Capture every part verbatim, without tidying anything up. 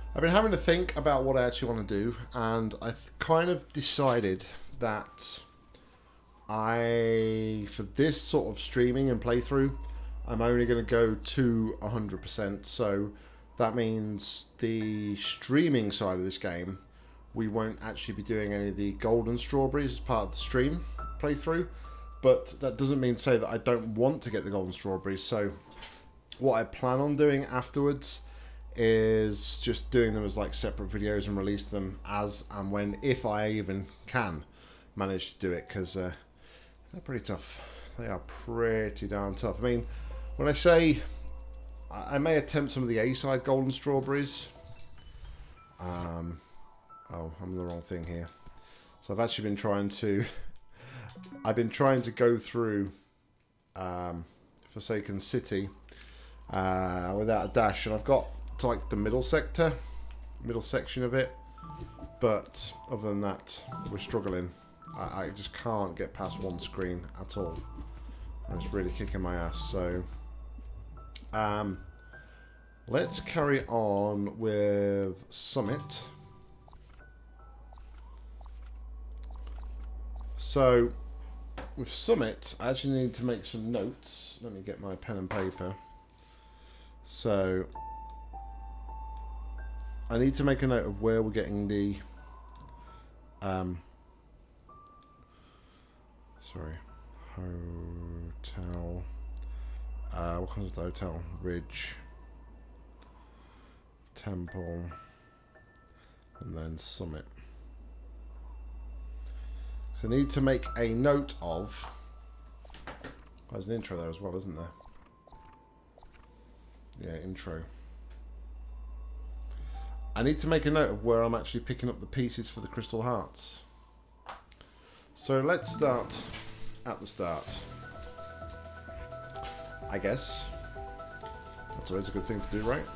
I've been having to think about what I actually want to do, and I kind of decided that I, for this sort of streaming and playthrough, I'm only going to go to one hundred percent. So that means the streaming side of this game, we won't actually be doing any of the golden strawberries as part of the stream playthrough. But that doesn't mean to say that I don't want to get the golden strawberries. So what I plan on doing afterwards is just doing them as like separate videos and release them as and when, if I even can manage to do it, because uh, they're pretty tough. They are pretty darn tough. I mean, when I say I may attempt some of the A-side golden strawberries. Um, oh, I'm the wrong thing here. So I've actually been trying to... I've been trying to go through um, Forsaken City uh, without a dash, and I've got to like the middle sector, middle section of it, but other than that, we're struggling. I, I just can't get past one screen at all, and it's really kicking my ass. So, um, let's carry on with Summit. So, with Summit, I actually need to make some notes. Let me get my pen and paper. So, I need to make a note of where we're getting the... Um, sorry. Hotel... Uh, what comes with the hotel? Ridge. Temple. And then Summit. So I need to make a note of... There's an intro there as well, isn't there? Yeah, intro. I need to make a note of where I'm actually picking up the pieces for the crystal hearts. So let's start at the start. I guess. That's always a good thing to do, right?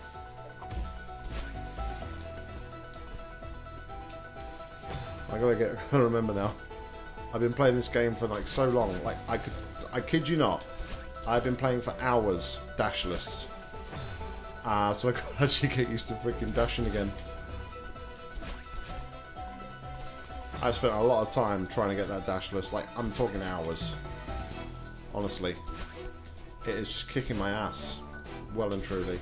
I gotta get, I gotta remember now. I've been playing this game for like so long. Like I could, I kid you not, I've been playing for hours dashless. Uh, so I could actually get used to freaking dashing again. I've spent a lot of time trying to get that dashless. Like I'm talking hours. Honestly, it is just kicking my ass, well and truly.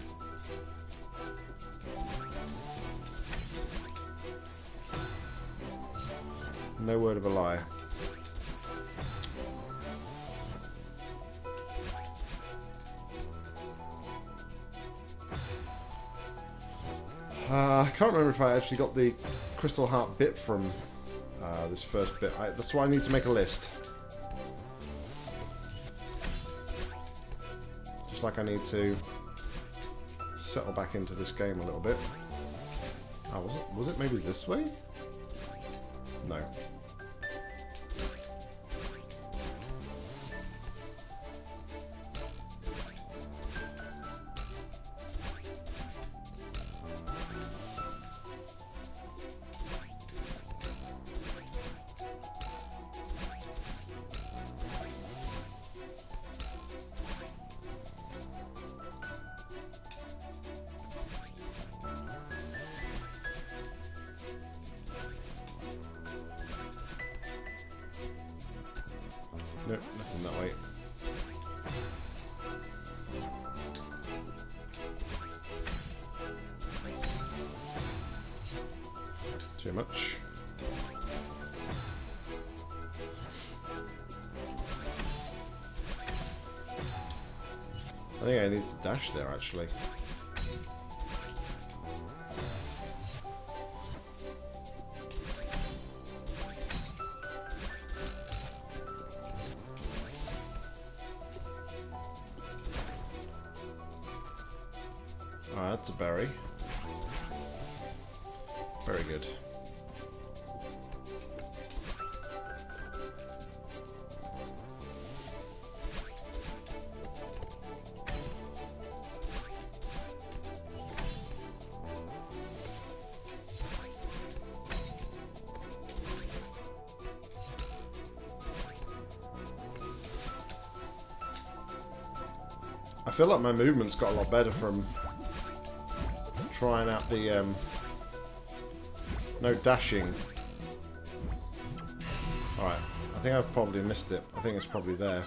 No word of a lie. Uh, I can't remember if I actually got the crystal heart bit from uh, this first bit. I, that's why I need to make a list. Just like I need to settle back into this game a little bit. Oh, was it, was it maybe this way? No. Nope, nothing that way. Too much. I think I need to dash there actually. Alright, that's a berry. Very good. I feel like my movement's got a lot better from trying out the um, No dashing. Alright, I think I've probably missed it. I think it's probably there.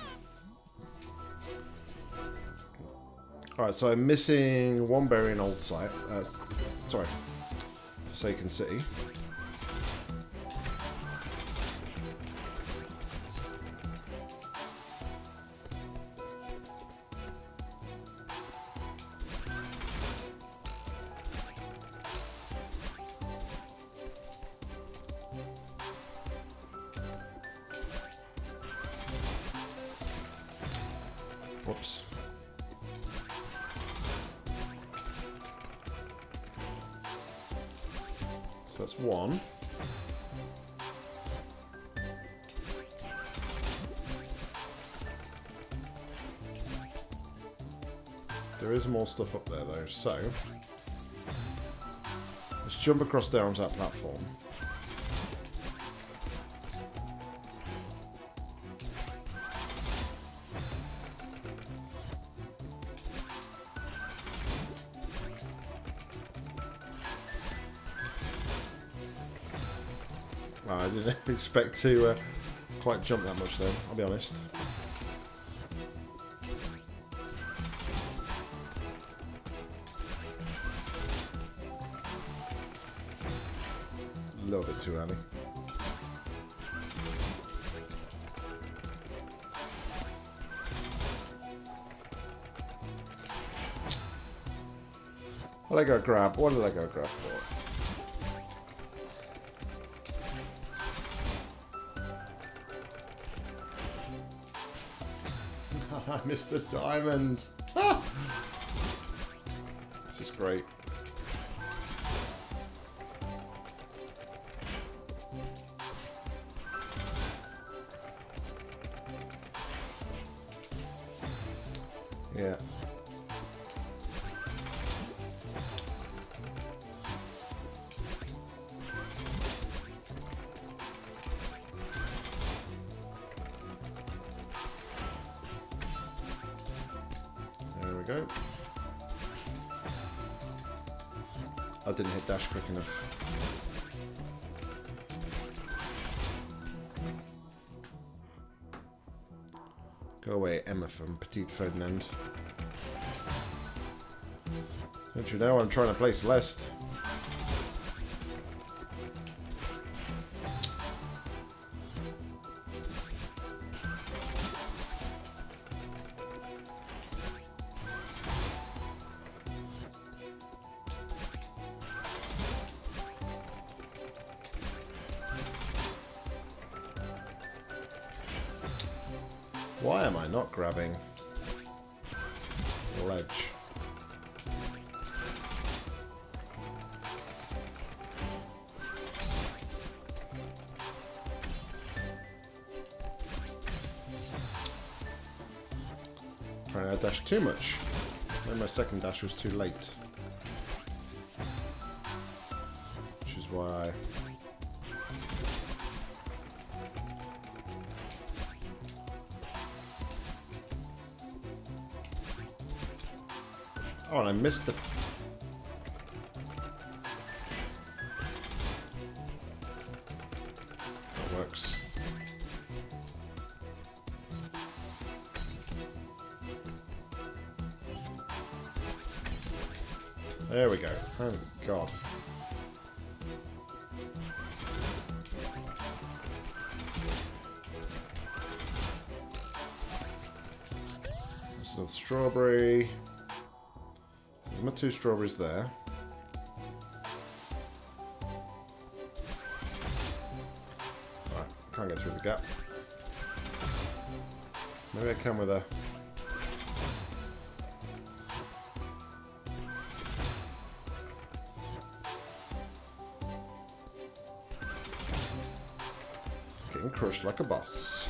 Alright, so I'm missing one berry in Old Site. Uh, sorry. Forsaken City. Whoops. So that's one. There is more stuff up there though, so let's jump across there onto that platform. Oh, I didn't expect to uh, quite jump that much though, I'll be honest. A little bit too early. What did I go grab? What did I go grab for? I missed the diamond. Ah! This is great. Yeah. Go. I didn't hit dash quick enough. Go away, Emma from Petite Ferdinand. Don't you know I'm trying to play Celeste? Why am I not grabbing the ledge? Apparently I dashed too much. Maybe my second dash was too late. Which is why... Oh, and I missed the... That works. There we go. Thank God. This is a strawberry. There's my two strawberries there. Alright, can't get through the gap. Maybe I can with a... Getting crushed like a boss.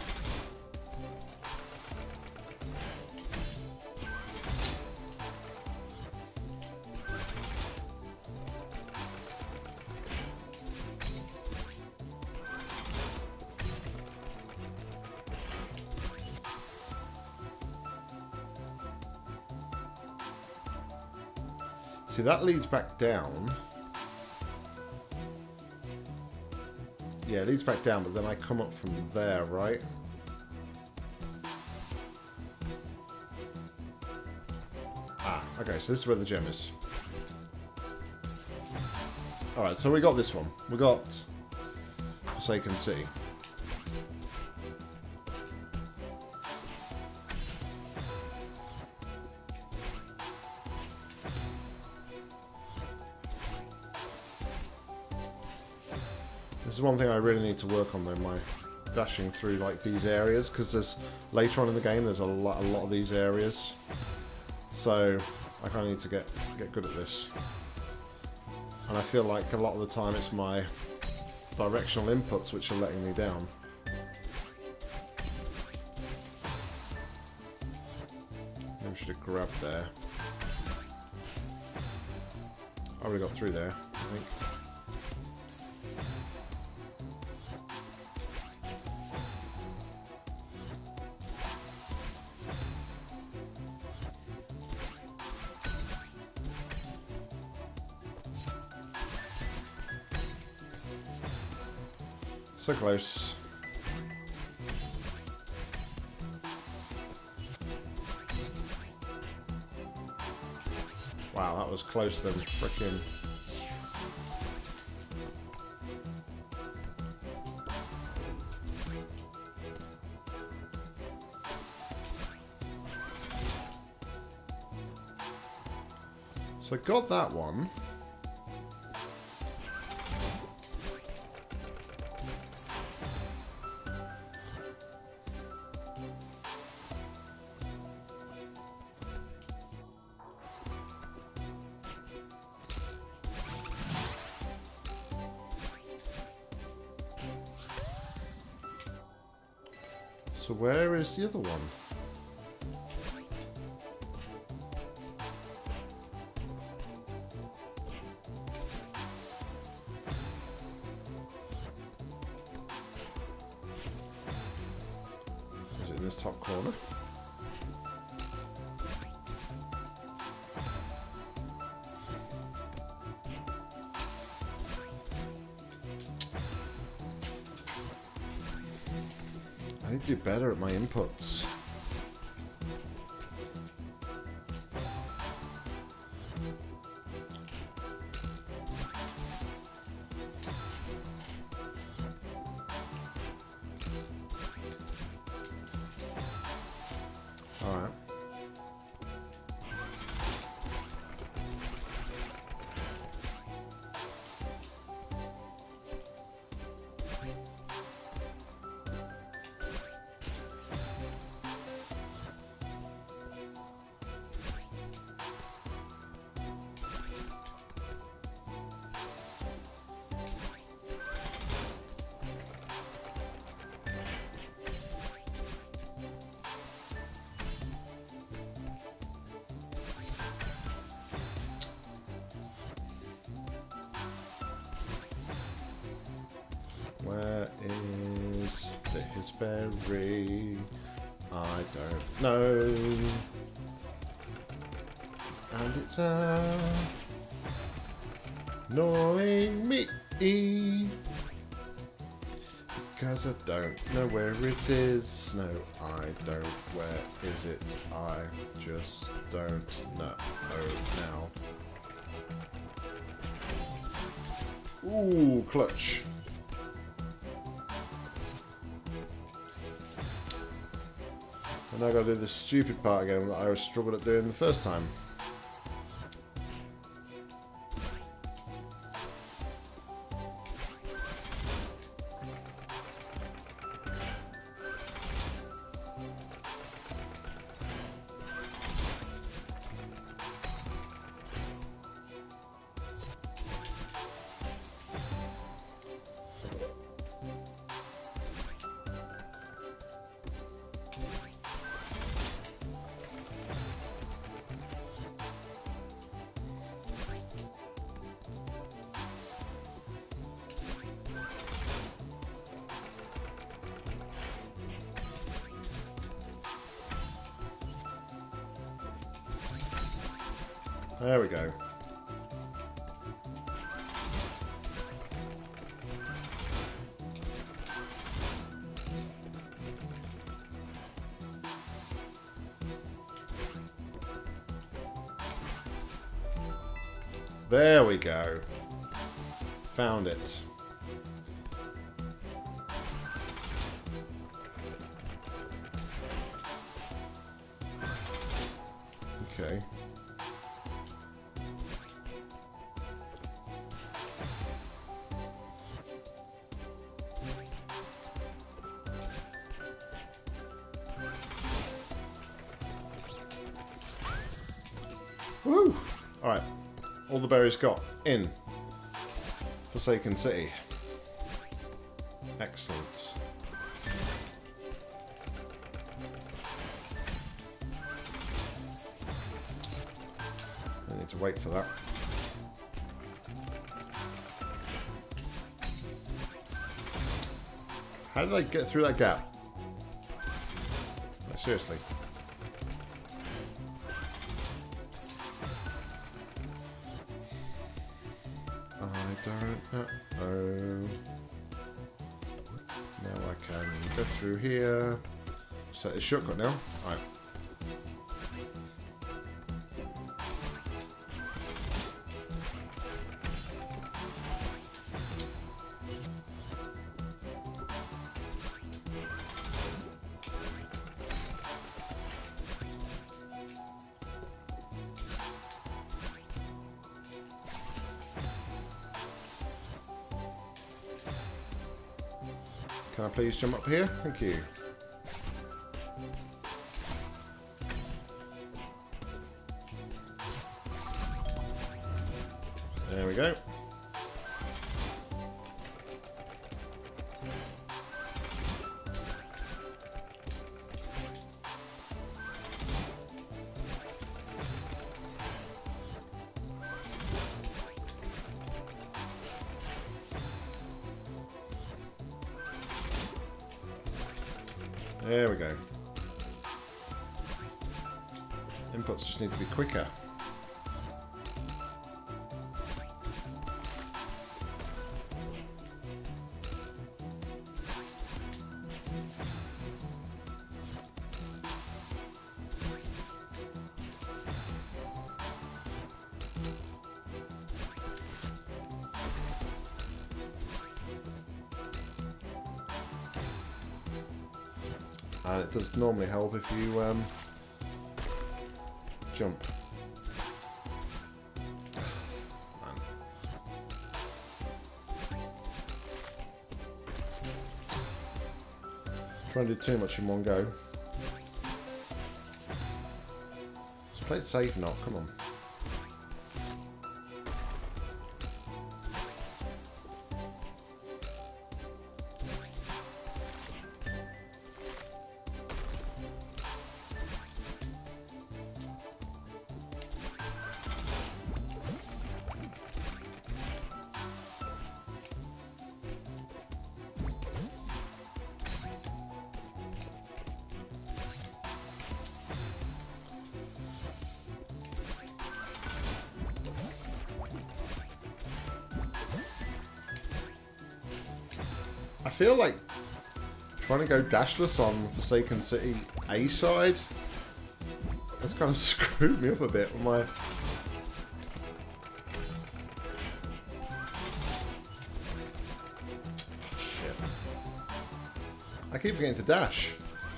See, that leads back down. Yeah, it leads back down, but then I come up from there, right? Ah, okay, so this is where the gem is. Alright, so we got this one. We got Forsaken Sea. This is one thing I really need to work on though, my dashing through like these areas, because there's later on in the game there's a lot, a lot of these areas, so I kind of need to get get good at this. And I feel like a lot of the time it's my directional inputs which are letting me down. Maybe I should have grabbed there. I already got through there, I think. So close. Wow, that was close then, frickin'. So I got that one. So where is the other one? Is it in this top corner? I need to do better at my inputs. All right. Where is this berry? I don't know. And it's uh, annoying me. Because I don't know where it is. No, I don't. Where is it? I just don't know now. Ooh, clutch. And now I gotta do this stupid part again that I was struggled at doing the first time. There we go. There we go. Found it. Okay. Woo! Alright. All the berries got in. Forsaken City. Excellent. I need to wait for that. How did I get through that gap? No, seriously. I don't know. Now I can go through here. Set this shortcut now. Alright. Can I please jump up here? Thank you. There we go. There we go. Inputs just need to be quicker. And it does normally help if you um, jump. Man. Trying to do too much in one go. Just play it safe, Nock. Come on. I feel like trying to go dashless on Forsaken City A side, that's kind of screwed me up a bit with my... Shit. I keep forgetting to dash.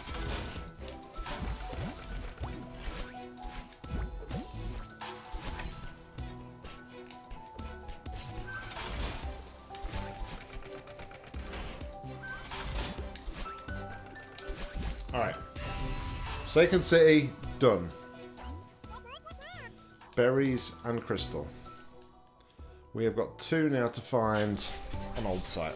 Alright. Forsaken City, done. Berries and crystal. We have got two now to find on old site.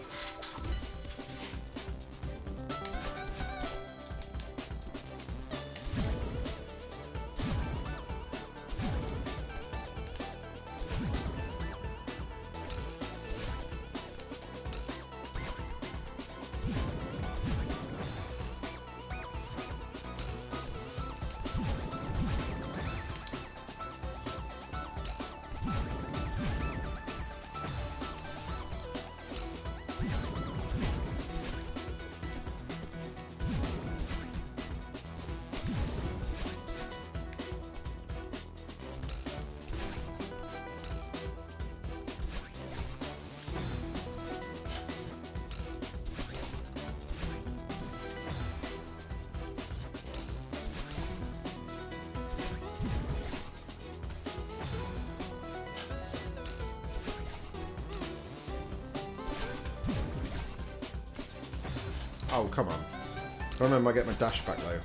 Oh, come on. I remember I get my dash back though.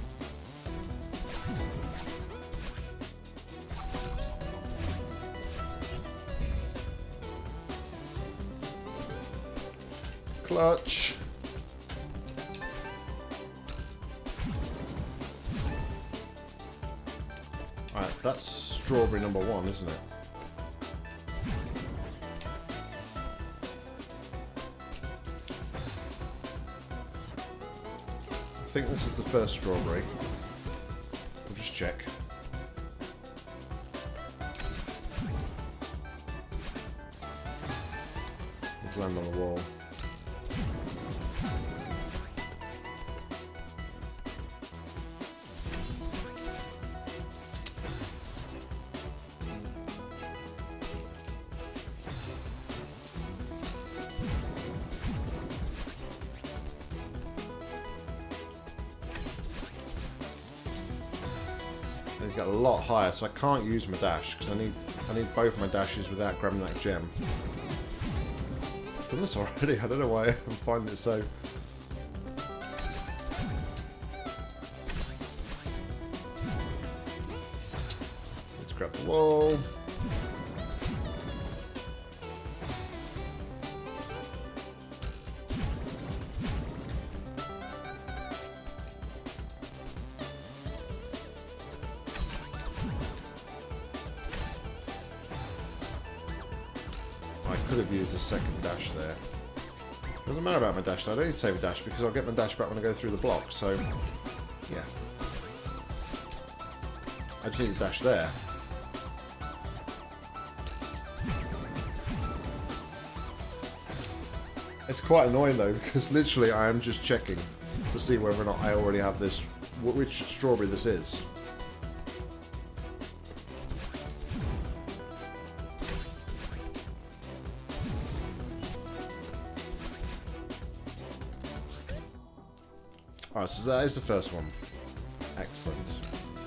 Clutch. Alright, that's strawberry number one, isn't it? I think this is the first strawberry. We'll just check. Let's land on the wall. He's got a lot higher, so I can't use my dash because I need I need both my dashes without grabbing that gem. I've done this already. I don't know why I'm finding it so. Let's grab the wall. I could have used a second dash there. Doesn't matter about my dash though. I don't need to save a dash because I'll get my dash back when I go through the block. So, yeah. I just need a dash there. It's quite annoying though because literally I am just checking to see whether or not I already have this, which strawberry this is. Alright, so that is the first one. Excellent.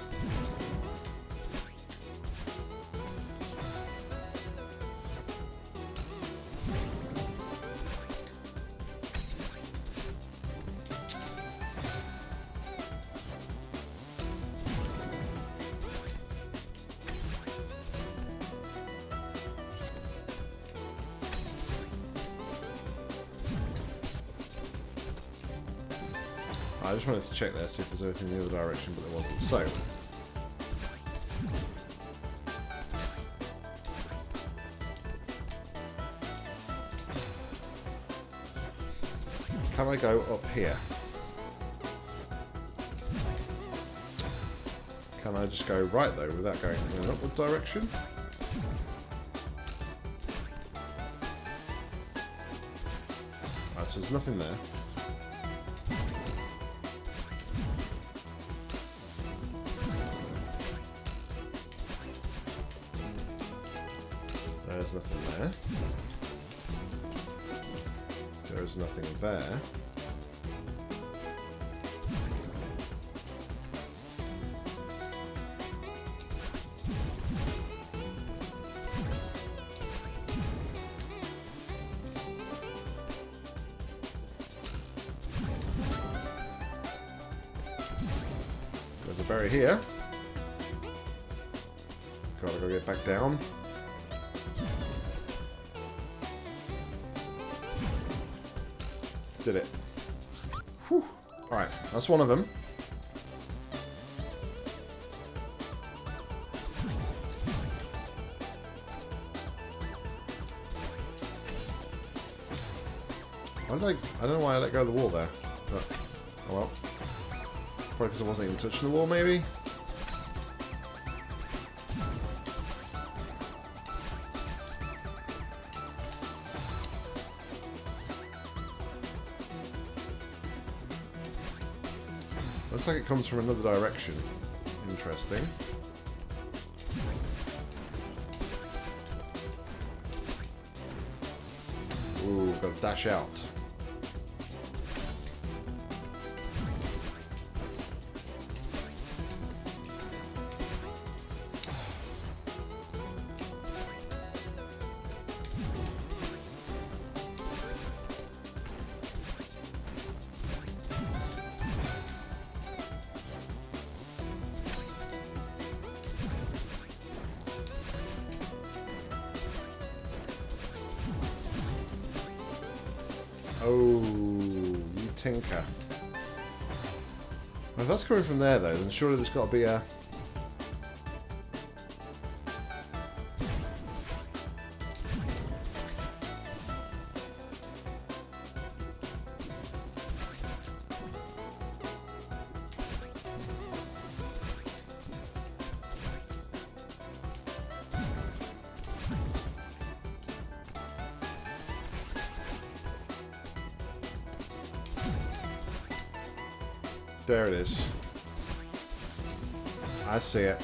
I just wanted to check there, see if there's anything in the other direction, but there wasn't. So, can I go up here? Can I just go right though, without going in an upward direction? Alright, so there's nothing there. There's nothing there. There is nothing there. There's a berry here. Gotta go get back down. Did it. Whew. Alright, that's one of them. Why did I, I don't know why I let go of the wall there. But, oh well. Probably because I wasn't even touching the wall, maybe? Looks like it comes from another direction. Interesting. Ooh, got to dash out. Oh, you tinker. Well, if that's coming from there, though, then surely there's got to be a... There it is. I see it.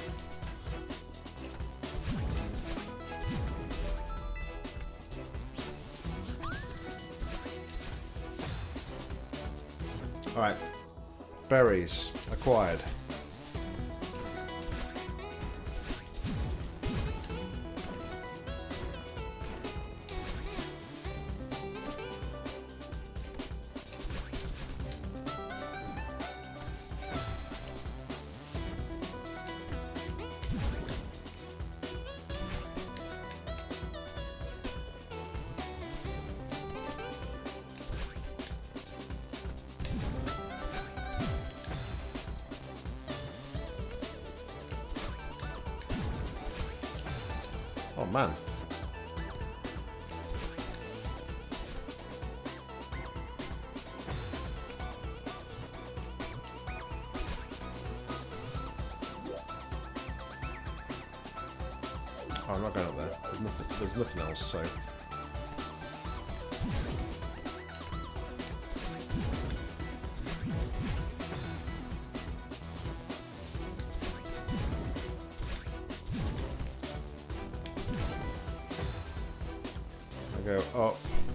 Alright. Berries acquired. Oh man. Oh, I'm not going up there. There's nothing, there's nothing else, so... I go up.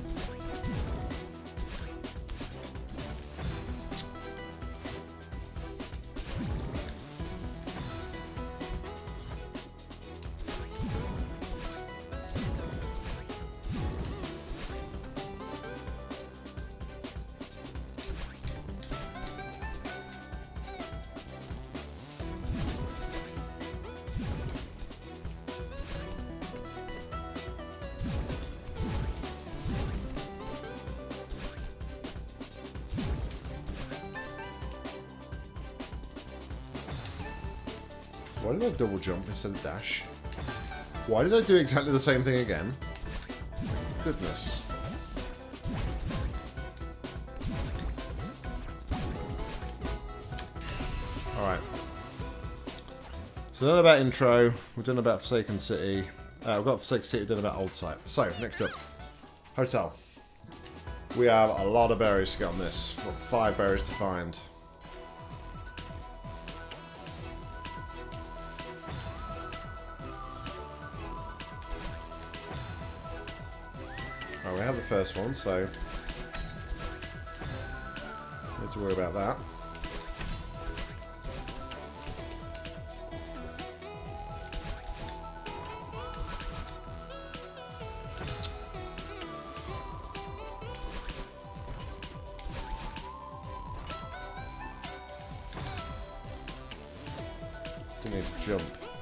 Why did I double jump instead of dash? Why did I do exactly the same thing again? Goodness. Alright. So done about intro, we've done about Forsaken City. Uh, we've got Forsaken City, we've done about Old Site. So, next up. Hotel. We have a lot of berries to get on this. We've got five berries to find. We have the first one, so no need to worry about that. Don't need to jump.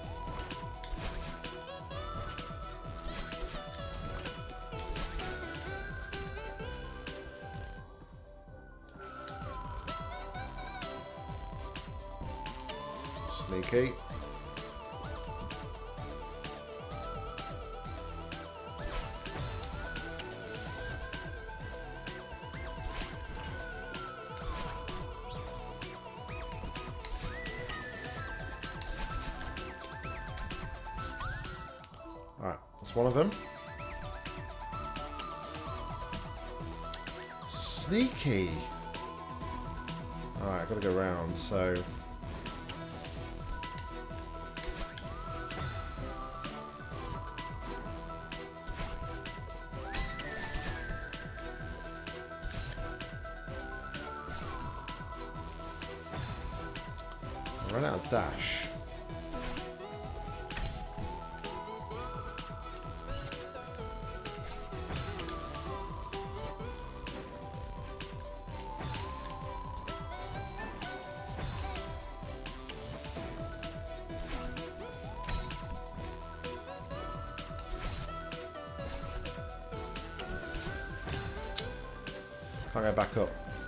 Sneaky. Alright, that's one of them. Sneaky. Alright, I've got to go round, so... I ran out of dash. Can't go back up.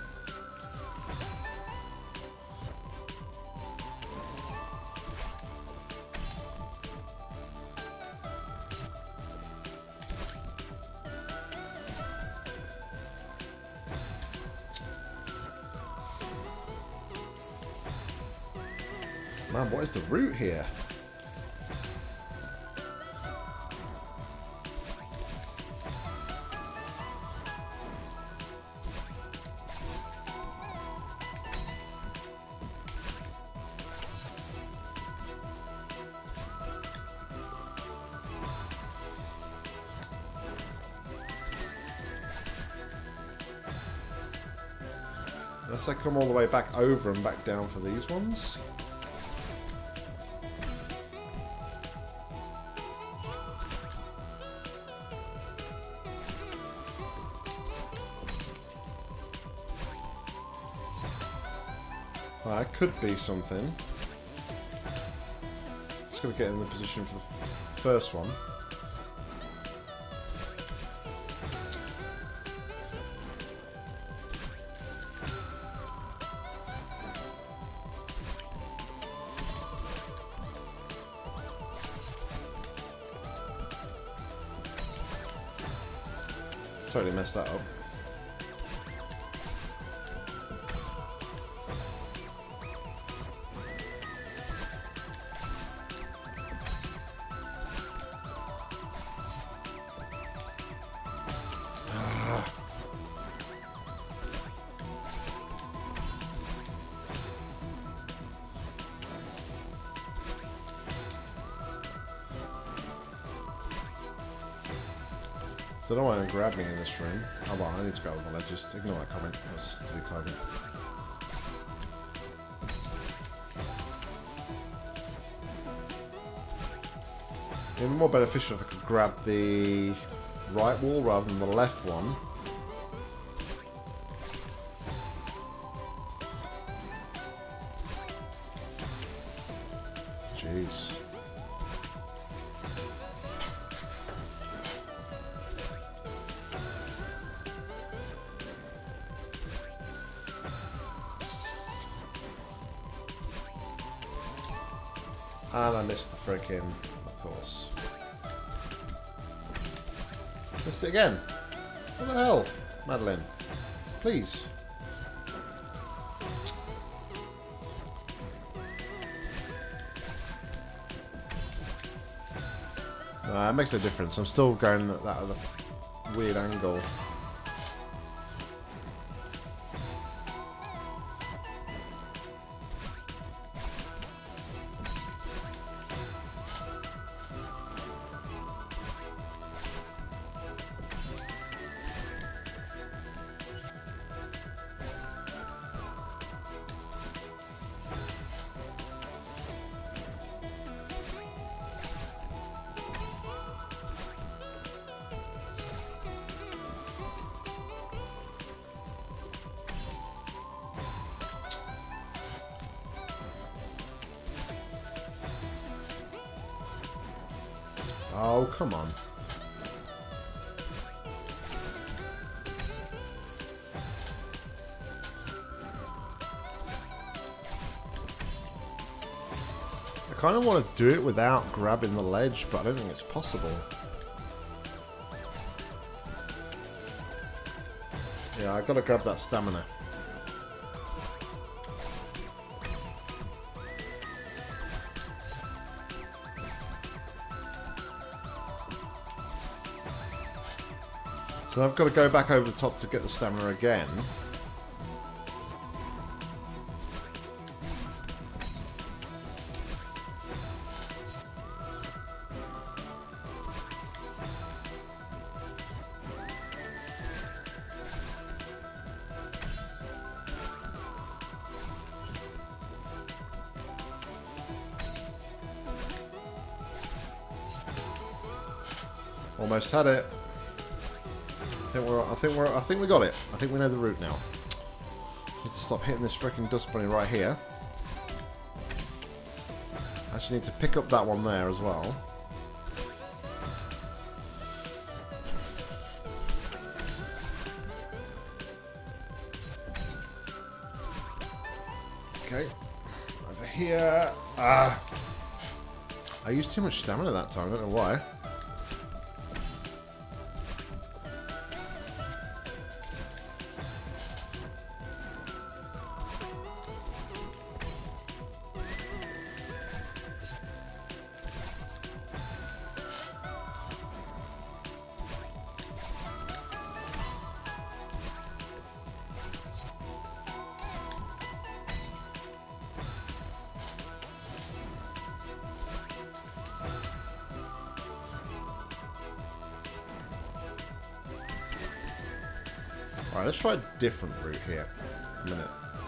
Man, what is the route here? Unless I come all the way back over and back down for these ones. Well, that could be something. Just gotta get in the position for the first one. Totally messed that up. Ah. They don't want to grab me in this room. Oh well, I need to go over the ledge. Just ignore that comment. That was a silly comment. It'd be more beneficial if I could grab the right wall rather than the left one. Jeez. And I missed the freaking, of course. Missed it again. What the hell, Madeline? Please. Nah, it makes no difference. I'm still going at that at a weird angle. Oh, come on. I kind of want to do it without grabbing the ledge, but I don't think it's possible. Yeah, I've got to grab that stamina. So I've got to go back over the top to get the stamina again. Almost had it. I think we're. I think we're. I think we got it. I think we know the route now. Need to stop hitting this freaking dust bunny right here. Actually, need to pick up that one there as well. Okay. Over here. Ah. I used too much stamina that time. I don't know why. Alright, let's try a different route here. A minute.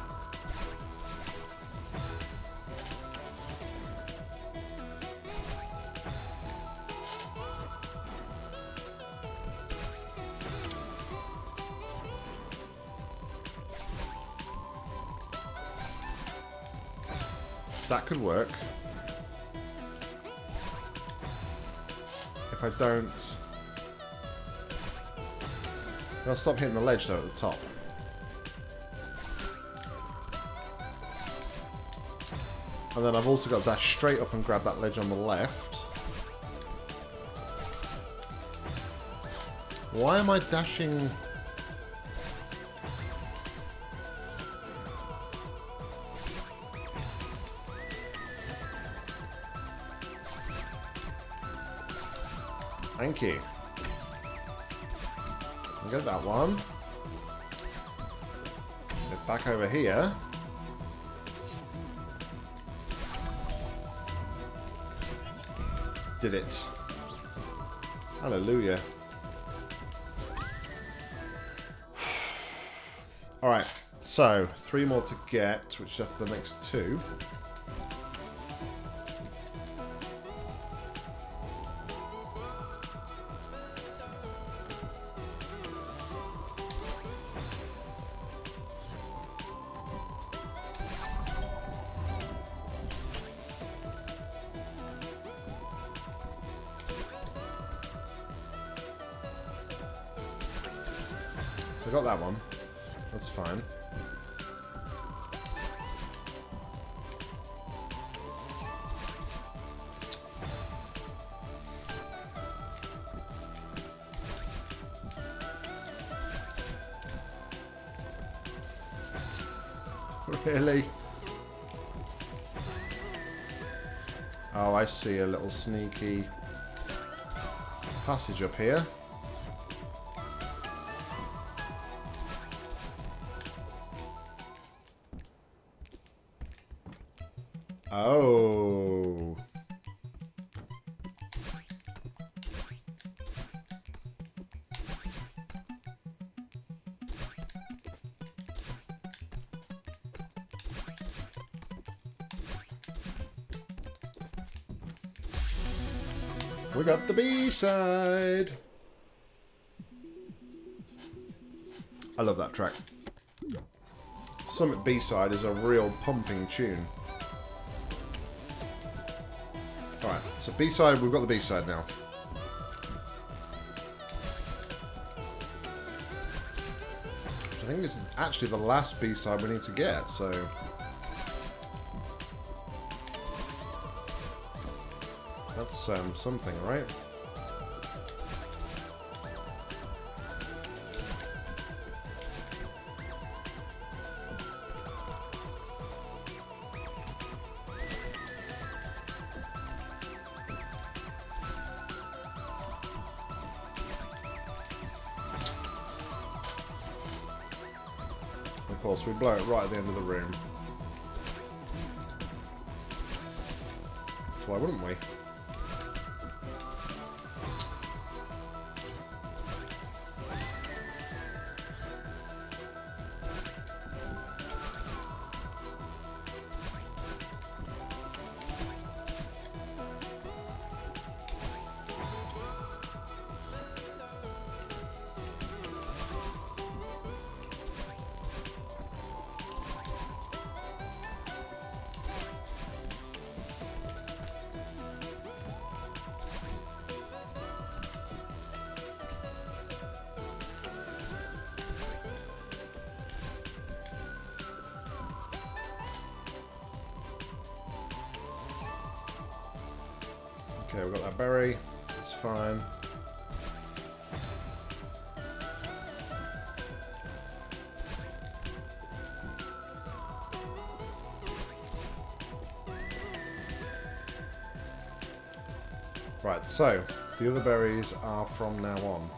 That could work. If I don't... I'll stop hitting the ledge though at the top. And then I've also got to dash straight up and grab that ledge on the left. Why am I dashing... Thank you. Get that one. Get back over here. Did it. Hallelujah. Alright, so three more to get, which is after the next two. I got that one. That's fine. Really? Oh, I see a little sneaky passage up here. Oh. We got the B-side. I love that track. Summit B-side is a real pumping tune. Alright, so B-side, we've got the B-side now. Which I think is actually the last B-side we need to get, so... That's um, something, right? Of course, we blow it right at the end of the room. So why wouldn't we? Okay, we've got that berry. That's fine. Right, so the other berries are from now on.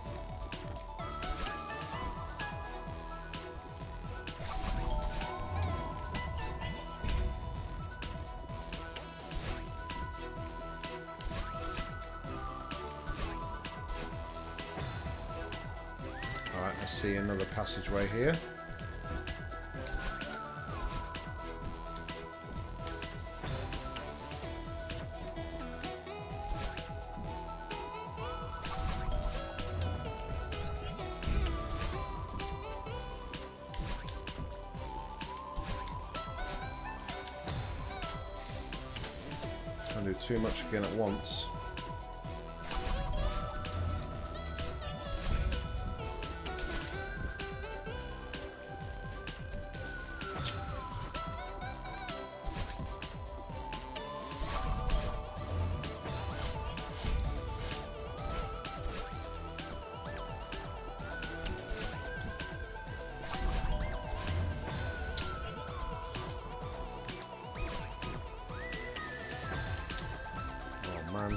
Alright, I see another passageway here. Can't do too much again at once. Man.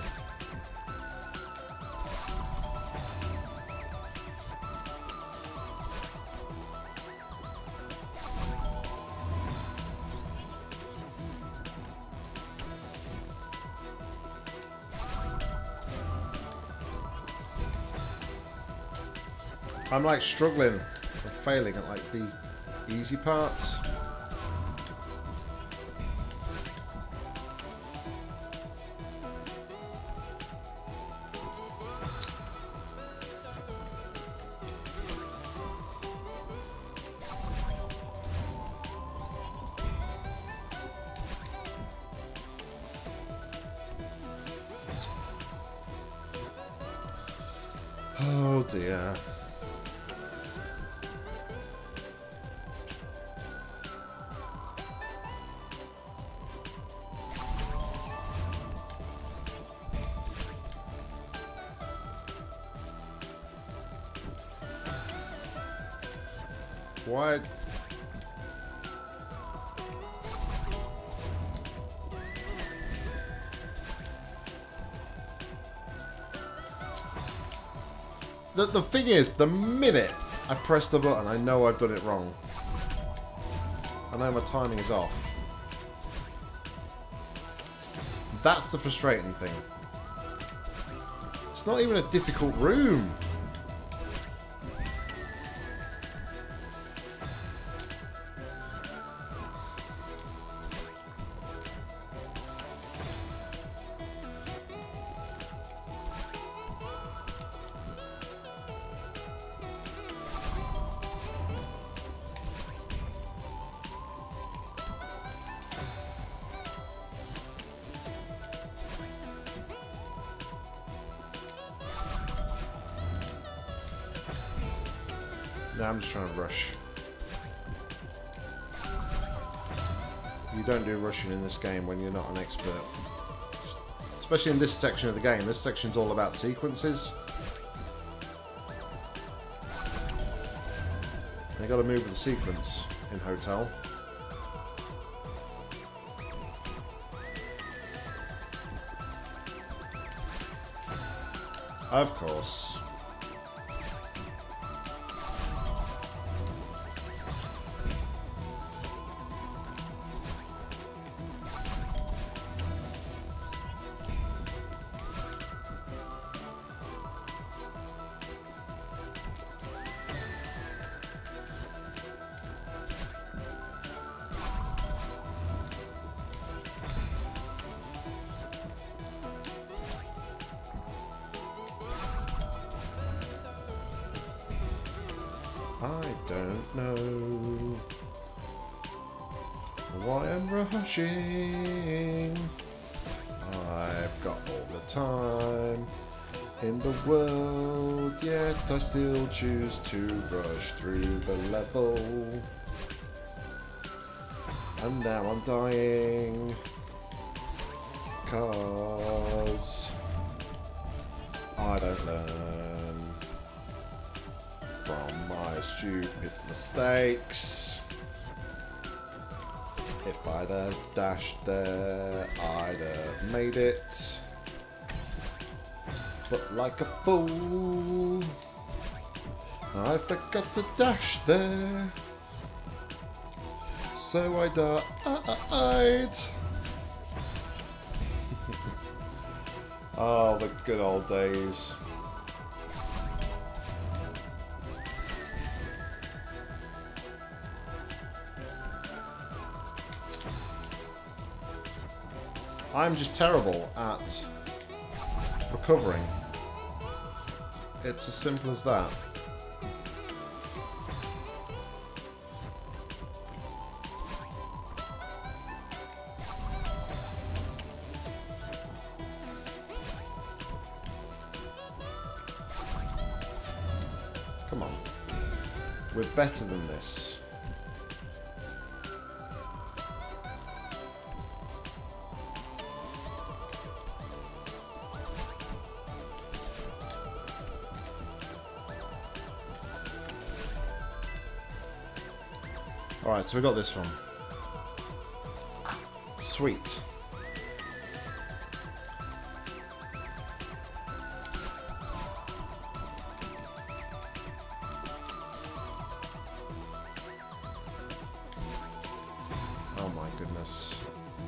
I'm like struggling and failing at like the easy parts. Oh dear. Why? The, the thing is, the minute I press the button, I know I've done it wrong. I know my timing is off. That's the frustrating thing. It's not even a difficult room. Now I'm just trying to rush. You don't do rushing in this game when you're not an expert. Especially in this section of the game. This section's all about sequences. You gotta move with the sequence in Hotel. Of course. I don't know why I'm rushing. I've got all the time in the world, yet I still choose to rush through the level. And now I'm dying, 'cause I don't learn from my stupid mistakes. If I'd have dashed there, I'd have made it. But like a fool, I forgot to dash there. So I died. Oh, the good old days. I'm just terrible at recovering. It's as simple as that. Come on. We're better than this. Alright, so we got this one. Sweet. Oh my goodness.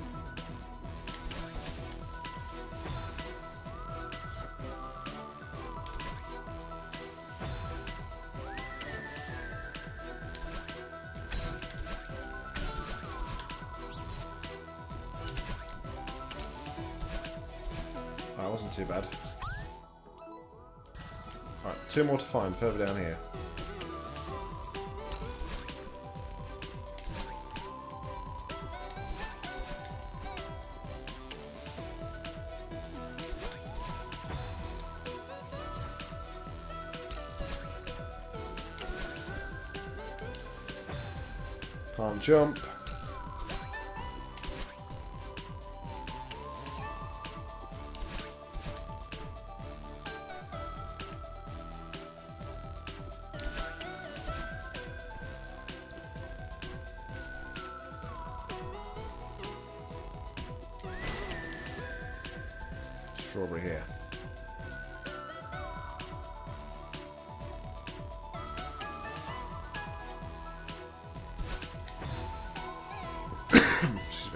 That wasn't too bad. Alright, two more to find further down here. Can't jump. Strawberry here. Excuse me.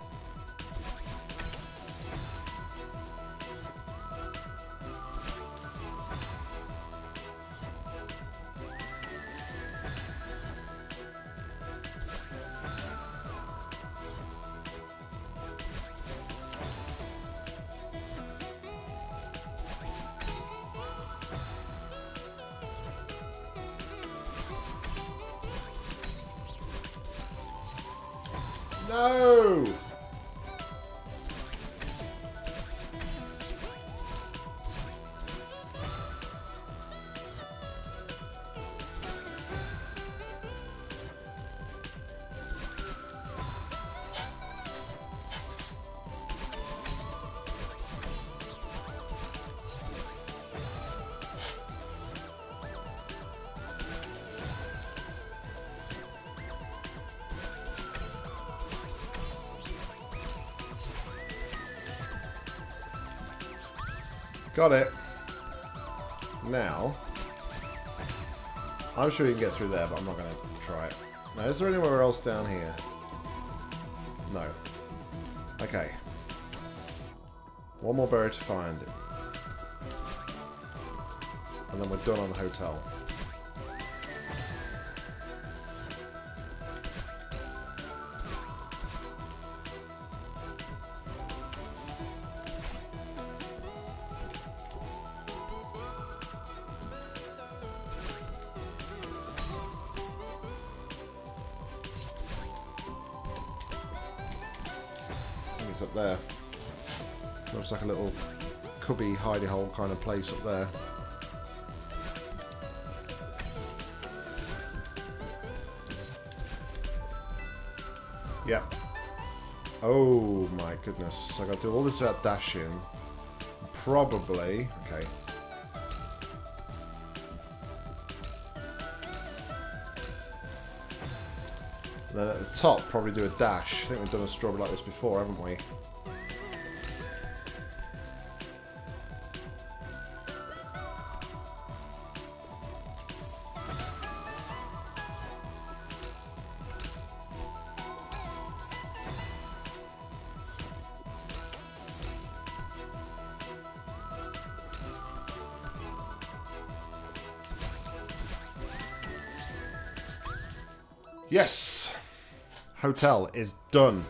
No! Got it. Now, I'm sure you can get through there, but I'm not going to try it. Now, is there anywhere else down here? No. Okay. One more berry to find. And then we're done on the hotel. It's up there. Looks like a little cubby hidey hole kind of place up there. Yep. Oh my goodness. So I got to do all this without dashing. Probably. Okay. Then at the top, probably do a dash. I think we've done a strawberry like this before, haven't we? Yes! Hotel is done.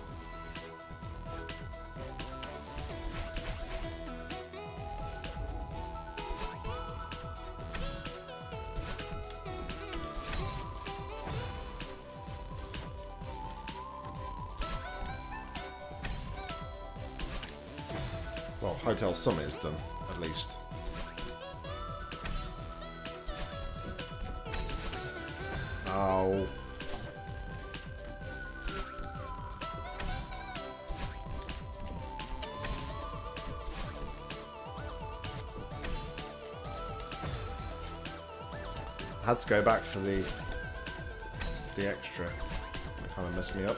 Well, Hotel Summit is done, at least. Oh. I had to go back for the the extra. That kind of messed me up.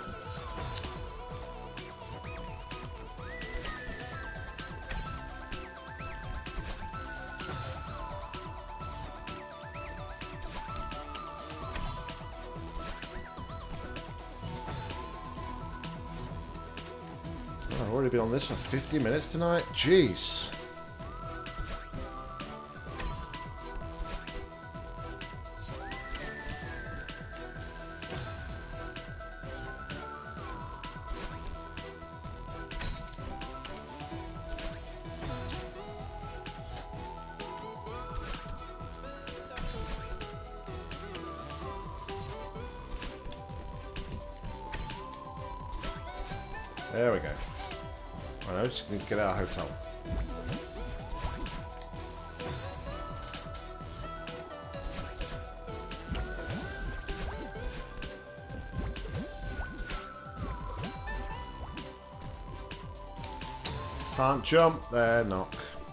Oh, I've already been on this for fifty minutes tonight. Jeez. There we go. I know, just need to get out of hotel. Can't jump there, Nock.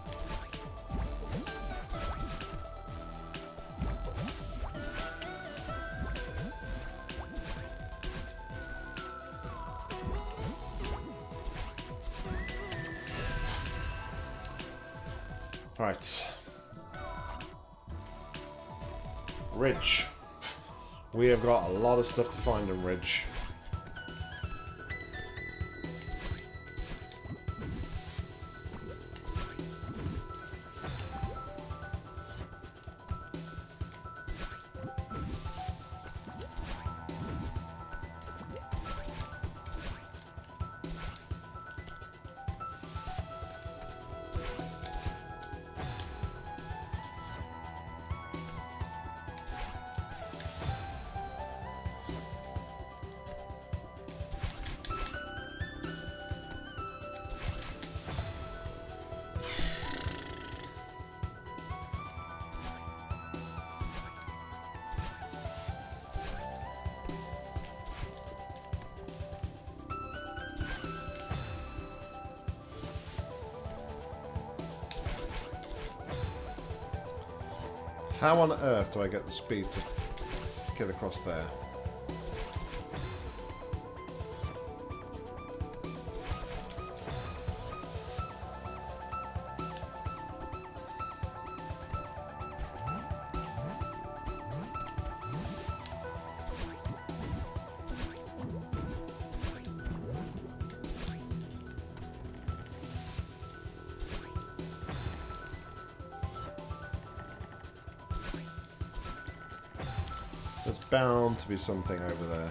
Right. Ridge. We have got a lot of stuff to find in Ridge. How on earth do I get the speed to get across there? There's bound to be something over there.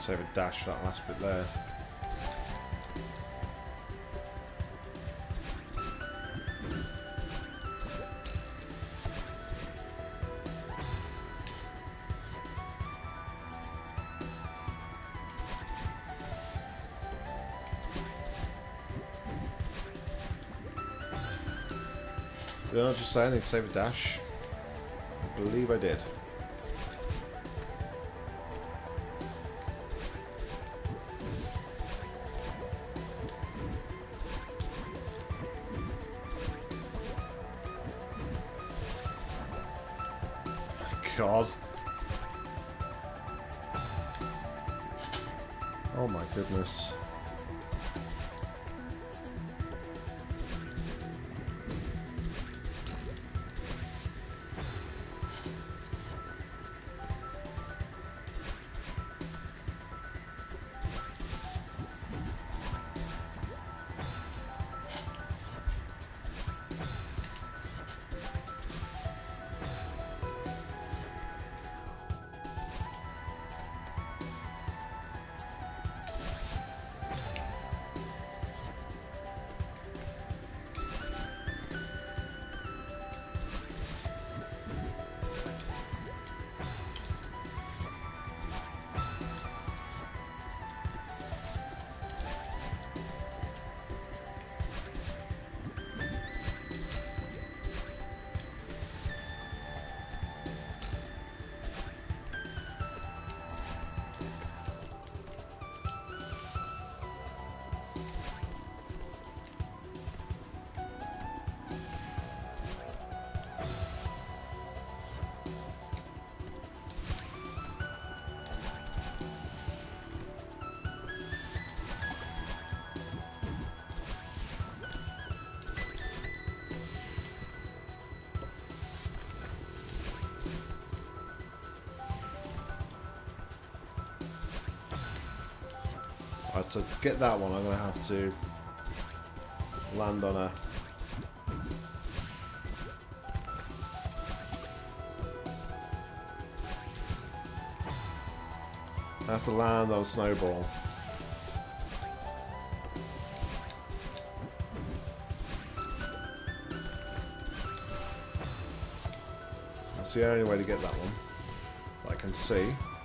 Save a dash for that last bit there. Did I not just say I need to save a dash? I believe I did. God. Oh my goodness. Alright, so to get that one, I'm going to have to land on a... I have to land on a snowball. That's the only way to get that one that I can see.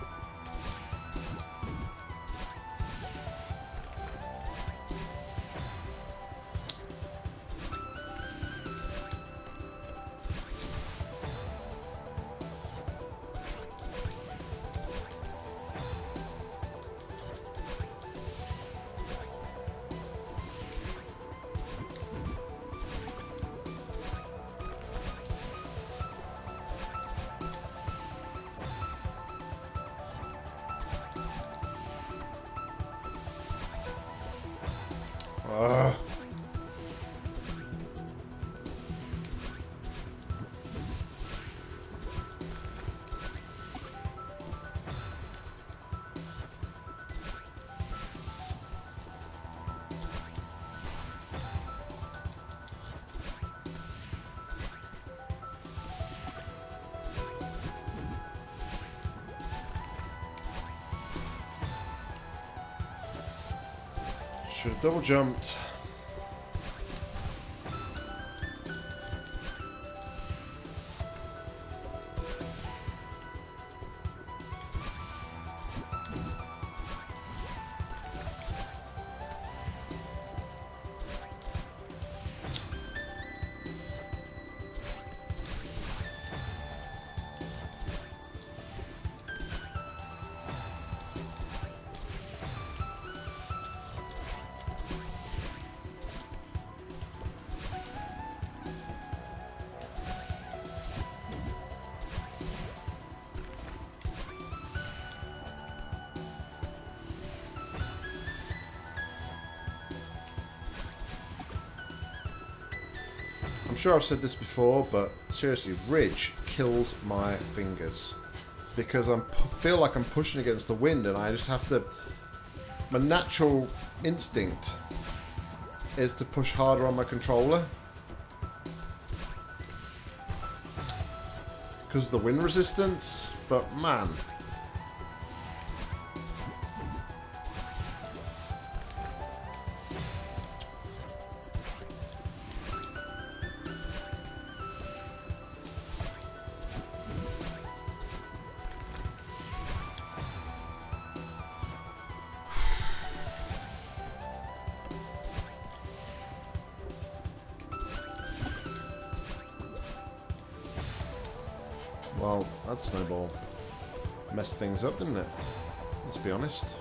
Ugh. Should have double jumped. I'm sure I've said this before, but seriously, ridge kills my fingers because I feel like I'm pushing against the wind, and I just have to. My natural instinct is to push harder on my controller because of the wind resistance. But man, Well, that snowball messed things up, didn't it? Let's be honest.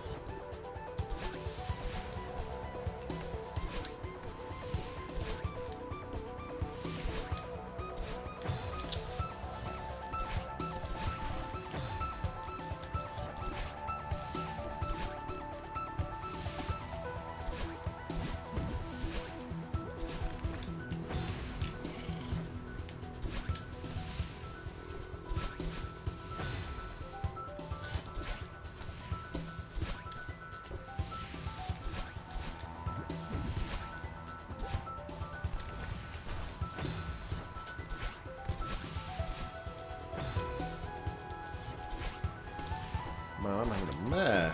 Man, I'm having a mare.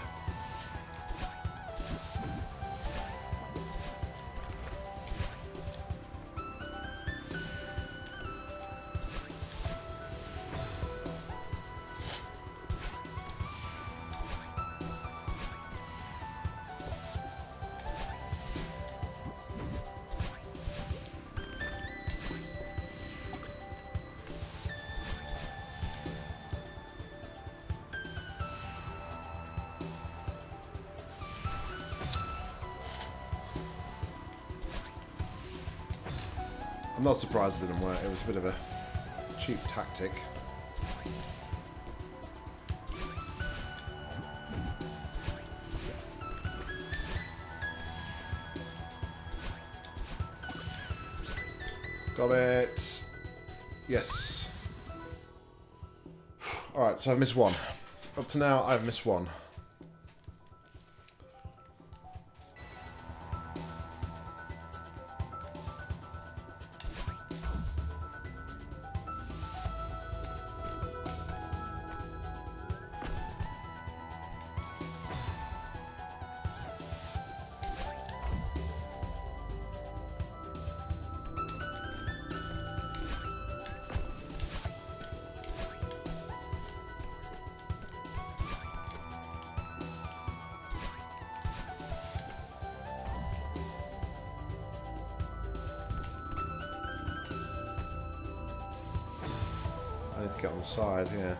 I'm not surprised it didn't work. It was a bit of a cheap tactic. Got it. Yes. Alright, so I've missed one. Up to now, I've missed one. I need to get on the side here.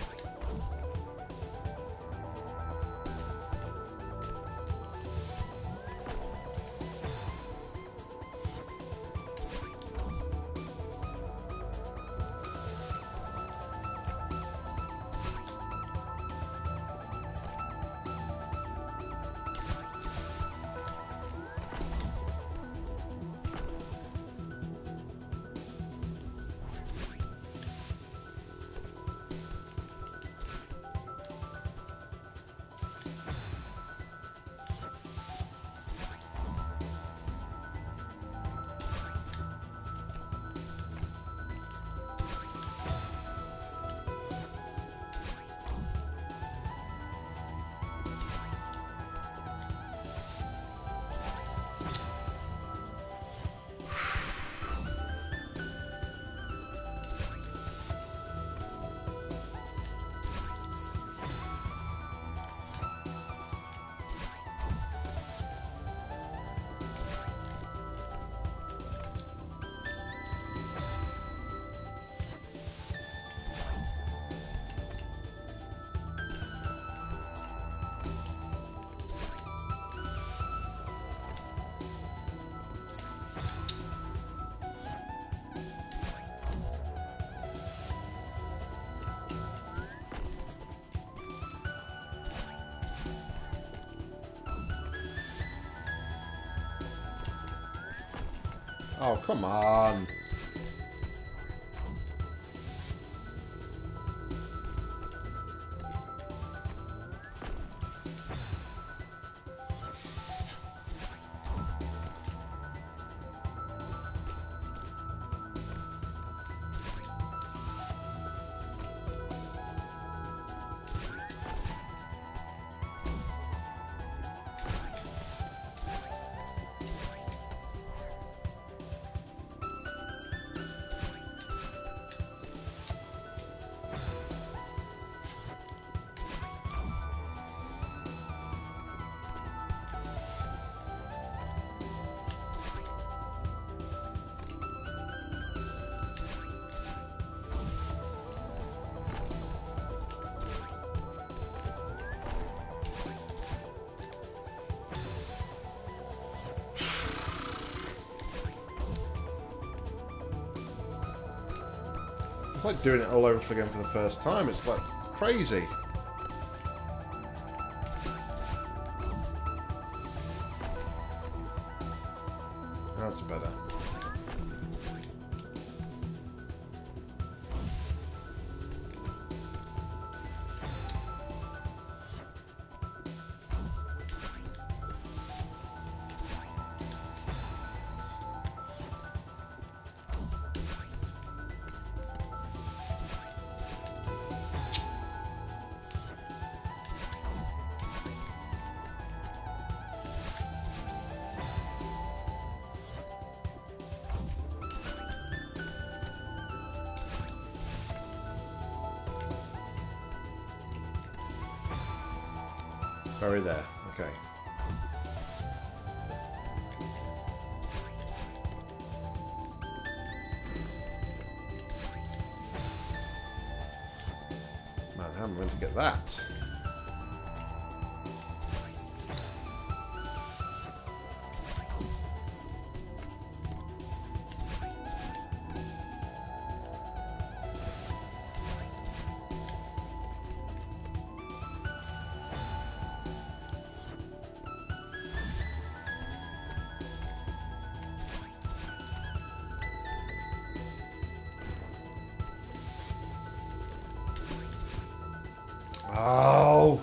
Oh, come on. like doing it all over again for the first time. It's like crazy. That's better. Very there. Okay. Man, how am I meant to get that? Oh!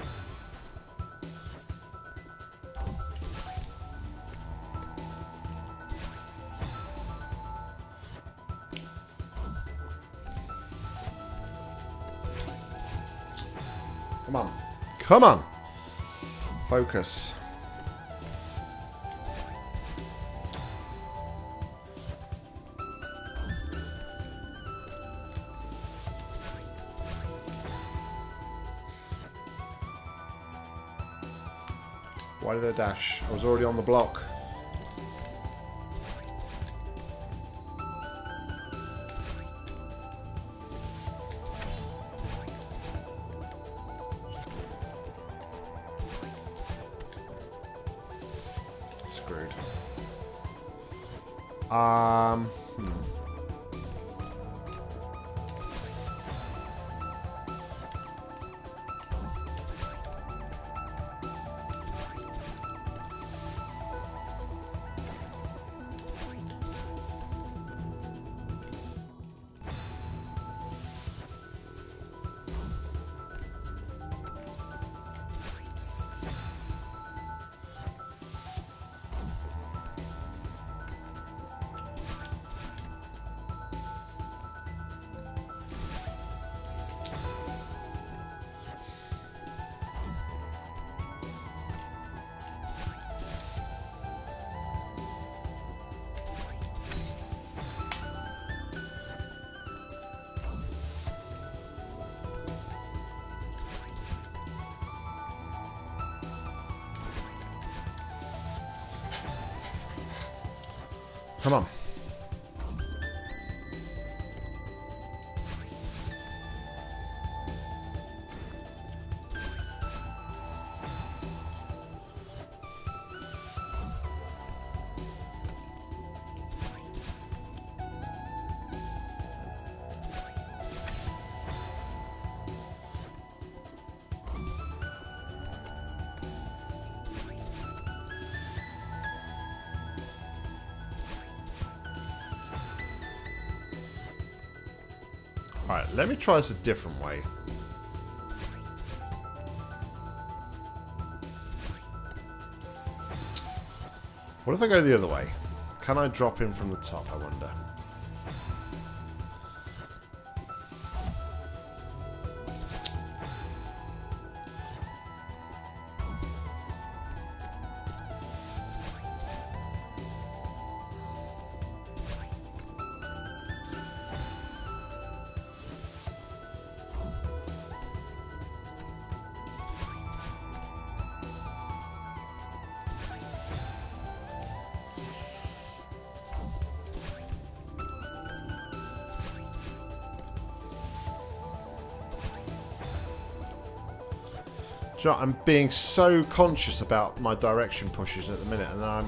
Come on. Come on! Focus. Why did I dash? I was already on the block. Screwed. Um... Hmm. Come on. Alright, let me try this a different way. What if I go the other way? Can I drop in from the top, I wonder? Do you know, I'm being so conscious about my direction pushes at the minute, and I'm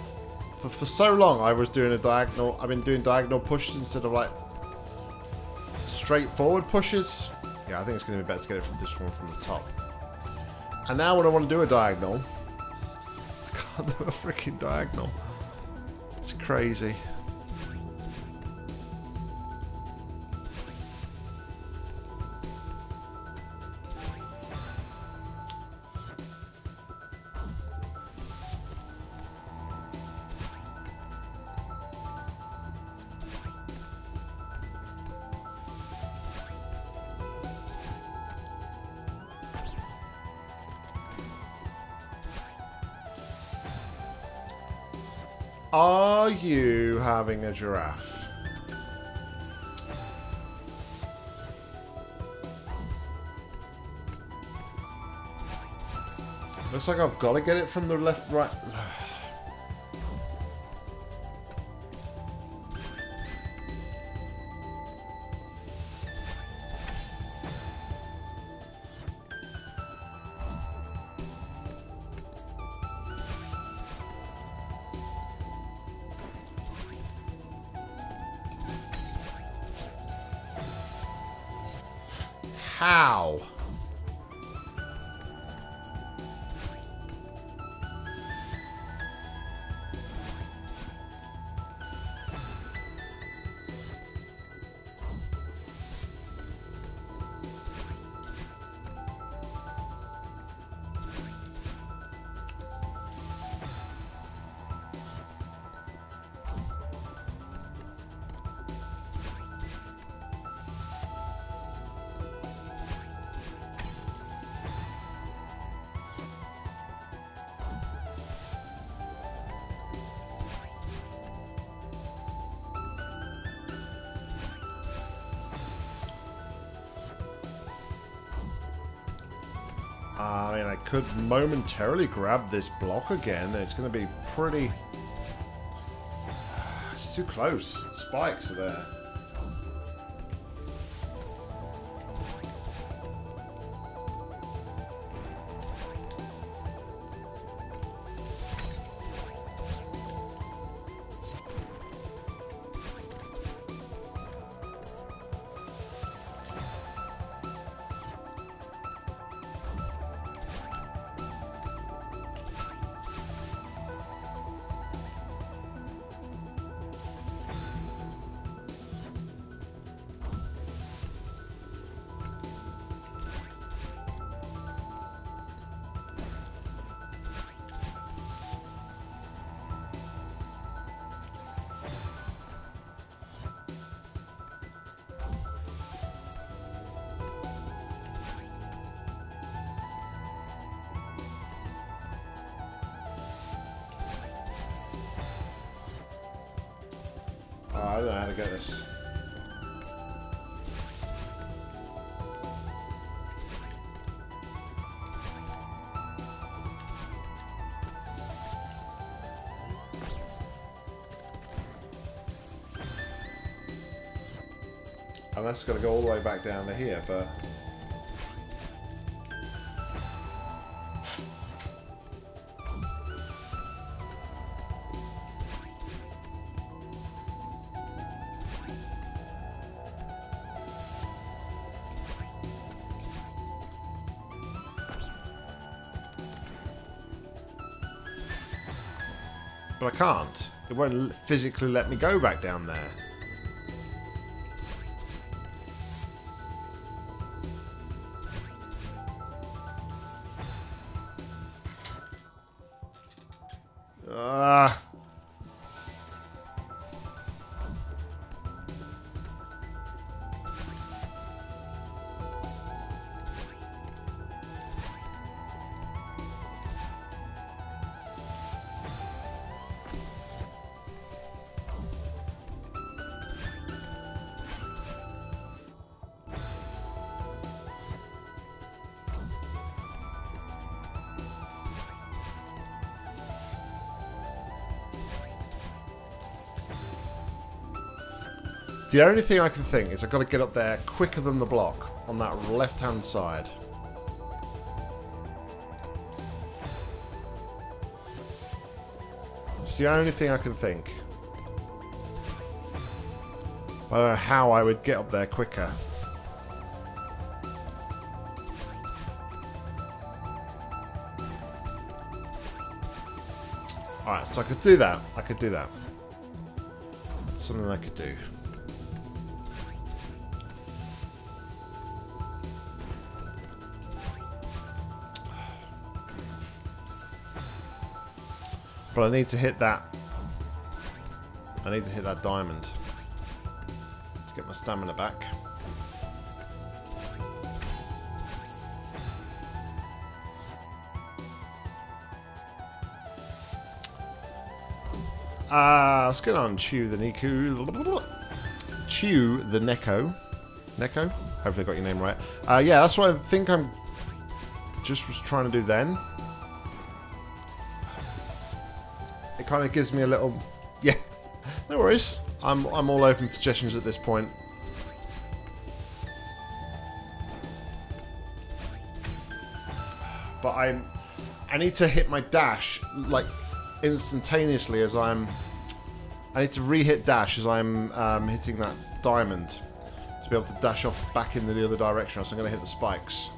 for, for so long I was doing a diagonal. I've been doing diagonal pushes instead of like straightforward pushes. Yeah, I think it's going to be better to get it from this one from the top. And now when I want to do a diagonal, I can't do a freaking diagonal. It's crazy. Are you having a giraffe? Looks like I've got to get it from the left, right. How? I mean, I could momentarily grab this block again. It's going to be pretty... It's too close. The spikes are there. Oh, I don't know how to get this. And that's got to go all the way back down to here, but... But I can't. It won't physically let me go back down there. Ah. The only thing I can think is I've got to get up there quicker than the block on that left-hand side. It's the only thing I can think. I don't know how I would get up there quicker. Alright, so I could do that. I could do that. That's something I could do. But I need to hit that. I need to hit that diamond to get my stamina back. Ah, uh, let's get on Chew the Niku. Chew the Neko. Neko? Hopefully I got your name right. Uh, yeah, that's what I think I'm just was trying to do then. It kind of gives me a little... Yeah, no worries. I'm, I'm all open for suggestions at this point. But I'm... I need to hit my dash, like... instantaneously as I'm... I need to re-hit dash as I'm um, hitting that diamond to be able to dash off back in the other direction, or else I'm going to hit the spikes.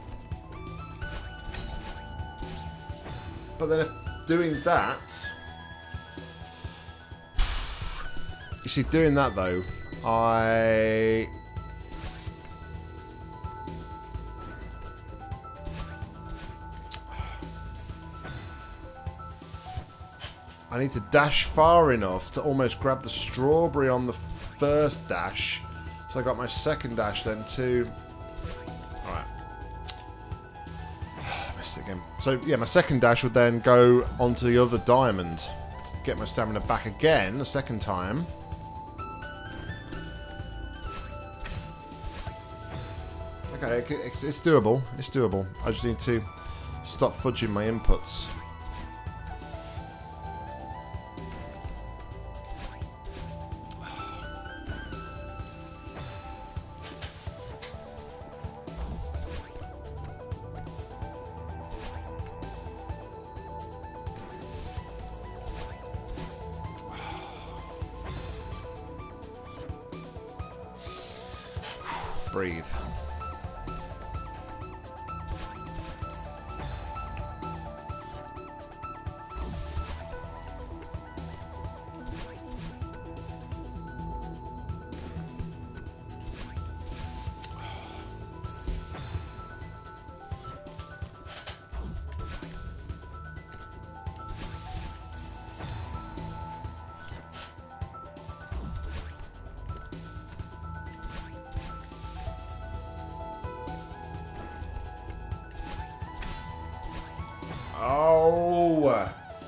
But then if doing that... You see, doing that though, I... I need to dash far enough to almost grab the strawberry on the first dash. So I got my second dash then too. Alright. Missed it again. So yeah, my second dash would then go onto the other diamond to get my stamina back again the second time. Okay, it's, it's doable. It's doable. I just need to stop fudging my inputs. Breathe. Oh!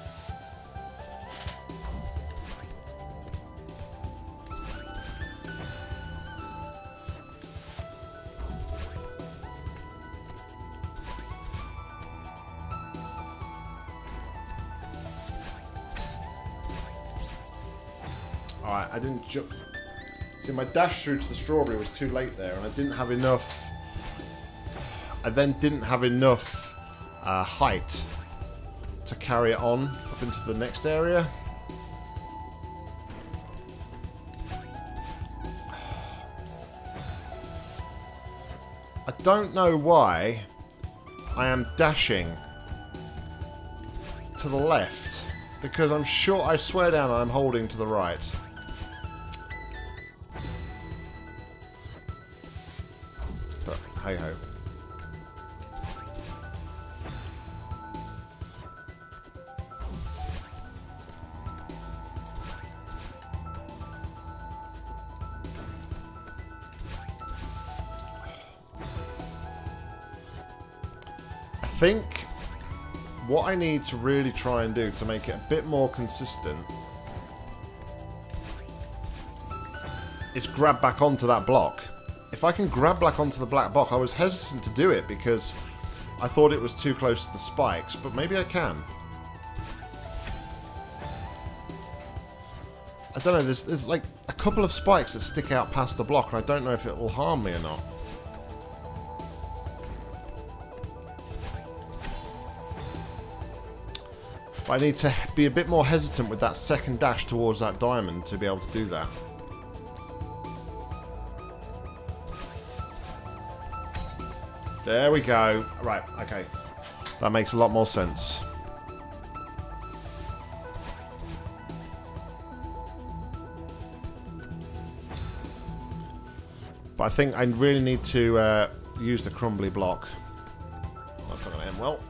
Alright, I didn't jump. See, my dash through to the strawberry was too late there, and I didn't have enough. I then didn't have enough uh, height to carry it on up into the next area. I don't know why I am dashing to the left, because I'm sure, I swear down I'm holding to the right. But hey ho. I think what I need to really try and do to make it a bit more consistent is grab back onto that block. If I can grab back onto the black block, I was hesitant to do it because I thought it was too close to the spikes, but maybe I can. I don't know, there's, there's like a couple of spikes that stick out past the block, and I don't know if it will harm me or not. But I need to be a bit more hesitant with that second dash towards that diamond to be able to do that. There we go. Right, okay. That makes a lot more sense. But I think I really need to uh, use the crumbly block. That's not going to end well.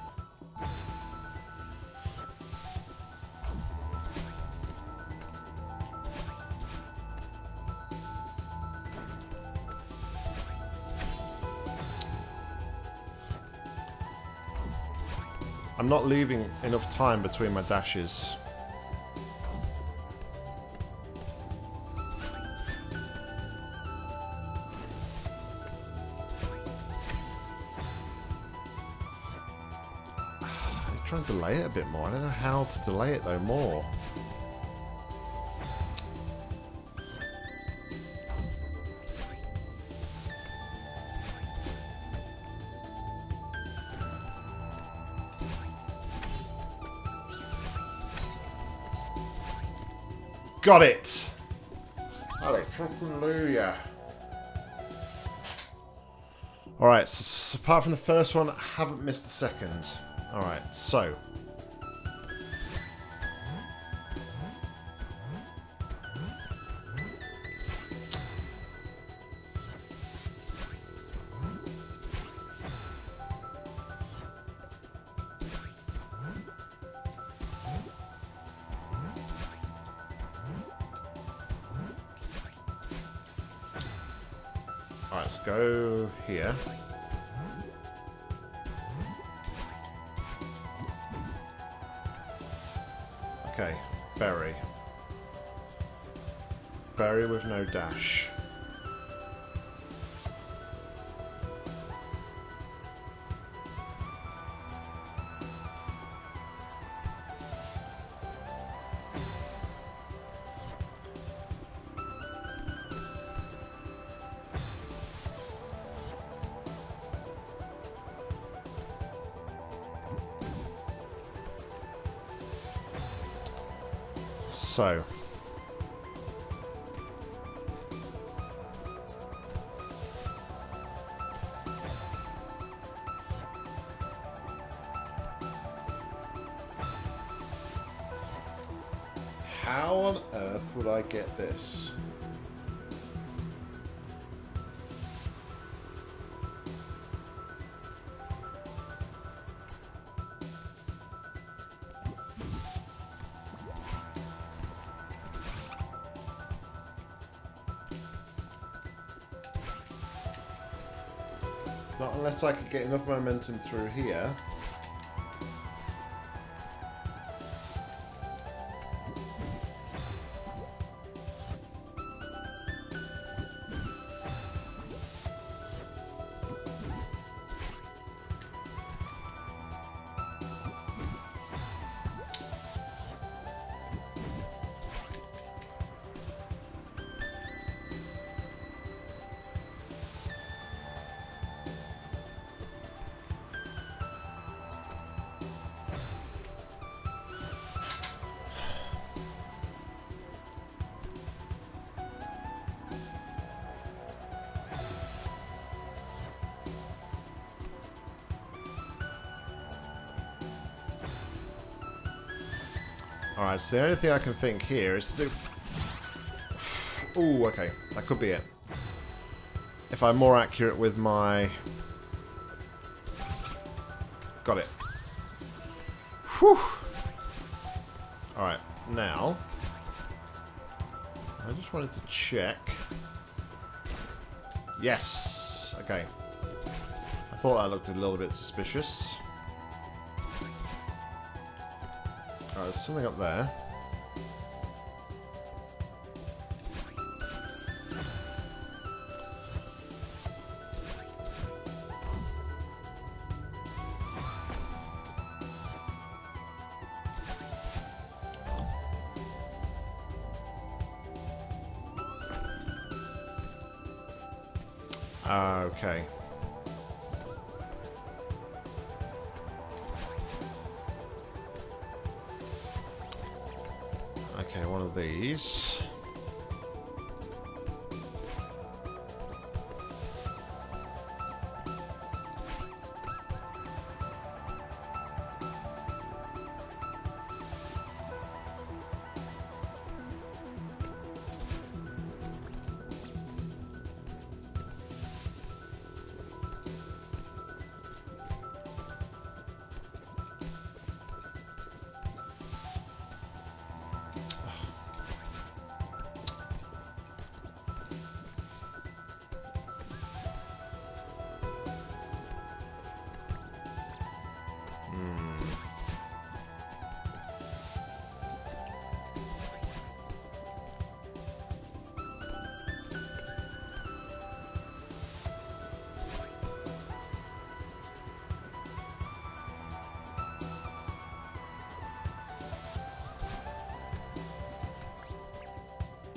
I'm not leaving enough time between my dashes. I'm trying to delay it a bit more. I don't know how to delay it though more. Got it! Hallelujah. Alright, so, so apart from the first one, I haven't missed the second. Alright, so. Alright, let's go here. Okay, berry. Berry with no dash. So, how on earth would I get this? Not unless I could get enough momentum through here. Alright, so the only thing I can think here is to do... Ooh, okay. That could be it. If I'm more accurate with my... Got it. Whew! Alright, now... I just wanted to check... Yes! Okay. I thought that looked a little bit suspicious. Oh, there's something up there. Okay. Okay, one of these.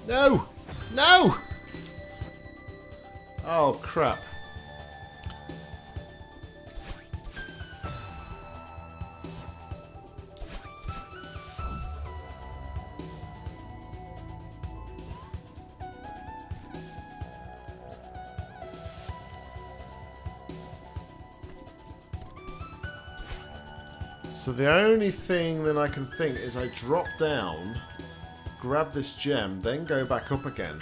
No! No! Oh, crap. So the only thing that I can think is I drop down, grab this gem, then go back up again.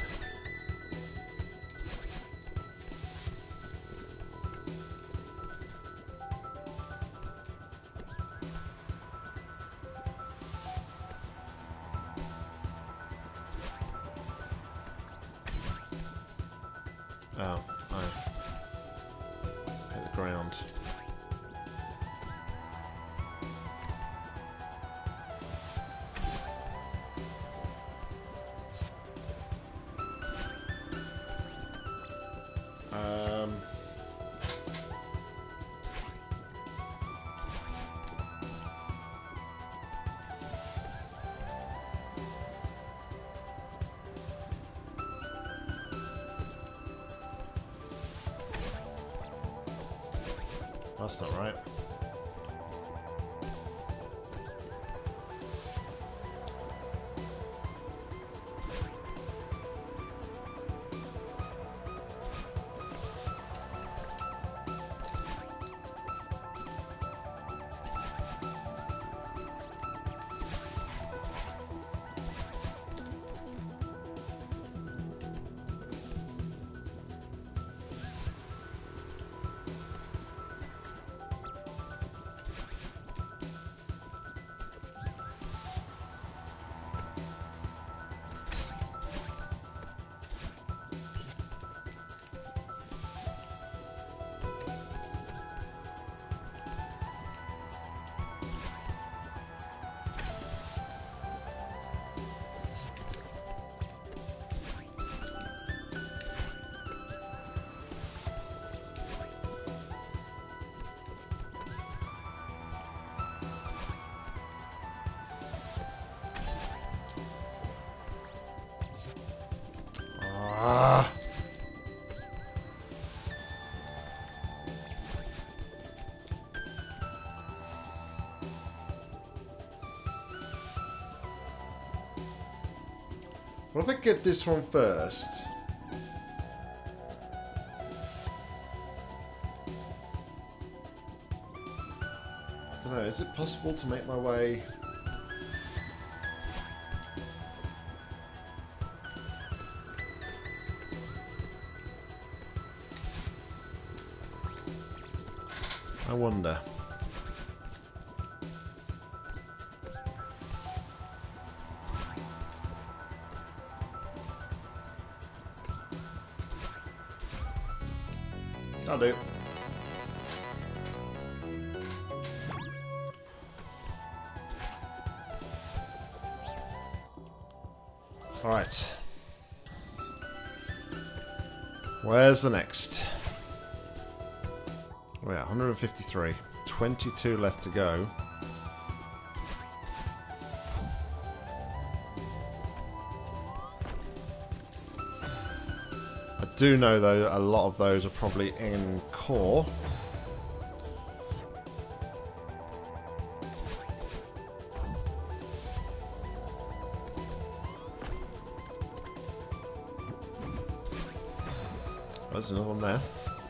Oh, I hit the ground. Um, that's not right. Ah. What if I get this one first? I don't know, is it possible to make my way? I wonder. I'll do. All right. Where's the next? Oh yeah, one hundred fifty-three. twenty-two left to go. I do know though that a lot of those are probably in core. There's another one there.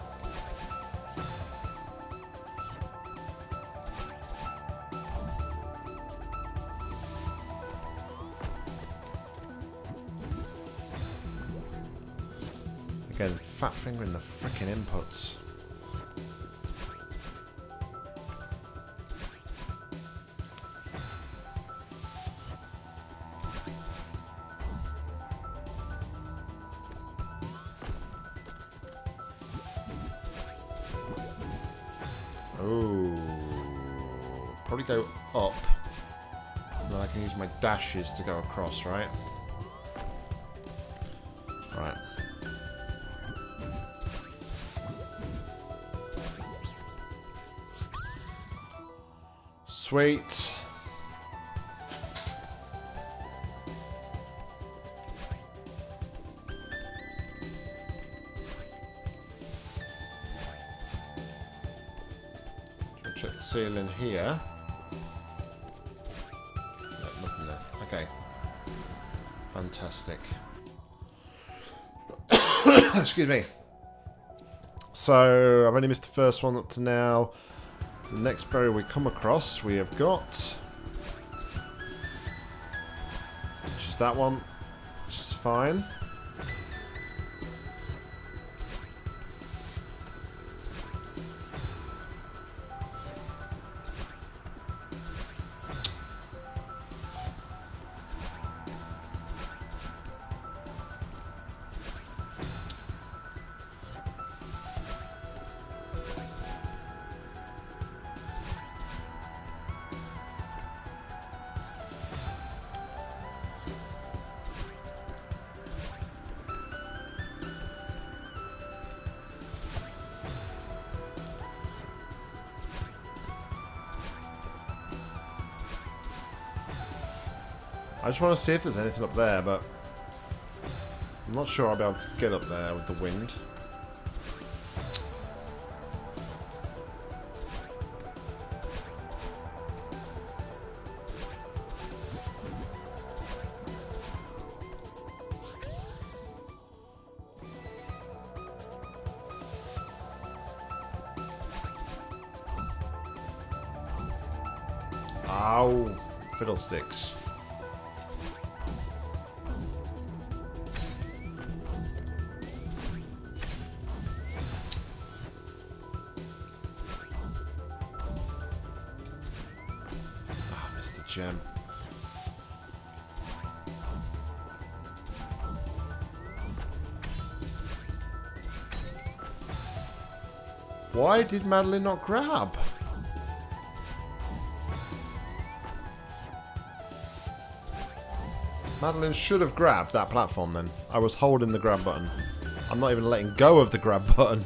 Again, fat finger in the frickin' inputs. Oh, probably go up. Then I can use my dashes to go across, right? Right. Sweet. ceiling here. No, nothing there. Okay. Fantastic. Excuse me. So, I've only missed the first one up to now. The next barrier we come across, we have got... which is that one. Which is fine. I just want to see if there's anything up there, but I'm not sure I'll be able to get up there with the wind. Ow, fiddlesticks. Gem. Why did Madeline not grab? Madeline should have grabbed that platform then. I was holding the grab button. I'm not even letting go of the grab button.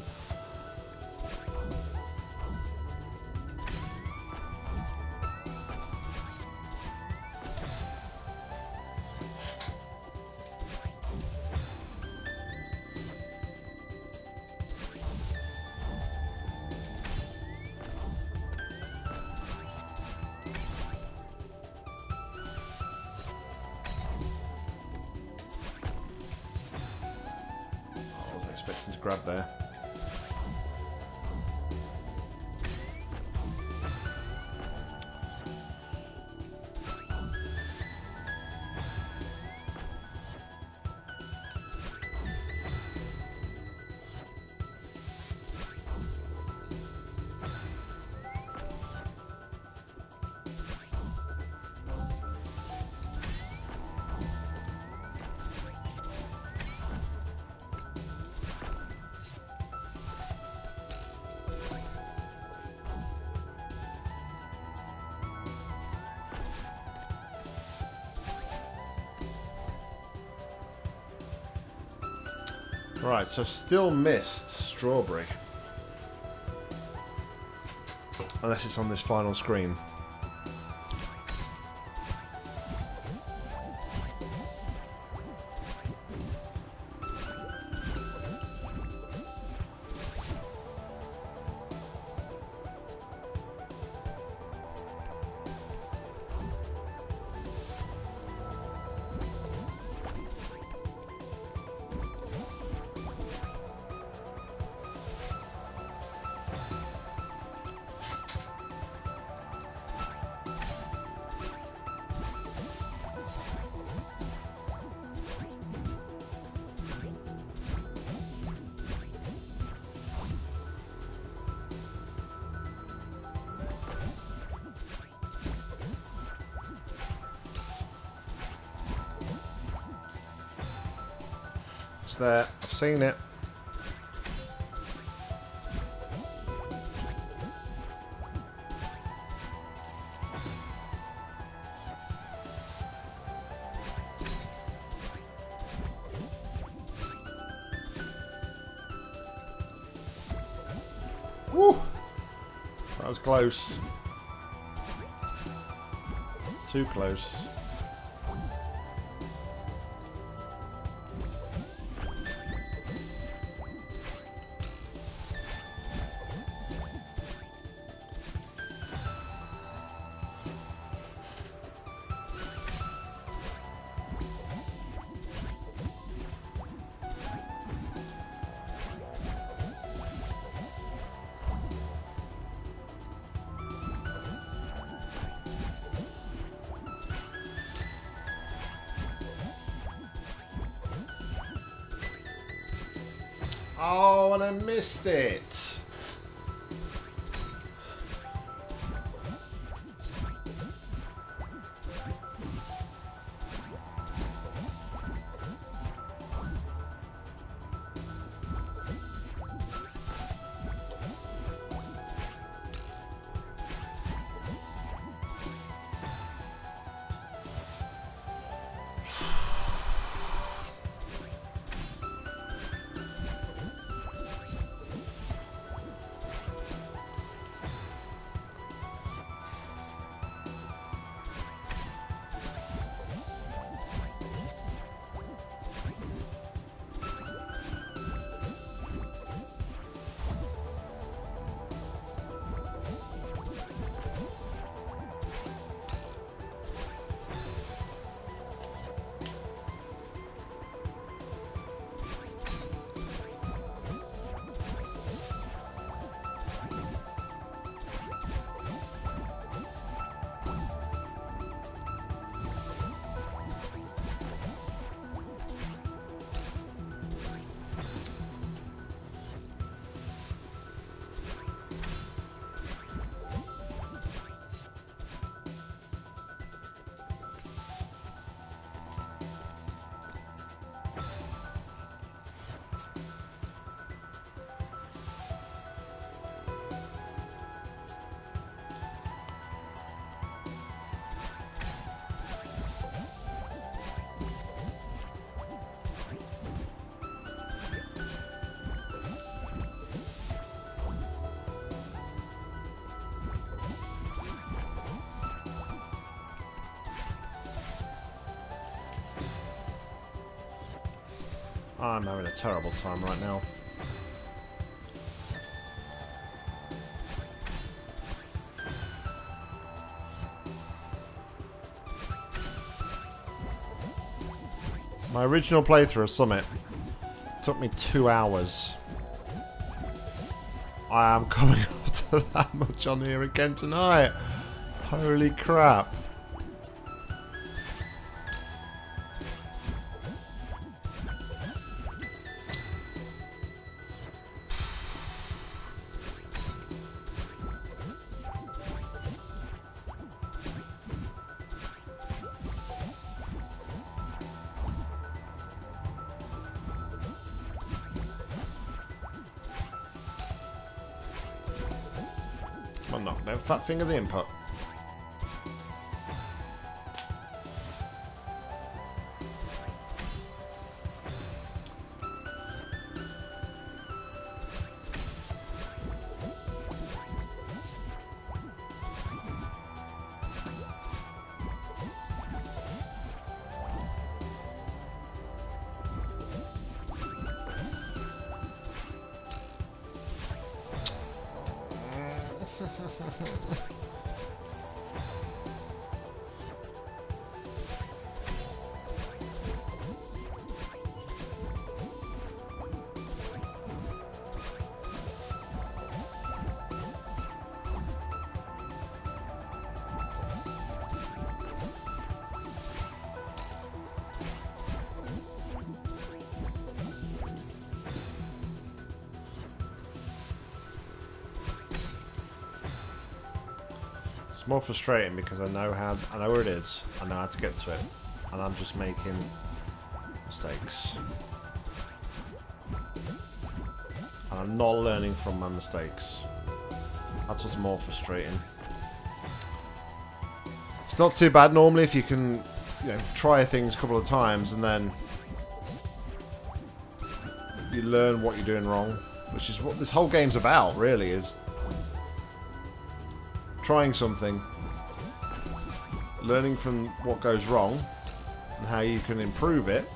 To grab there. Right, so still missed strawberry. Unless it's on this final screen. It's there. I've seen it. Woo! That was close. Too close. Oh, and I missed it. I'm having a terrible time right now. My original playthrough of Summit took me two hours. I am coming up to that much on here again tonight. Holy crap. Come on, Nock, don't fat finger the input. It's more frustrating because I know how I know where it is. I know how to get to it, and I'm just making mistakes. And I'm not learning from my mistakes. That's what's more frustrating. It's not too bad normally if you can, you know, try things a couple of times and then you learn what you're doing wrong, which is what this whole game's about, really, is trying something, learning from what goes wrong and how you can improve it.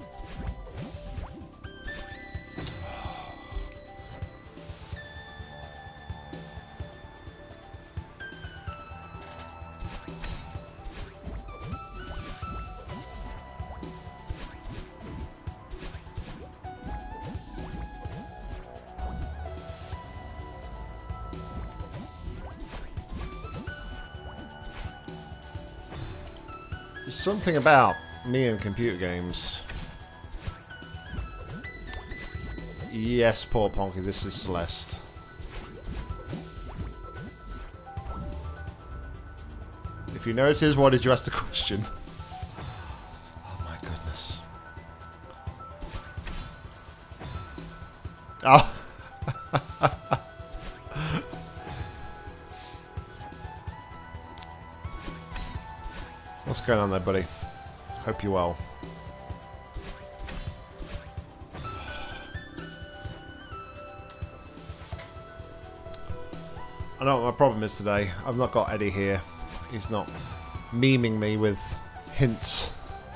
There's something about me and computer games. Yes, poor Ponky, this is Celeste. If you know it is, why did you ask the question? Oh my goodness. Oh. What's going on there, buddy? Hope you're well. I know what my problem is today. I've not got Eddie here. He's not memeing me with hints.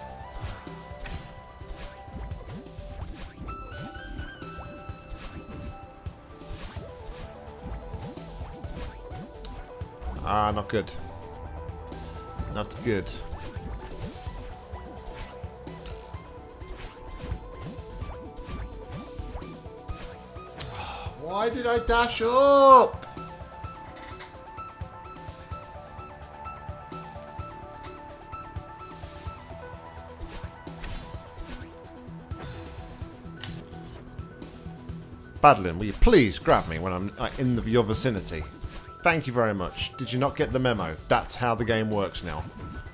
Ah, not good. Not good. Why did I dash up? Madeline, will you please grab me when I'm uh, in the, your vicinity? Thank you very much. Did you not get the memo? That's how the game works now.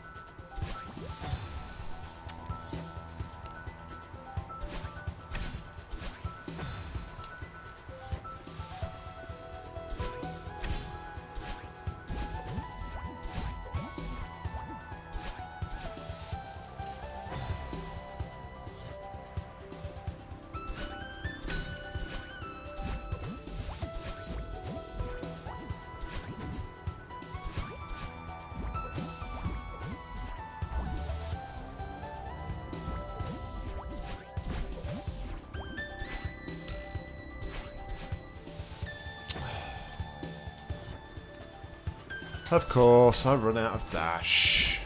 Of course, I've run out of dash.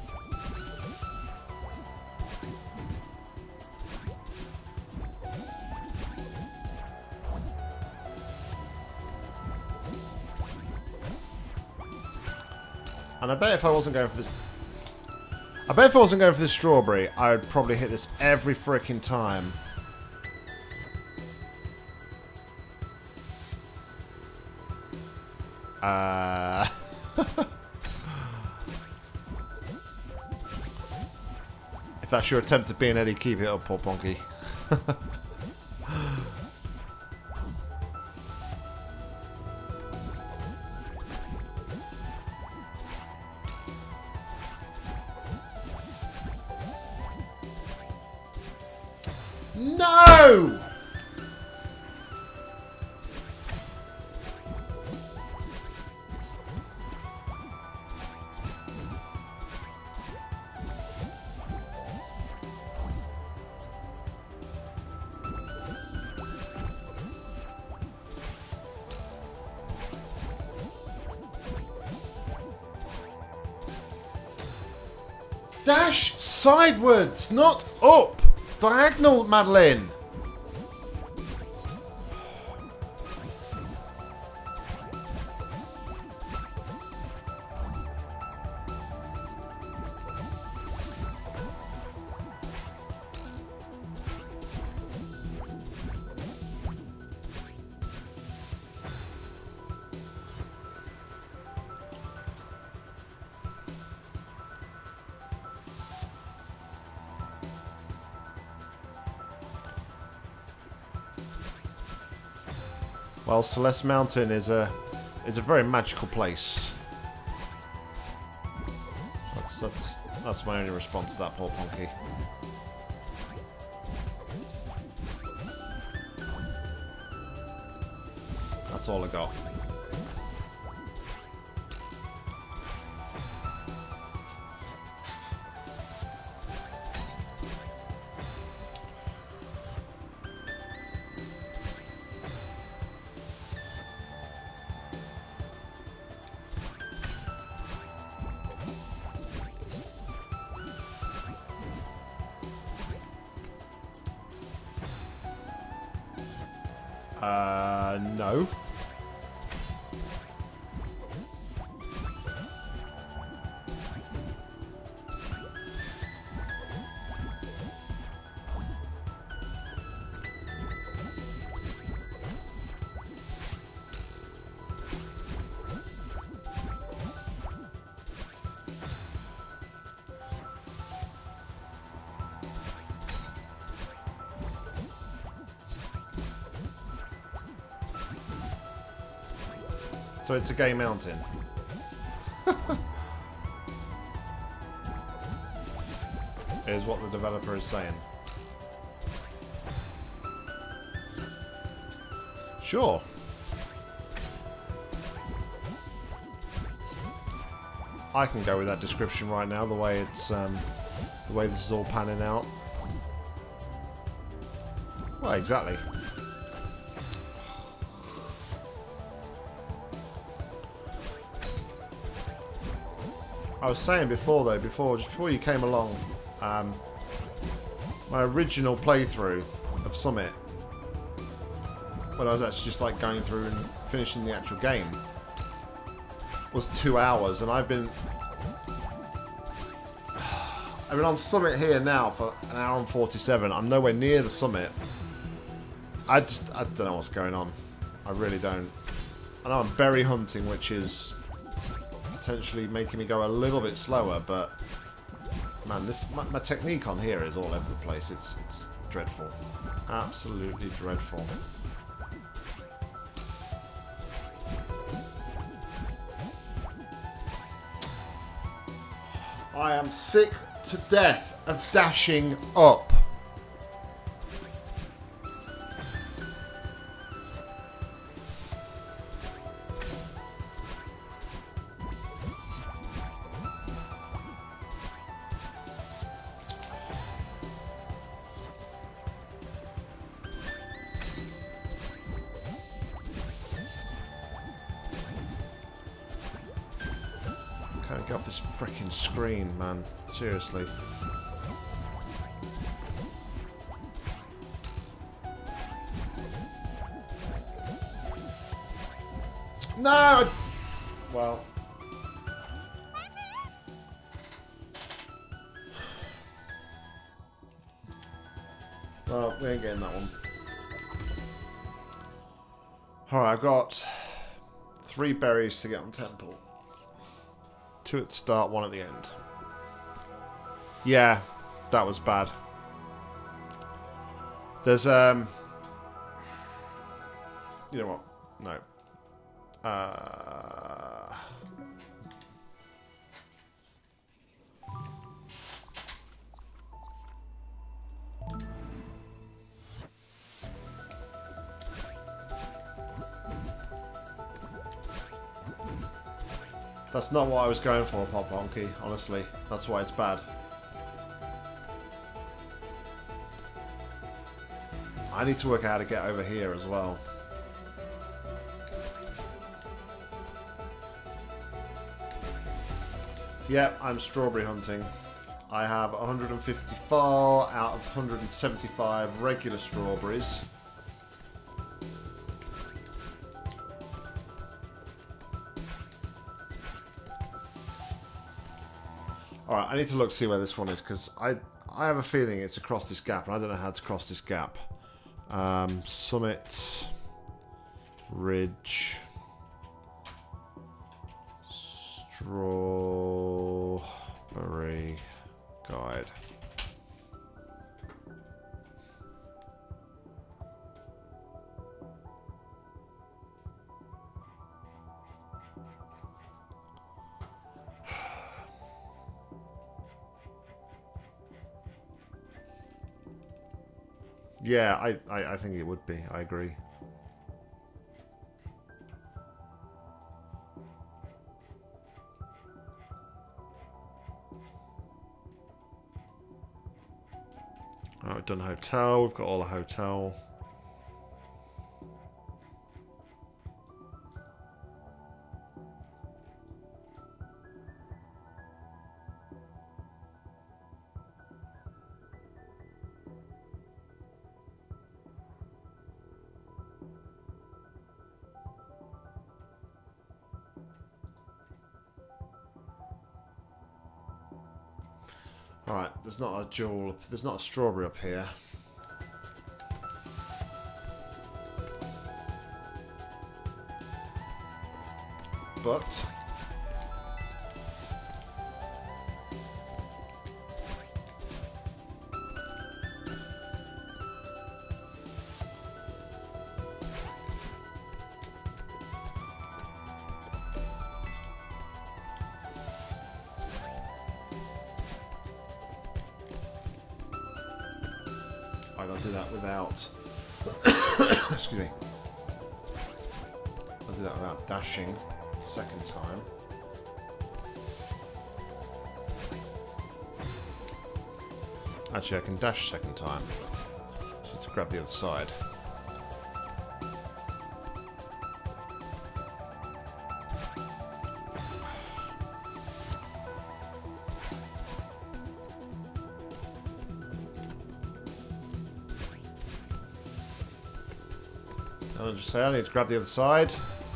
And I bet if I wasn't going for this... I bet if I wasn't going for this strawberry, I would probably hit this every frickin' time. Uh... If that's your attempt at being Eddie, keep it up, poor Ponky. No! Dash sidewards, not up. Diagonal, Madeline. Well, Celeste Mountain is a is a very magical place. That's that's that's my only response to that, poor Ponky. That's all I got. Uh, no. So it's a gay mountain. Is what the developer is saying. Sure. I can go with that description right now, the way it's um, the way this is all panning out. Well, exactly. I was saying before, though, before just before you came along, um, my original playthrough of Summit, when I was actually just like going through and finishing the actual game, was two hours, and I've been I've been on Summit here now for an hour and forty-seven. I'm nowhere near the summit. I just I don't know what's going on. I really don't. I know I'm berry hunting, which is potentially making me go a little bit slower, but man, this my, my technique on here is all over the place. It's it's dreadful, absolutely dreadful. I am sick to death of dashing up. Can't get off this freaking screen, man. Seriously. No! Well. Well, we ain't getting that one. Alright, I've got three berries to get on temple. Two at the start, one at the end. Yeah, that was bad. There's, um... you know what? No. Uh... That's not what I was going for, Pop Honky, honestly. That's why it's bad. I need to work out how to get over here as well. Yep, I'm strawberry hunting. I have one hundred fifty-four out of one hundred seventy-five regular strawberries. Alright, I need to look to see where this one is, because I I have a feeling it's across this gap, and I don't know how to cross this gap. Um, Summit, Ridge, Strawberry Guide. Yeah, I, I, I think it would be. I agree. Alright, we've done hotel. We've got all the hotel. Alright, there's not a jewel, there's not a strawberry up here. But I gotta do that without. Excuse me. I'll do that without dashing the second time. Actually, I can dash second time. So to grab the other side. I'll just say I need to grab the other side.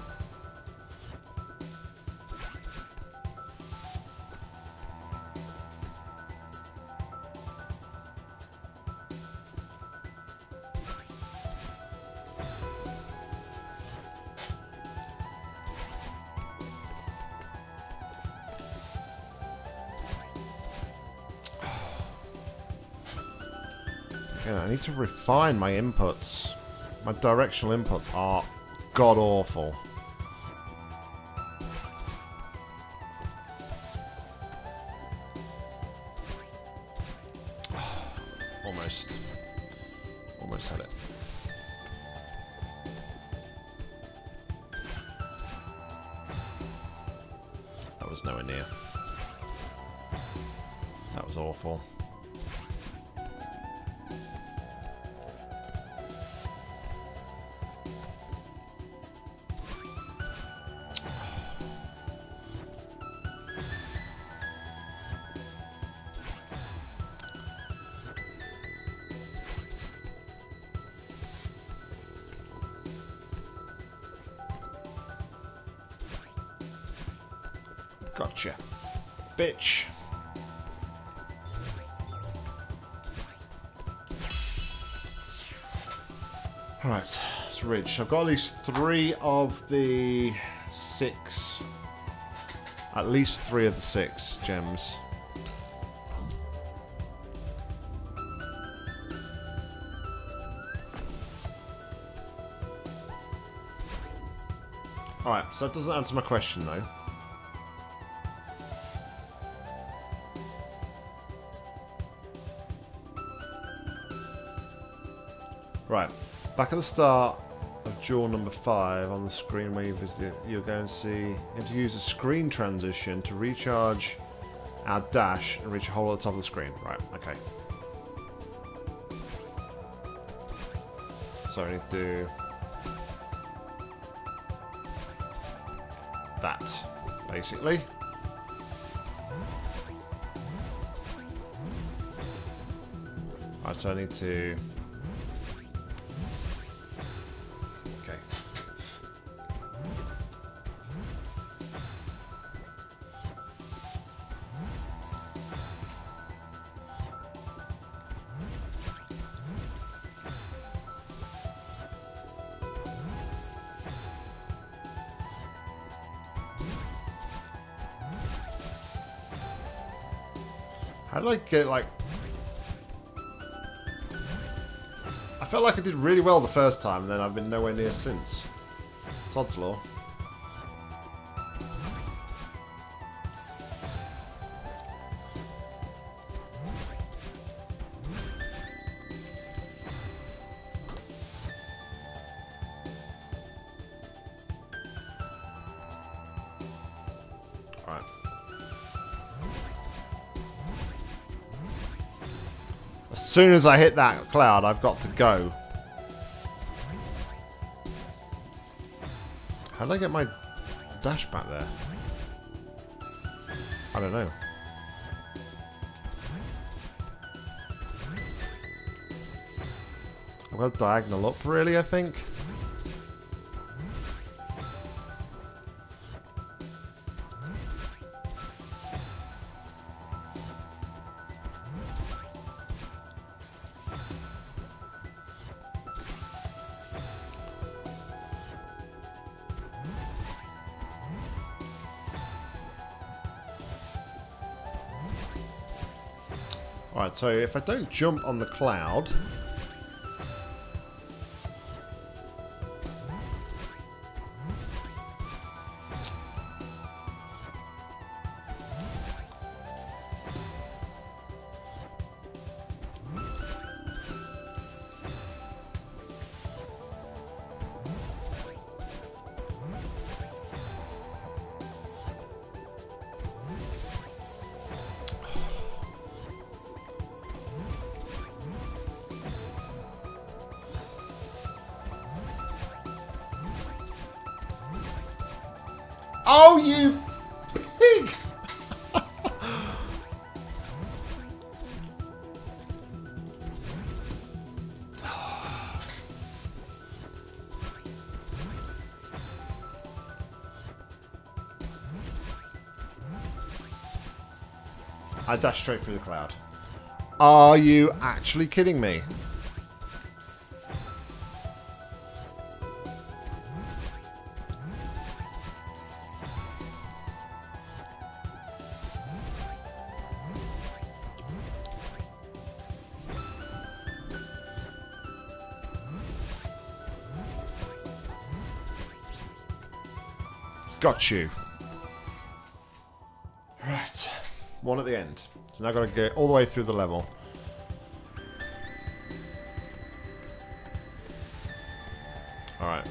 Again, I need to refine my inputs. My directional inputs are god-awful. Almost. Almost had it. That was nowhere near. That was awful. Gotcha. Bitch. Right, it's Ridge. I've got at least three of the six. At least three of the six gems. Alright, so that doesn't answer my question though. Right, back at the start of jewel number five on the screen where you visit, you're going to see you have to use a screen transition to recharge our dash and reach a hole at the top of the screen. Right, okay. So I need to do that, basically. Alright, so I need to... Okay. How did I get, like... I felt like I did really well the first time, and then I've been nowhere near since. Todd's Law. Alright. As soon as I hit that cloud, I've got to go. How did I get my dash back there? I don't know. I've got to diagonal up, really, I think. Alright, so if I don't jump on the cloud... Oh, you pig! I dashed straight through the cloud. Are you actually kidding me? Got you. Right. One at the end. So now I've got to go all the way through the level. Alright.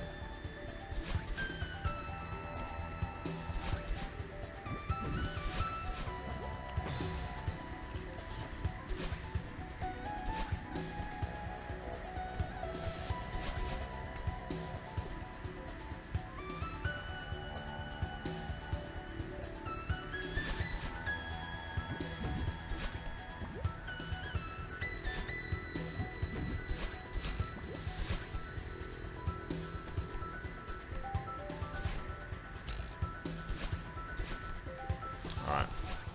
Alright.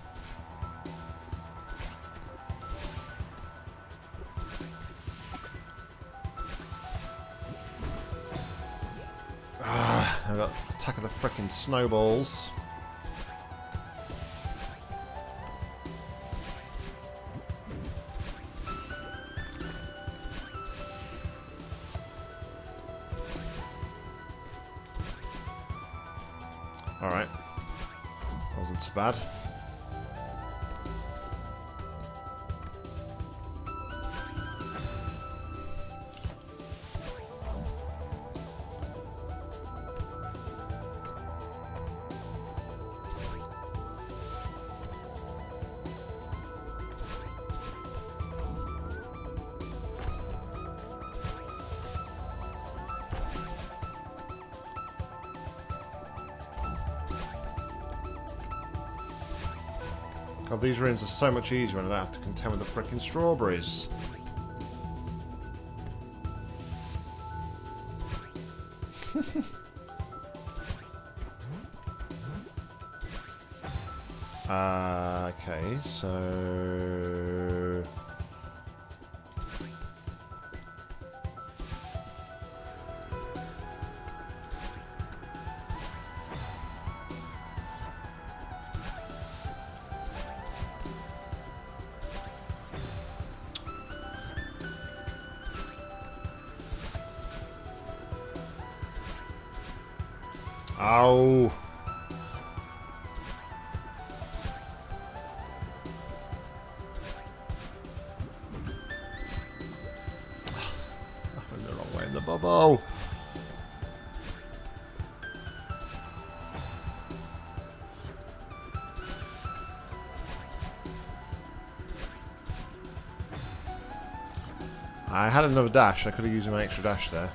Ah, I've got attack of the frickin' snowballs. Alright. Wasn't so bad. God, these rooms are so much easier when I don't have to contend with the frickin' strawberries. uh, okay, so... Ow! I went the wrong way in the bubble. I had another dash. I could have used my extra dash there.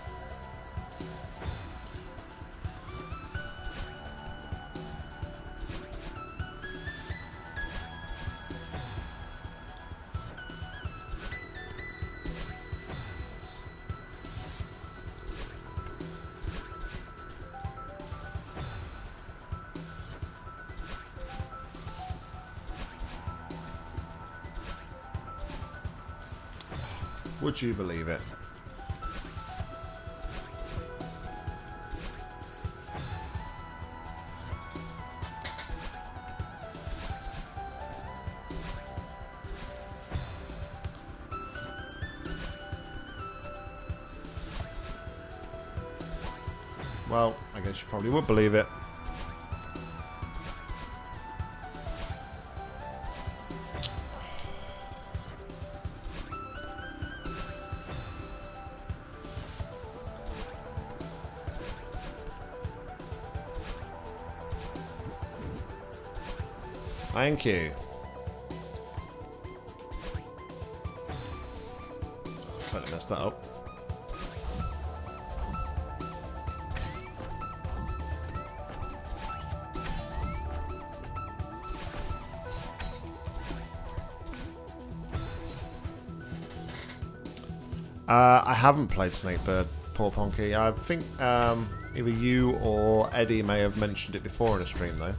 Would you believe it? Well, I guess you probably would believe it. Thank you. Totally messed that up. Uh, I haven't played Snakebird, poor Ponky. I think um, either you or Eddie may have mentioned it before in a stream, though.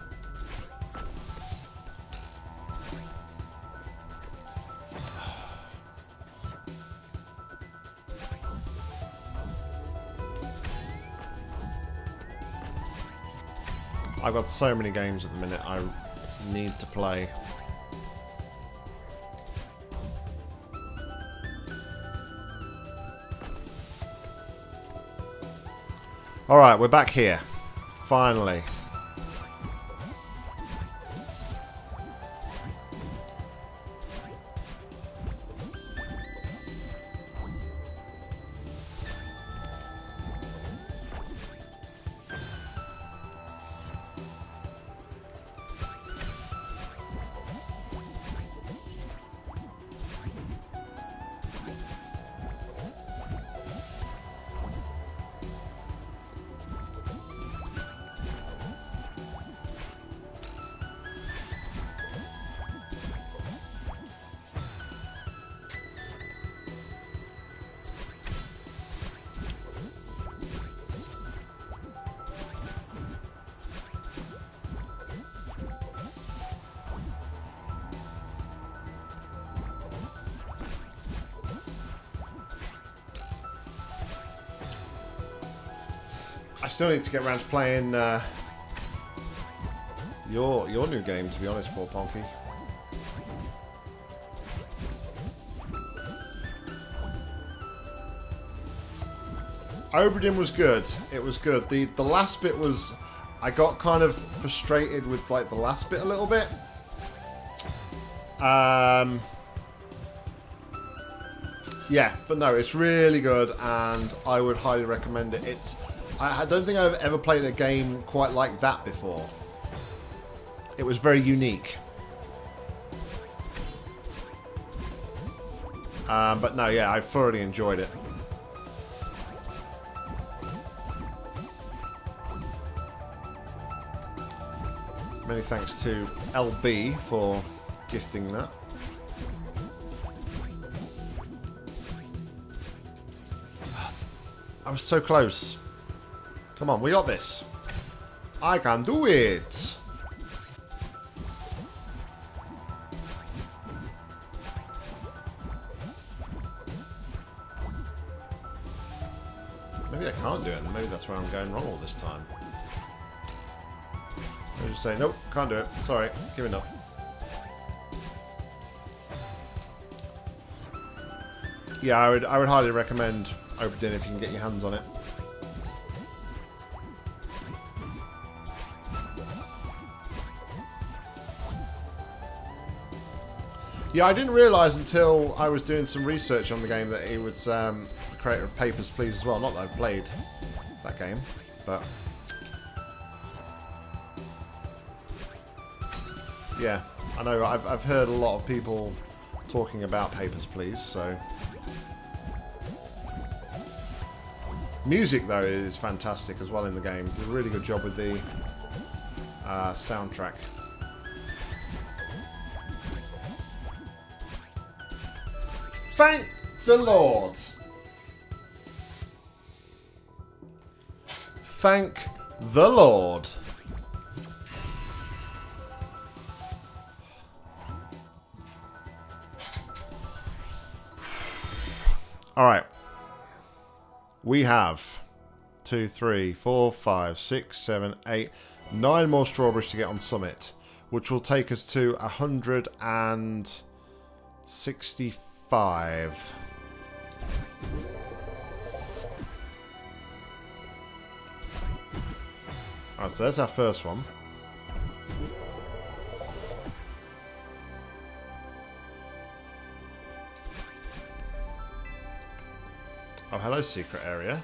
I've got so many games at the minute I need to play. Alright, we're back here. Finally. I still need to get around to playing uh, your your new game, to be honest, poor Ponky. Oberdin was good. It was good. The the last bit was, I got kind of frustrated with like the last bit a little bit. Um. Yeah, but no, it's really good, and I would highly recommend it. It's I don't think I've ever played a game quite like that before. It was very unique. Um, but no, yeah, I thoroughly enjoyed it. Many thanks to L B for gifting that. I was so close. Come on, we got this. I can do it. Maybe I can't do it, and maybe that's where I'm going wrong all this time. I'll just say, nope, can't do it. Sorry, giving up. Yeah, I would I would highly recommend Oberdin if you can get your hands on it. Yeah, I didn't realise until I was doing some research on the game that he was um, the creator of Papers, Please as well. Not that I've played that game, but yeah, I know I've, I've heard a lot of people talking about Papers, Please, so... Music, though, is fantastic as well in the game. Did a really good job with the uh, soundtrack. Thank the Lord. Thank the Lord. All right. We have two, three, four, five, six, seven, eight, nine more strawberries to get on Summit, which will take us to one hundred sixty-five. Five. Alright, so there's our first one. Oh, hello, secret area.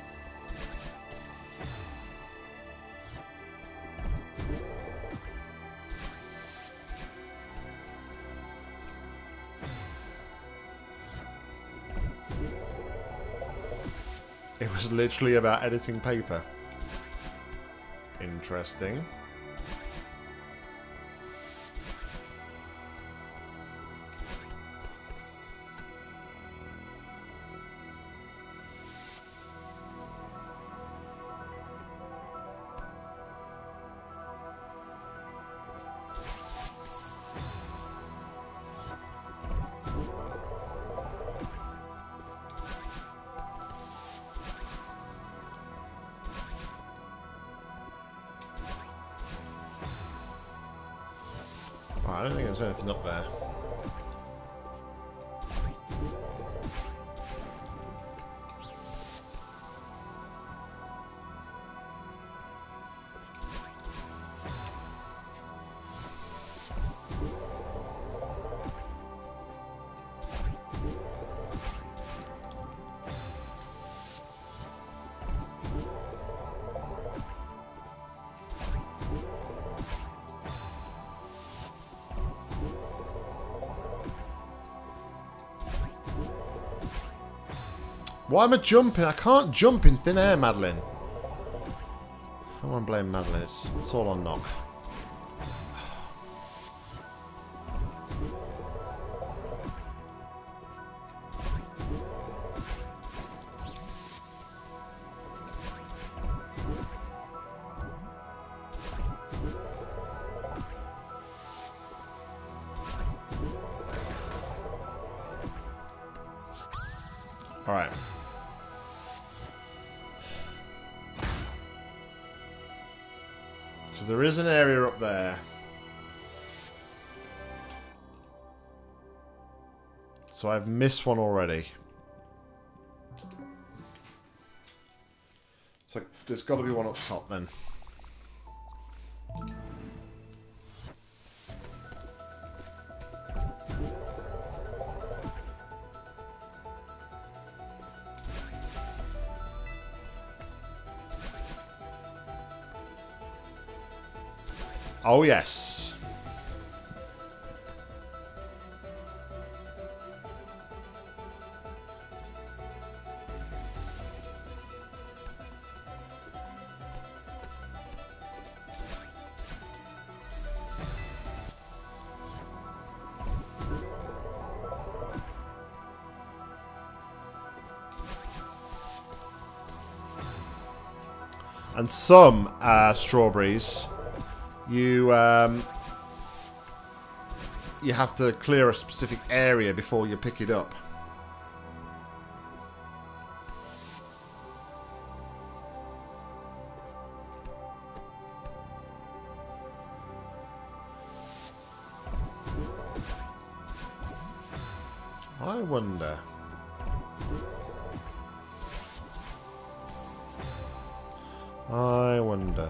It was literally about editing paper. Interesting. don't think there's anything up there. Why am I jumping? I can't jump in thin air, Madeline. I won't blame Madeline. It's, it's all on Nock. Alright. So there is an area up there. So I've missed one already. So there's got to be one up top then. Oh, yes. And some uh, strawberries, you um, you have to clear a specific area before you pick it up. I wonder. I wonder.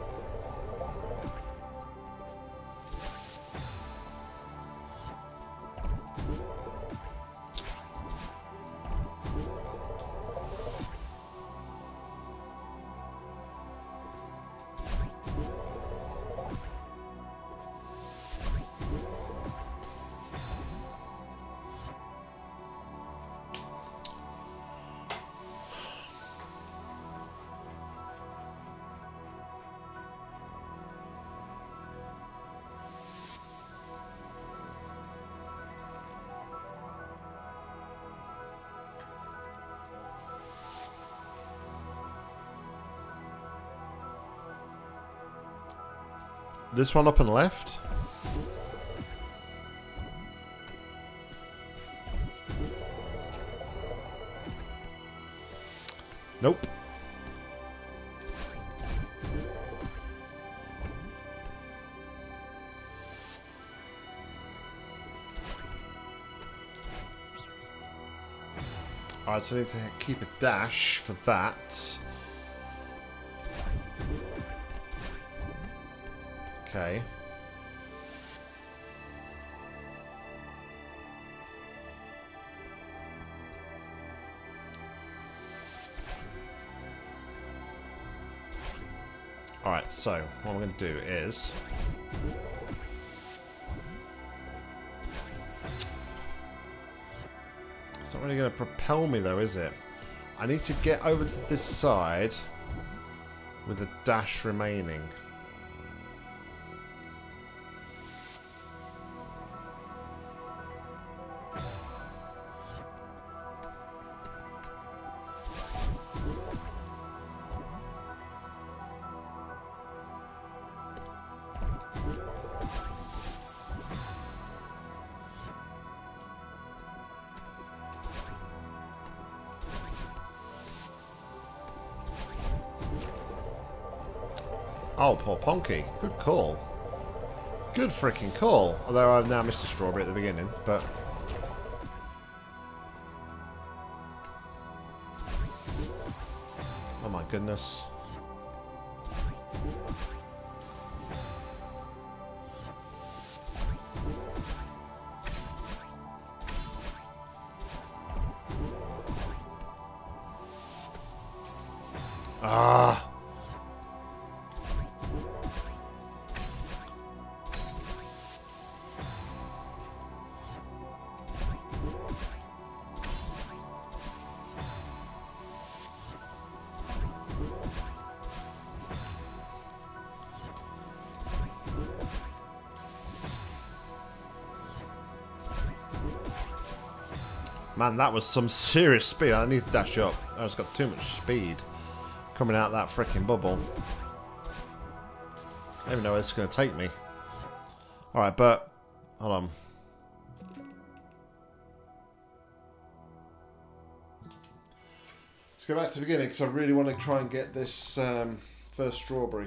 This one up and left? Nope. Alright, so I need to keep a dash for that. Okay. Alright, so what I'm going to do is... It's not really going to propel me though, is it? I need to get over to this side with a dash remaining. Oh, poor Ponky. Good call. Good freaking call. Although I've now missed a strawberry at the beginning, but... Oh my goodness. Ah. Man, that was some serious speed. I need to dash up. I just got too much speed coming out of that freaking bubble. I don't even know where this is going to take me. Alright, but... Hold on. Let's go back to the beginning, because I really want to try and get this um, first strawberry.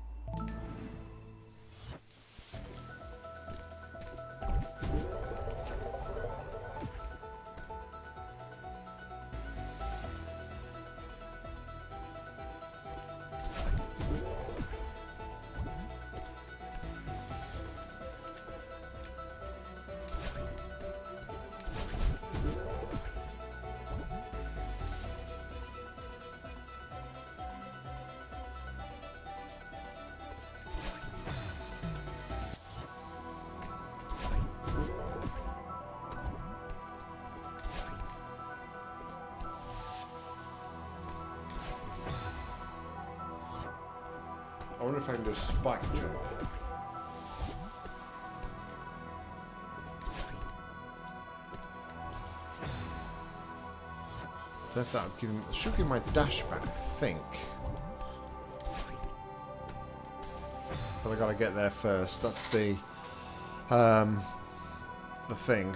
I wonder if I can do a spike jump. I don't know if that'll give him. It should give my dash back, I think. But I gotta get there first. That's the um the thing.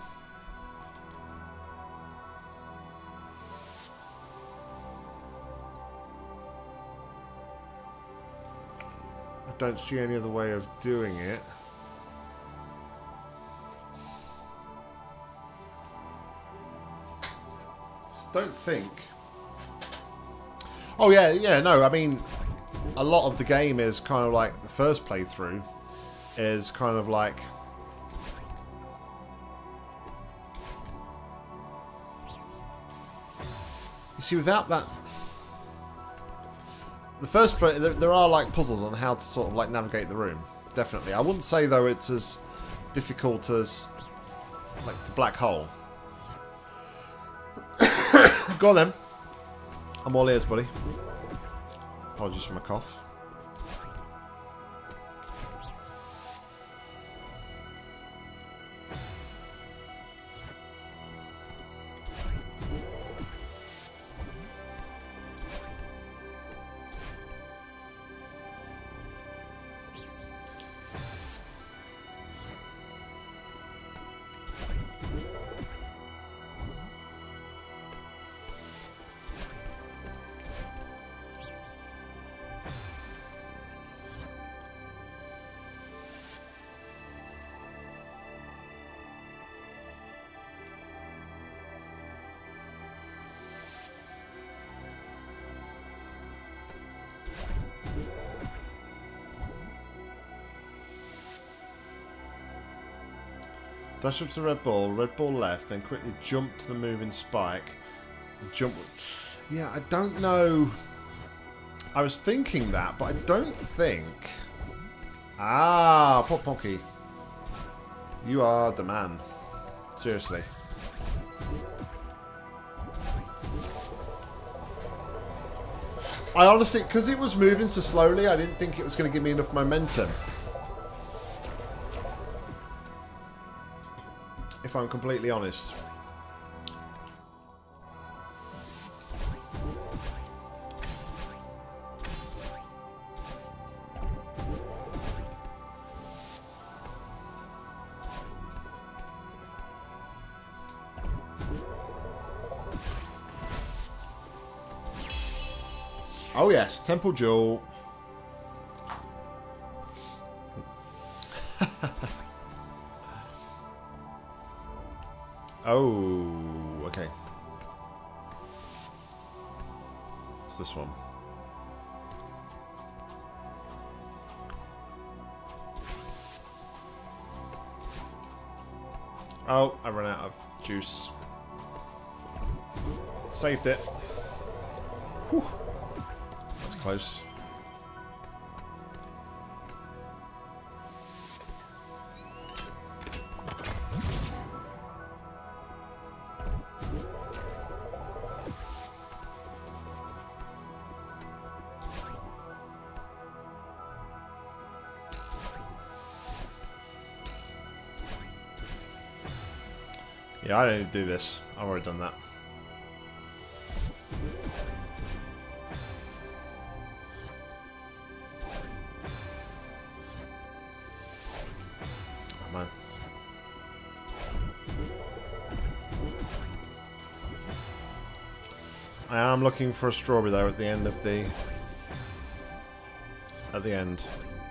I don't see any other way of doing it. I don't think. Oh yeah, yeah, no, I mean, a lot of the game is kind of like the first playthrough is kind of like you see without that. The first, there, there are like puzzles on how to sort of like navigate the room. Definitely, I wouldn't say though it's as difficult as like the black hole. Go on then. I'm all ears, buddy. Apologies for my cough. Dash up to the red ball, red ball left, then quickly jump to the moving spike. Jump. Yeah, I don't know. I was thinking that, but I don't think. Ah, Pop Pocky. You are the man. Seriously. I honestly, because it was moving so slowly, I didn't think it was going to give me enough momentum. If I'm completely honest. Oh yes, Temple Jewel. Oh, okay. What's this one? Oh, I ran out of juice. Saved it. Whew. That's close. Yeah, I don't need to do this. I've already done that. Oh, man. I am looking for a strawberry though at the end of the... At the end.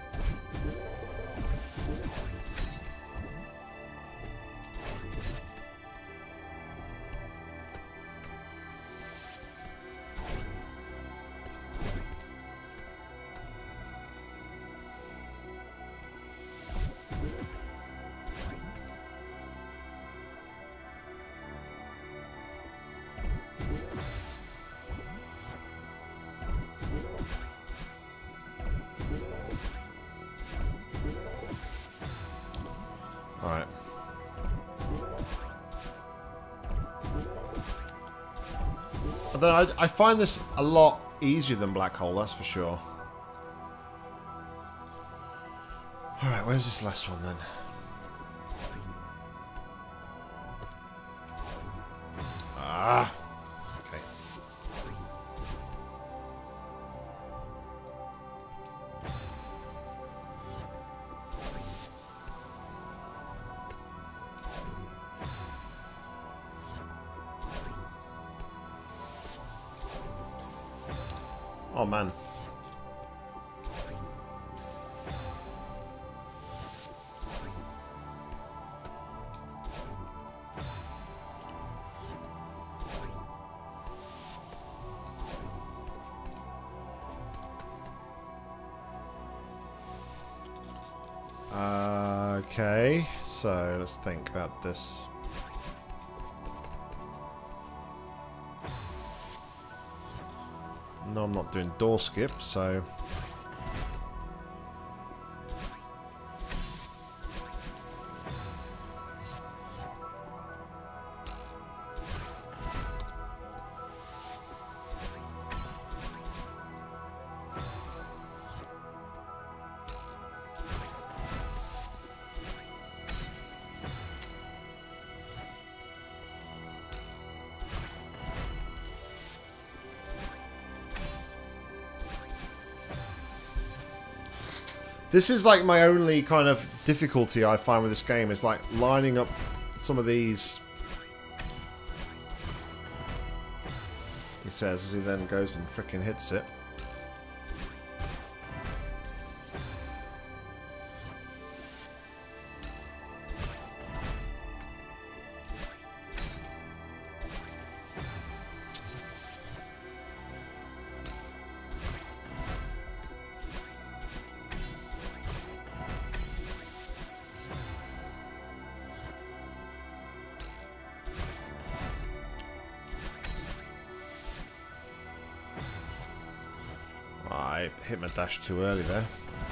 Alright. I don't know, I, I find this a lot easier than Black Hole, that's for sure. Alright, where's this last one then? Ah! Okay. Oh man. Uh, okay, so let's think about this. No, I'm not doing door skip, so... This is like my only kind of difficulty I find with this game is like lining up some of these. He says as he then goes and frickin' hits it. I hit my dash too early there.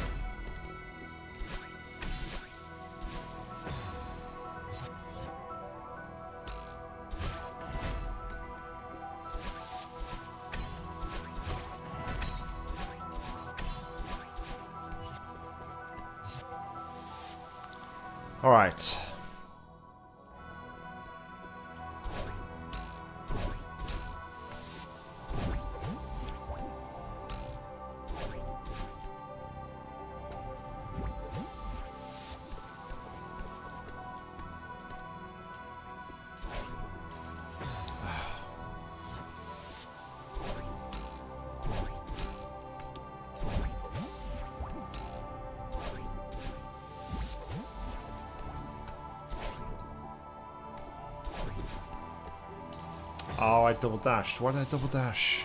All right. Oh, I double dashed. Why did I double dash?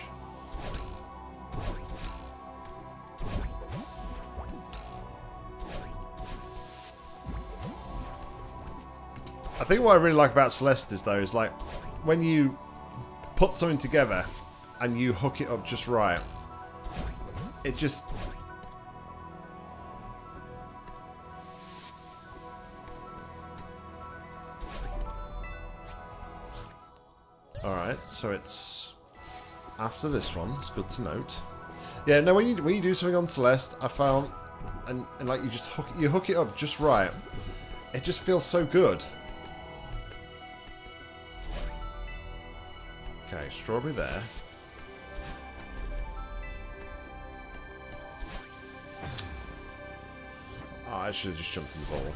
I think what I really like about Celeste is though is like when you put something together and you hook it up just right, it just alright, so it's after this one. It's good to note. Yeah, no, when you when you do something on Celeste, I found and, and like you just hook you hook it up just right, it just feels so good. Okay, strawberry there. Oh, I should have just jumped in the ball.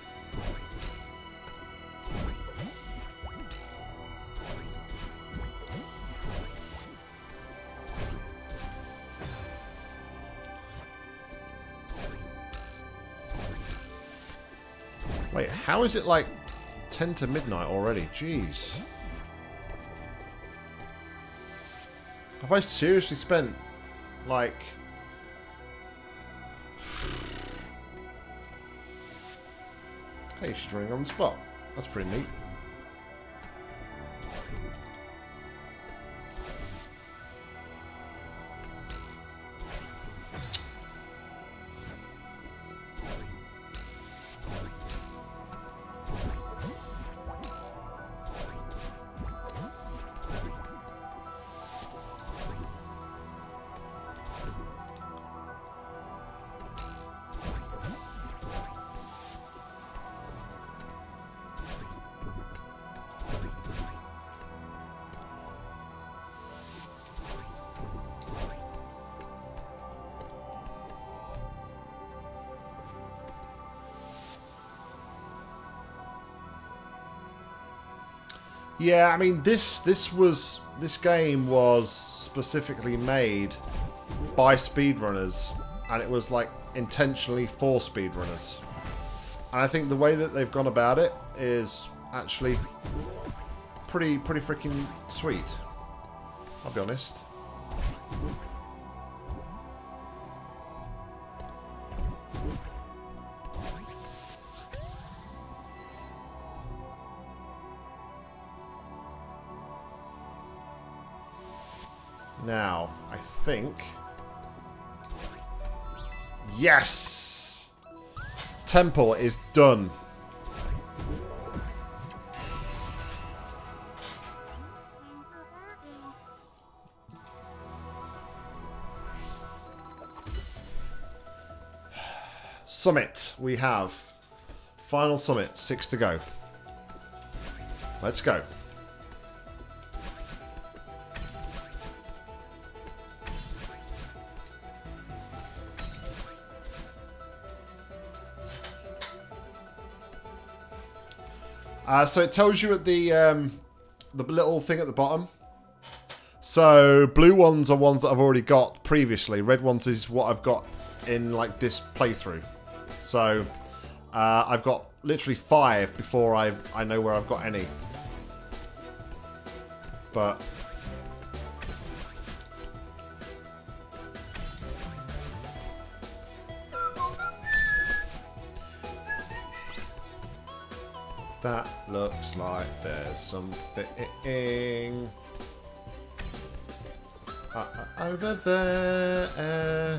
Wait, how is it like ten to midnight already? Jeez. Have I seriously spent, like... Hey, she's running on the spot. That's pretty neat. Yeah, I mean, this this was this game was specifically made by speedrunners, and it was like intentionally for speedrunners. And I think the way that they've gone about it is actually pretty pretty freaking sweet. I'll be honest. Now, I think... Yes! Temple is done. Summit. We have final summit. Six to go. Let's go. Uh, so it tells you at the um, the little thing at the bottom. So blue ones are ones that I've already got previously. Red ones is what I've got in like this playthrough. So uh, I've got literally five before I I know where I've got any. But that looks like there's something uh, uh, over there.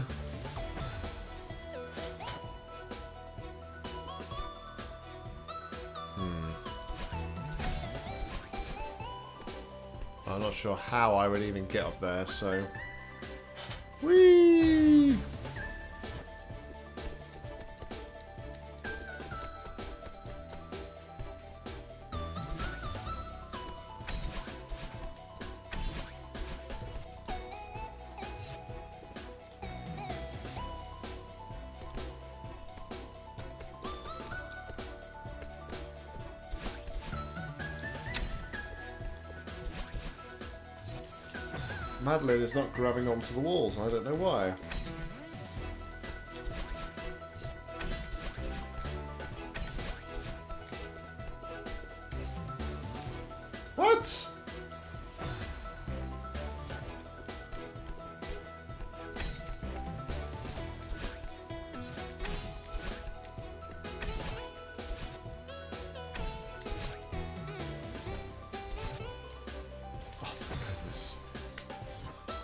Hmm. I'm not sure how I would even get up there, so... Whee! Madeline is not grabbing onto the walls, and I don't know why. What?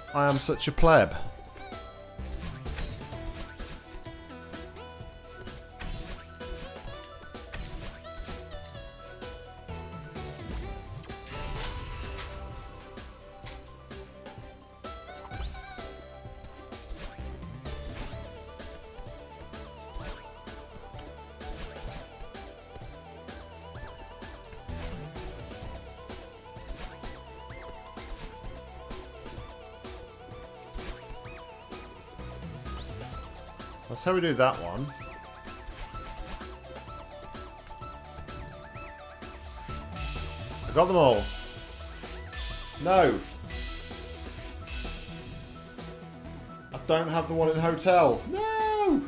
I am such a pleb. That's how we do that one. I got them all. No. I don't have the one in hotel. No.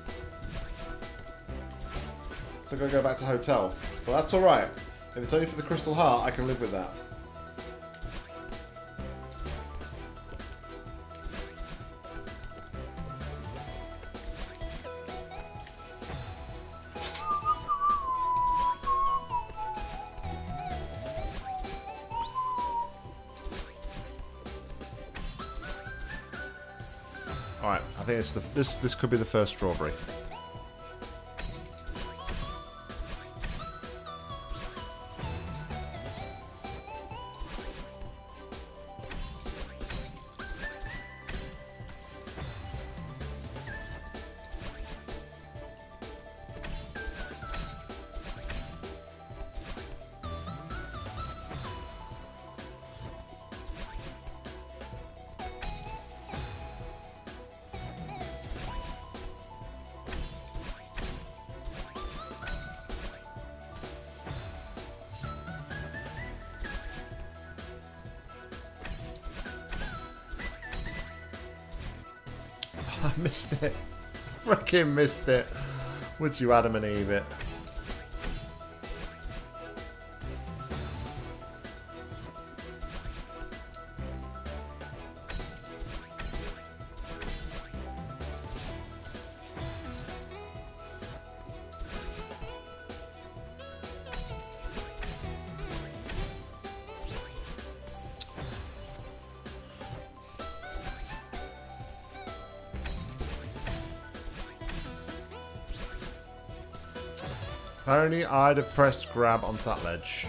So I gotta go back to hotel. But that's alright. If it's only for the crystal heart, I can live with that. Alright, I think it's the, this this could be the first strawberry. I missed it. Freaking missed it. Would you Adam and Eve it? Only I'd have pressed grab onto that ledge.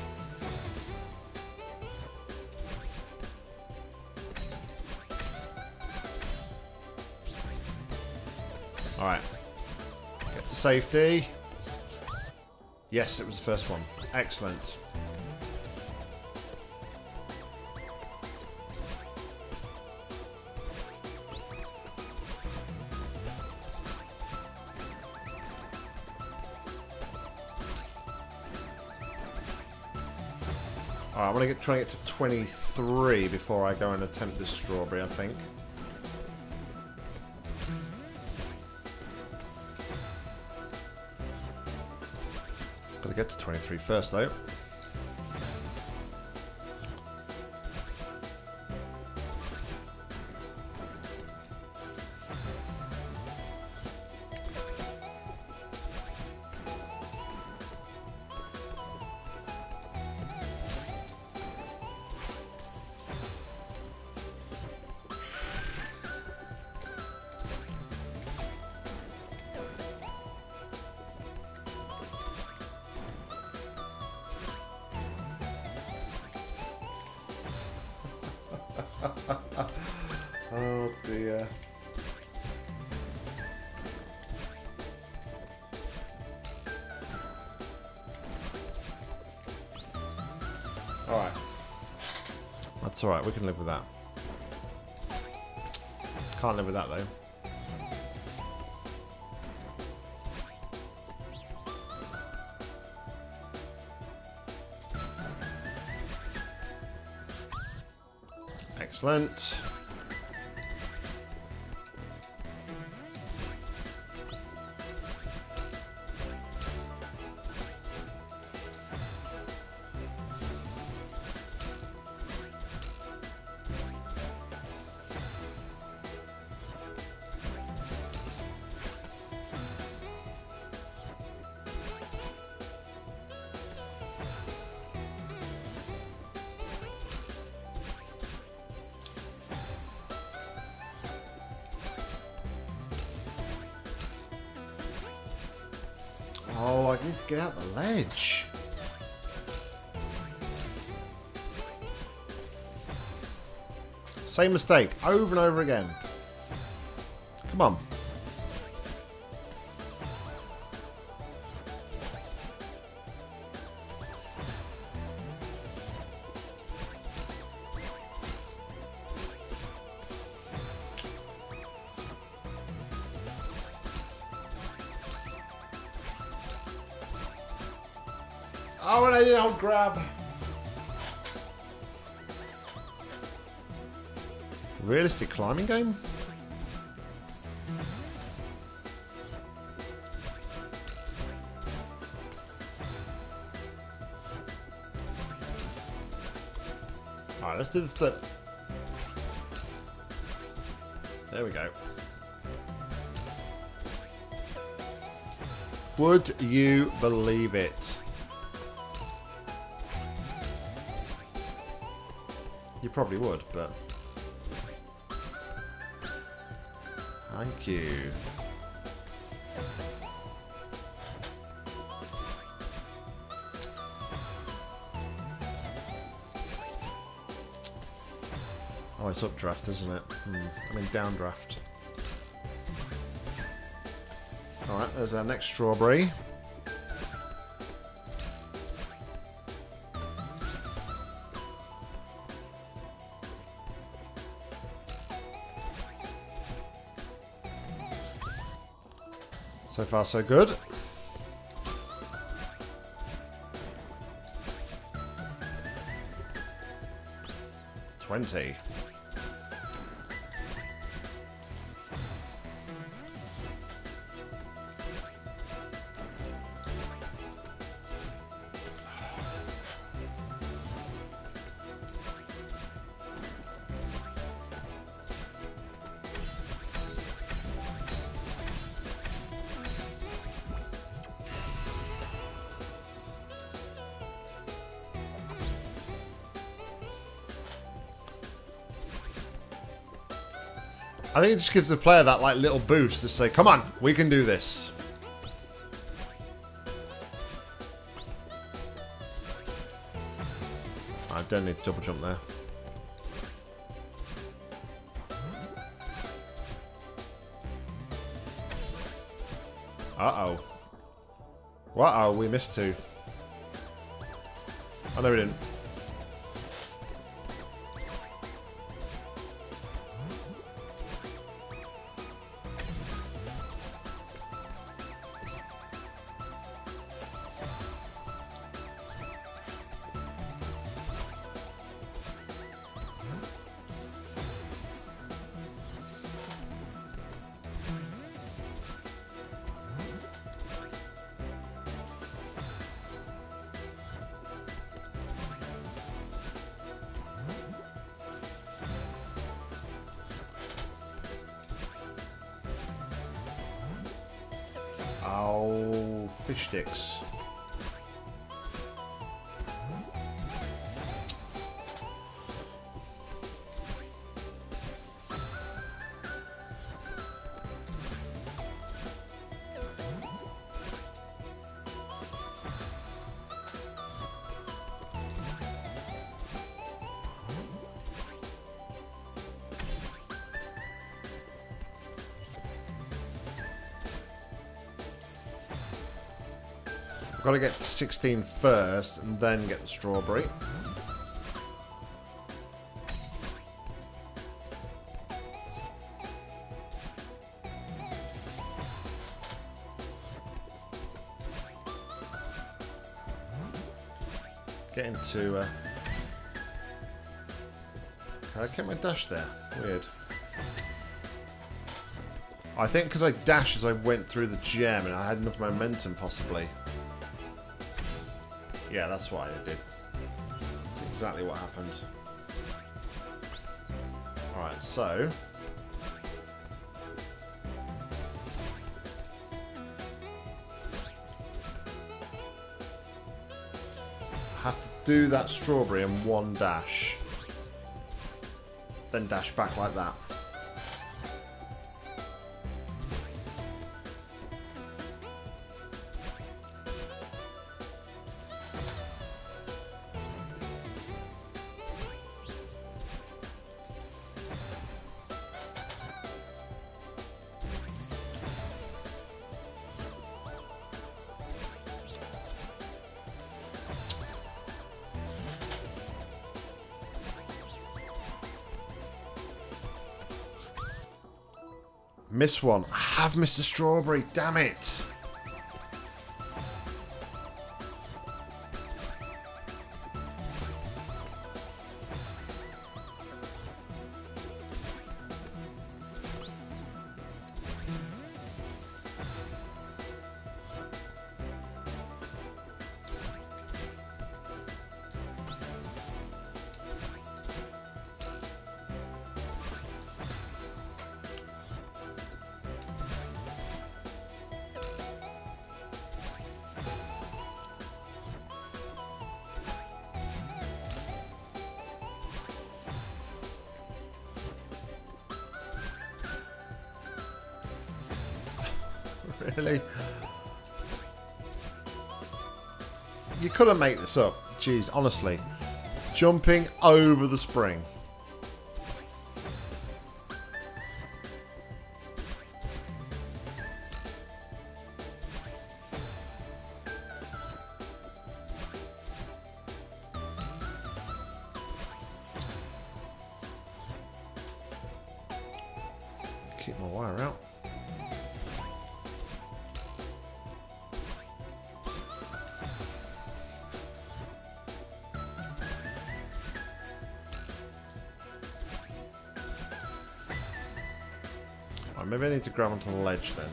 Alright. Get to safety. Yes, it was the first one. Excellent. Alright, I want to get try and get to twenty-three before I go and attempt this strawberry, I think. Gotta get to twenty-three first, though. Oh dear. Alright. That's alright, we can live with that. Can't live with that though. Excellent. I need to get out the ledge. Same mistake over and over again. Come on. Oh, and I didn't hold grab. Realistic climbing game? Alright, let's do the slip. There we go. Would you believe it? You probably would, but... Thank you. Oh, it's updraft, isn't it? Hmm. I mean downdraft. Alright, there's our next strawberry. So far, so good. Twenty. I think it just gives the player that like little boost to say, come on, we can do this. I don't need to double jump there. Uh-oh. Uh-oh, we missed two. Oh, no we didn't. Oh, fish sticks. Got to get to sixteen first and then get the strawberry. Get into... Uh... Can I get my dash there? Weird. I think because I dashed as I went through the gem and I had enough momentum possibly. Yeah, that's why I did. That's exactly what happened. Alright, so... I have to do that strawberry in one dash. Then dash back like that. Miss one. I have missed a strawberry. Damn it. Really? You couldn't make this up. Jeez, honestly. Jumping over the spring. Keep my wire out. Maybe I need to grab onto the ledge then.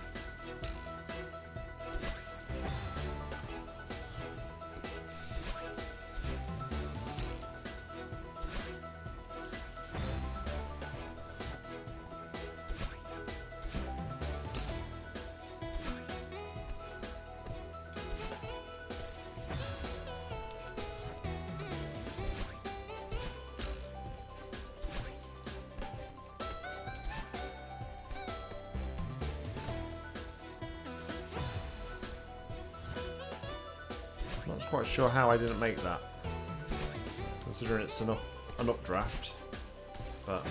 Not quite sure how I didn't make that, considering it's enough an updraft, but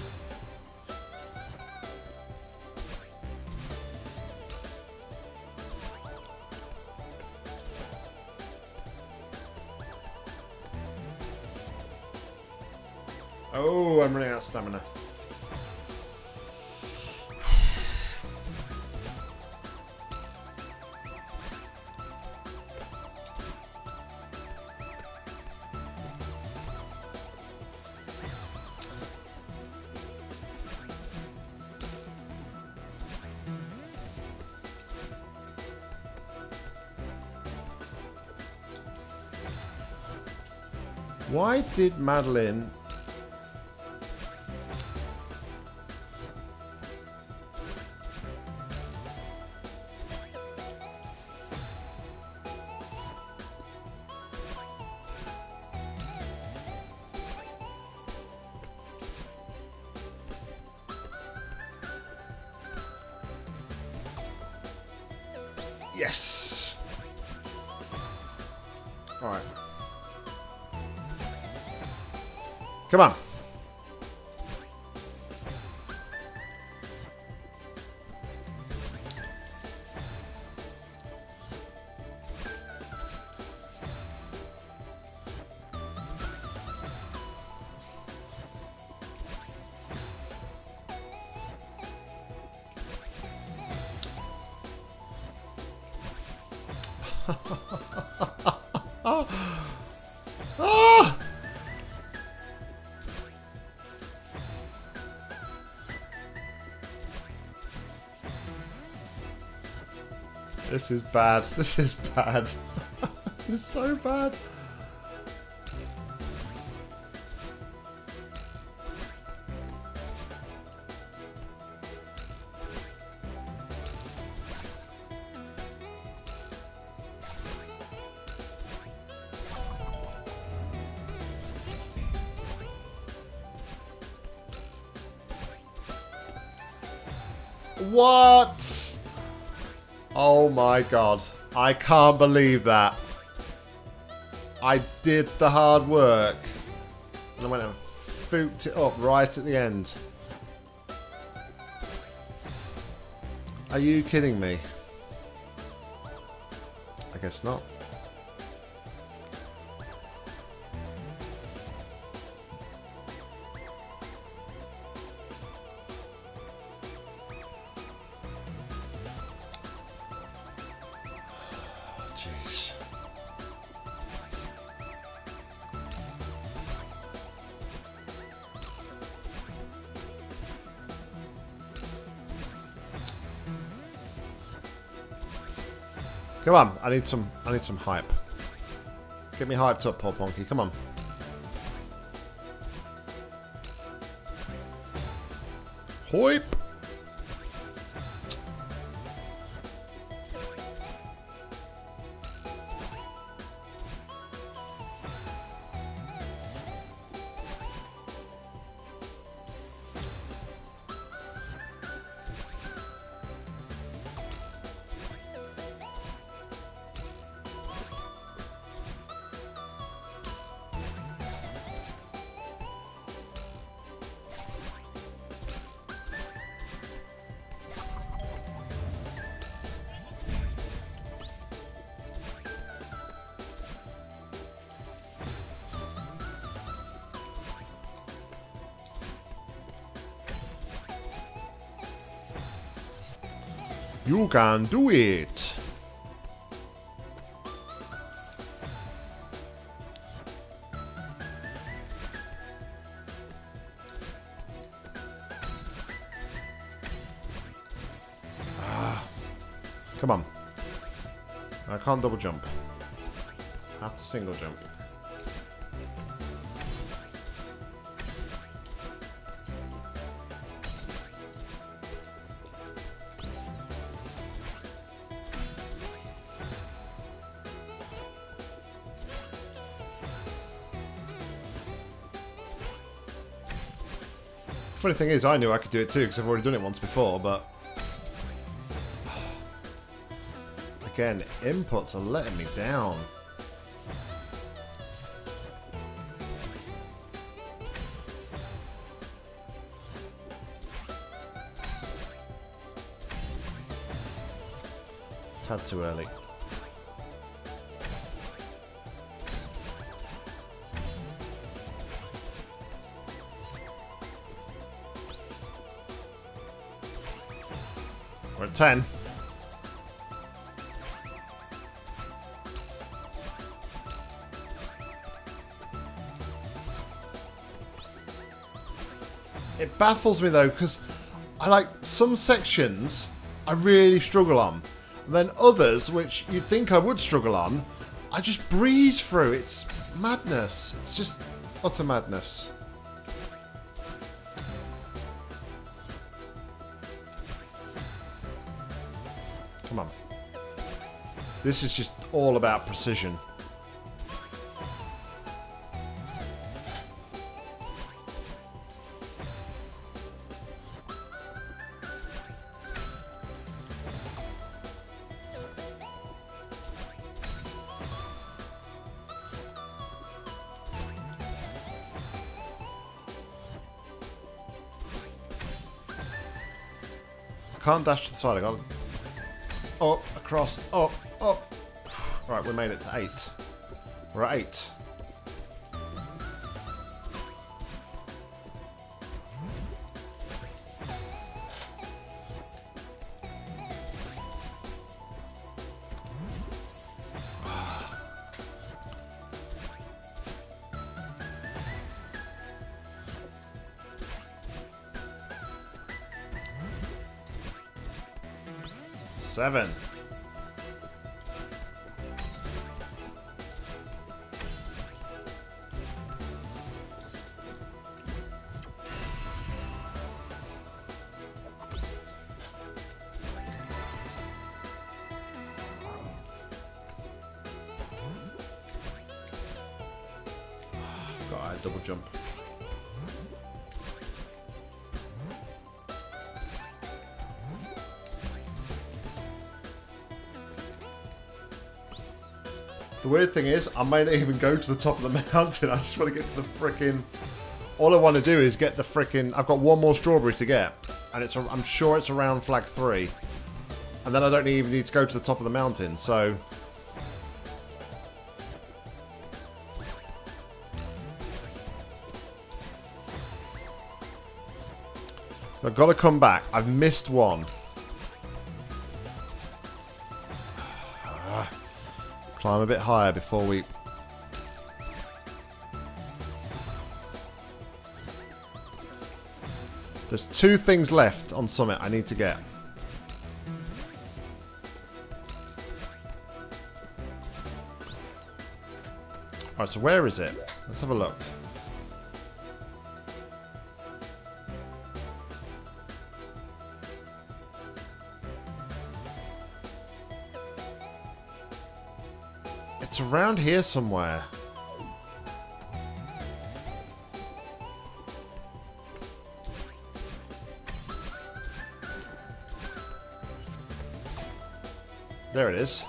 oh, I'm running out of stamina. Why did Madeline... Yes! Alright. Come on. Ah! This is bad. This is bad. This is so bad. What? Oh my god. I can't believe that. I did the hard work. And I went and fooked it up right at the end. Are you kidding me? I guess not. Jeez. Come on, I need some I need some hype. Get me hyped up, Paul Ponky, come on. Hoip! You can do it! Ah. Come on. I can't double jump. I have to single jump. Funny thing is, I knew I could do it too because I've already done it once before, but again, inputs are letting me down. Tad too early. We're at ten. It baffles me though, because I like some sections I really struggle on. And then others, which you'd think I would struggle on, I just breeze through. It's madness. It's just utter madness. Come on. This is just all about precision. I can't dash to the side, I got up, across, up, up. Right, we made it to eight. We're at eight. Seven. God, double jump. The weird thing is, I may not even go to the top of the mountain. I just want to get to the frickin'... All I want to do is get the frickin'... I've got one more strawberry to get. And it's. I'm sure it's around flag three. And then I don't even need to go to the top of the mountain, so... I've got to come back. I've missed one. Climb a bit higher before we... There's two things left on Summit I need to get. Alright, so where is it? Let's have a look. It's around here somewhere. There it is.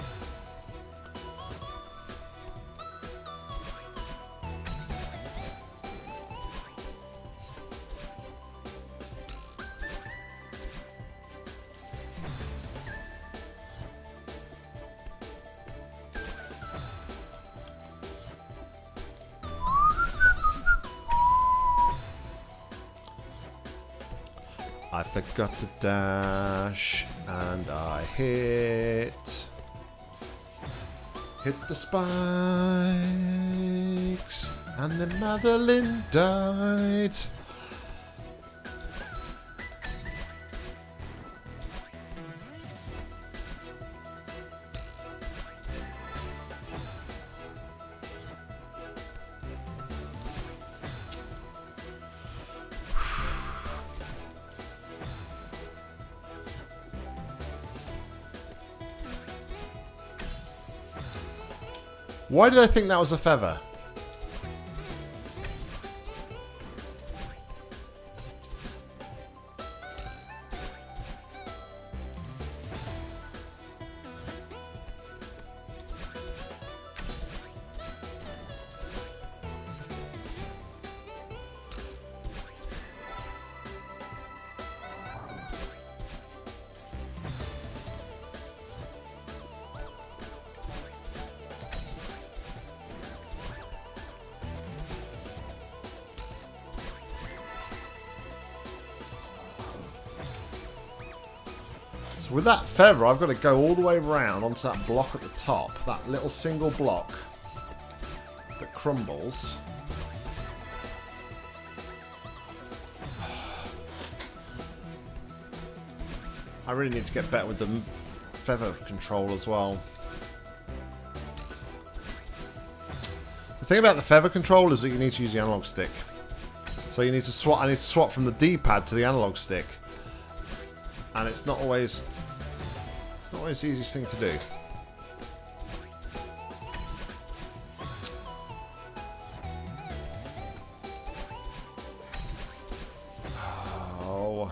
I forgot to dash, and I hit, hit the spikes, and then Madeline died. Why did I think that was a feather? So with that feather, I've got to go all the way around onto that block at the top. That little single block that crumbles. I really need to get better with the feather control as well. The thing about the feather control is that you need to use the analog stick. So you need to swap. I need to swap from the D-pad to the analog stick. And it's not always, it's not always the easiest thing to do. Oh.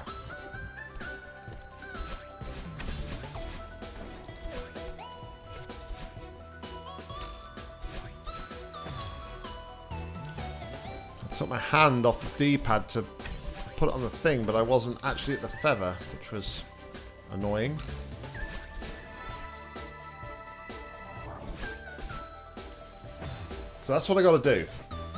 I took my hand off the D-pad to put it on the thing, but I wasn't actually at the feather, which was annoying. So that's what I got to do.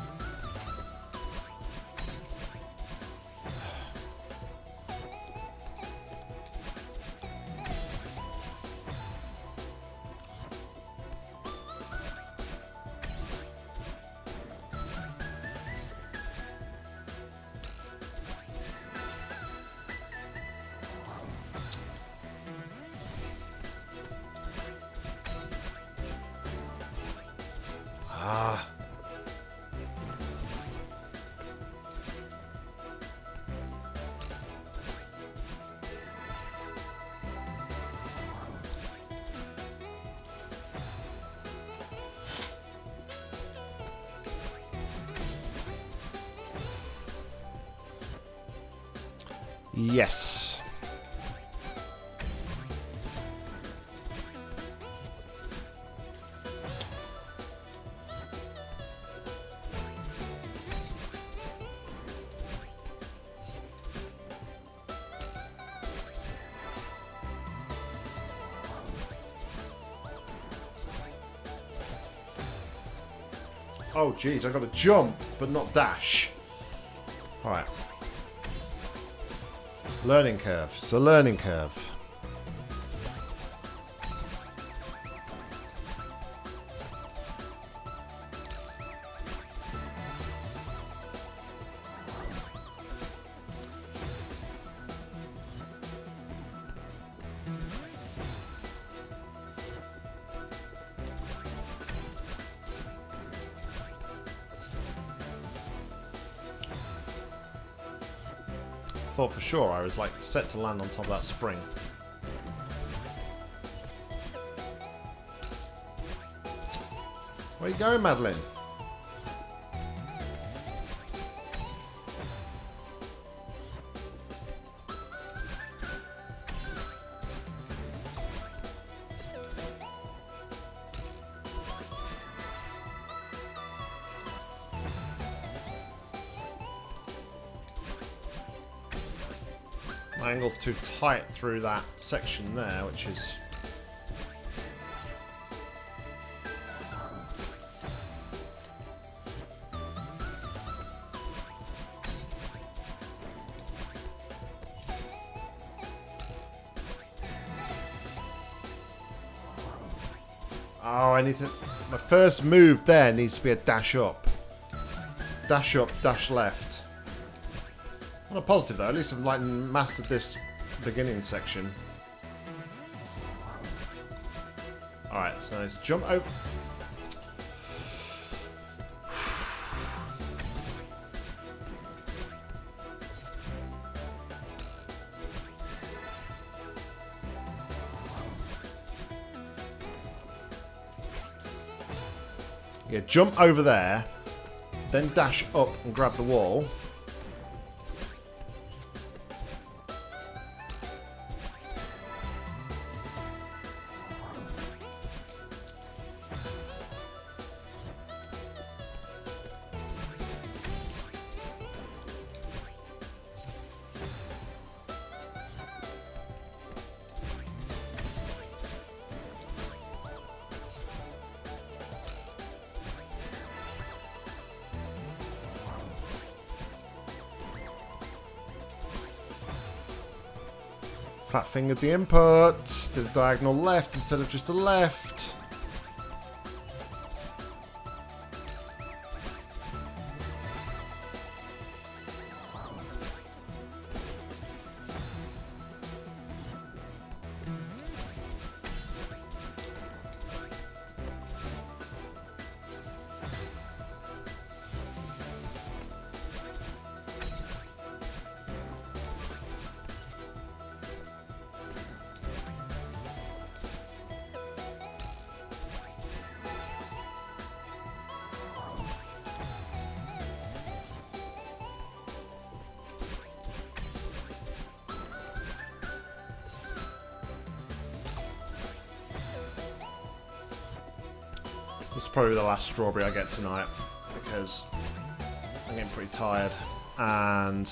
Ah. Yes. Oh, geez, I got to jump, but not dash. All right. Learning curve. It's a learning curve. thought for sure I was like set to land on top of that spring. Where you going, Madeline? My angle's too tight through that section there, which is... Oh, I need to... My first move there needs to be a dash up. Dash up, dash left. On a positive though, at least I've like mastered this beginning section. Alright, so I need to jump over. Yeah, jump over there, then dash up and grab the wall. Fat fingered the input. Did a diagonal left instead of just a left. This is probably the last strawberry I get tonight because I'm getting pretty tired, and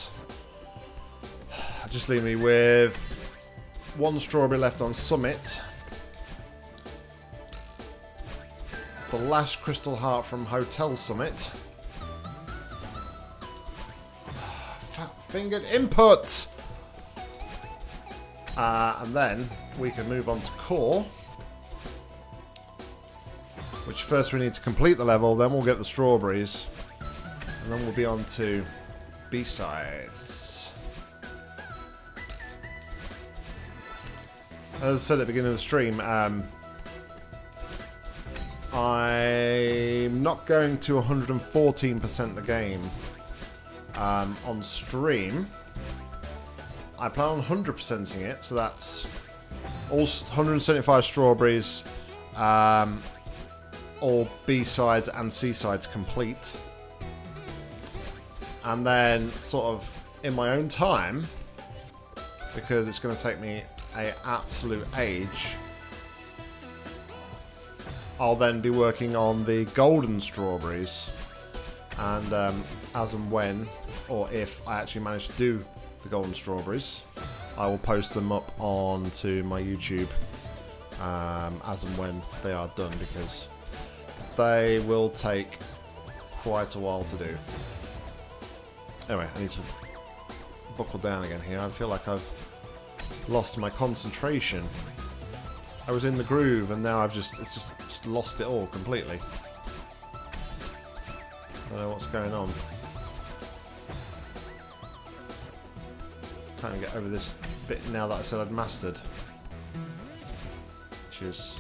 just leave me with one strawberry left on Summit, the last crystal heart from Hotel Summit, fat fingered input, uh, and then we can move on to core. Which first we need to complete the level, then we'll get the strawberries, and then we'll be on to B-sides. As I said at the beginning of the stream, um, I'm not going to one hundred fourteen percent the game um, on stream. I plan on one hundred percenting it, so that's all one hundred seventy-five strawberries, um, all B-sides and C-sides complete. And then, sort of, in my own time, because it's going to take me an absolute age, I'll then be working on the golden strawberries. And um, as and when, or if I actually manage to do the golden strawberries, I will post them up onto my YouTube um, as and when they are done, because they will take quite a while to do. Anyway, I need to buckle down again here. I feel like I've lost my concentration. I was in the groove and now I've just it's just, just lost it all completely. I don't know what's going on. Can't get over this bit now that I said I'd mastered. Which is...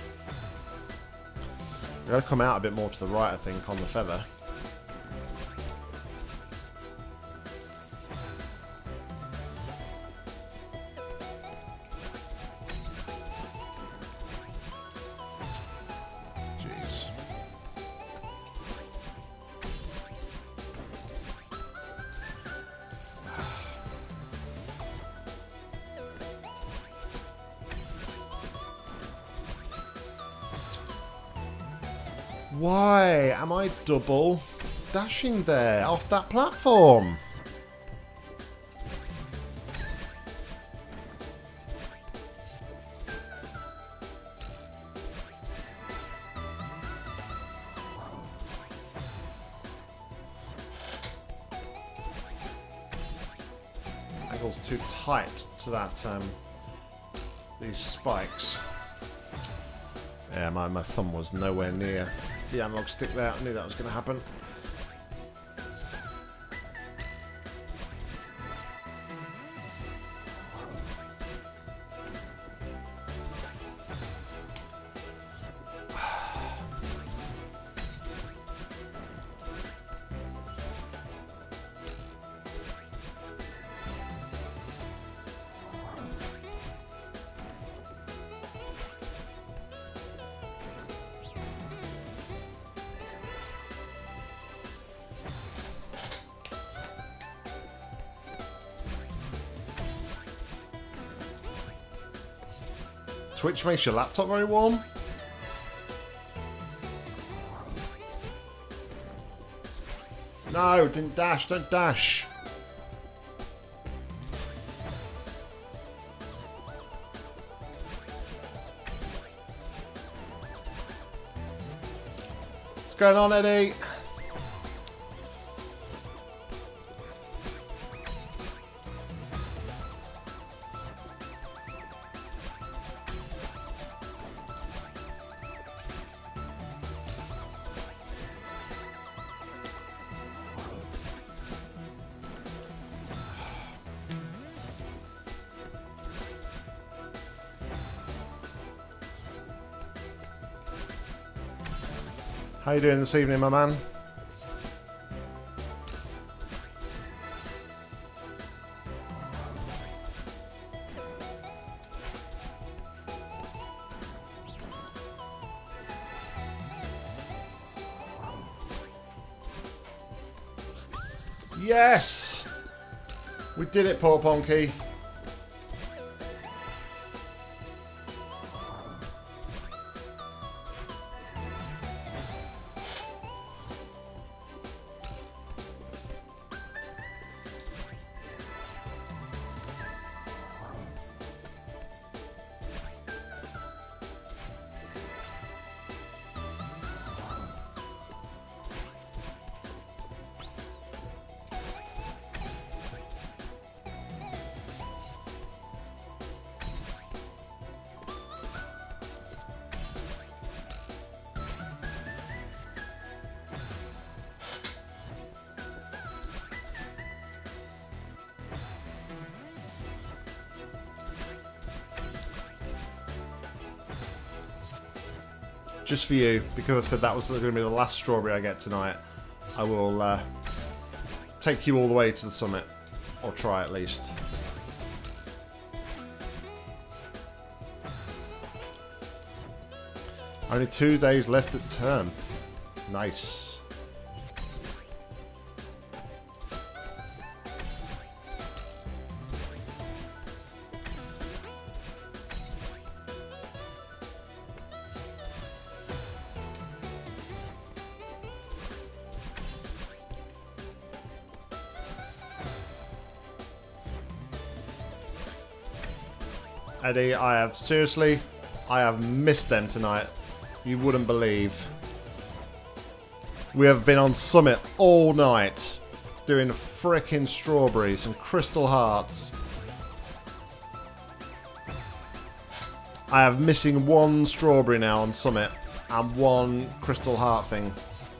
I've got to come out a bit more to the right, I think, on the feather. Why am I double dashing there off that platform? Angle's too tight to that, um, these spikes. Yeah, my, my thumb was nowhere near the analog stick there. I knew that was going to happen. Twitch makes your laptop very warm? No, didn't dash, don't dash. What's going on, Eddie? How you doing this evening, my man? Yes! We did it, poor Ponky. Just for you, because I said that was going to be the last strawberry I get tonight, I will uh, take you all the way to the summit. Or try at least. Only two days left at term. Nice. Eddie, I have, seriously, I have missed them tonight. You wouldn't believe. We have been on summit all night doing frickin' strawberries and crystal hearts. I have missing one strawberry now on summit and one crystal heart thing.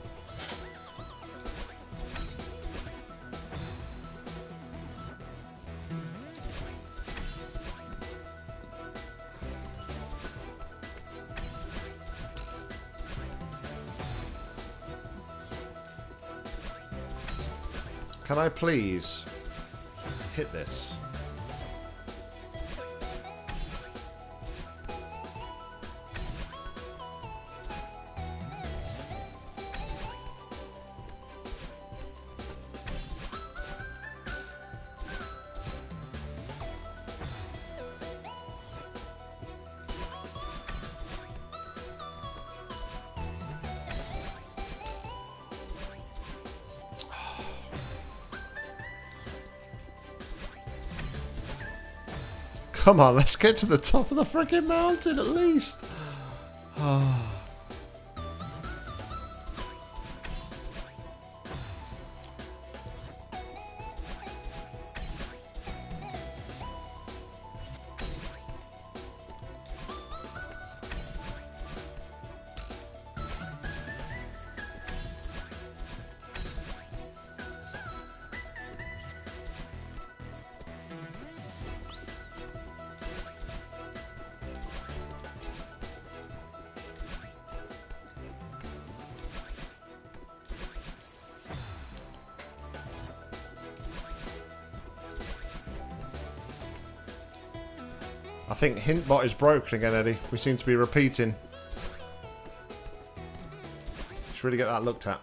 Can I please hit this? Come on, let's get to the top of the freaking mountain at least. Oh. I think Hintbot is broken again, Eddie. We seem to be repeating. Should really get that looked at.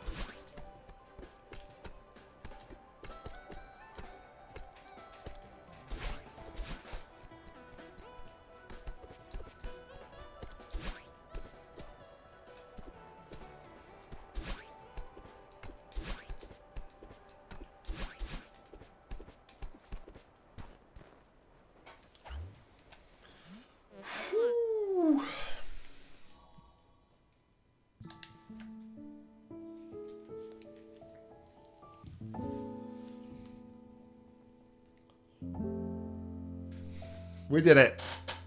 We did it.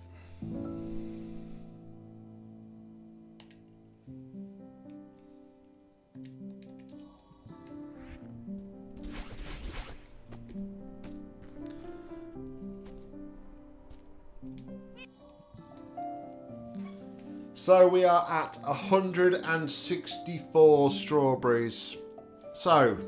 So we are at one hundred sixty-four strawberries. So,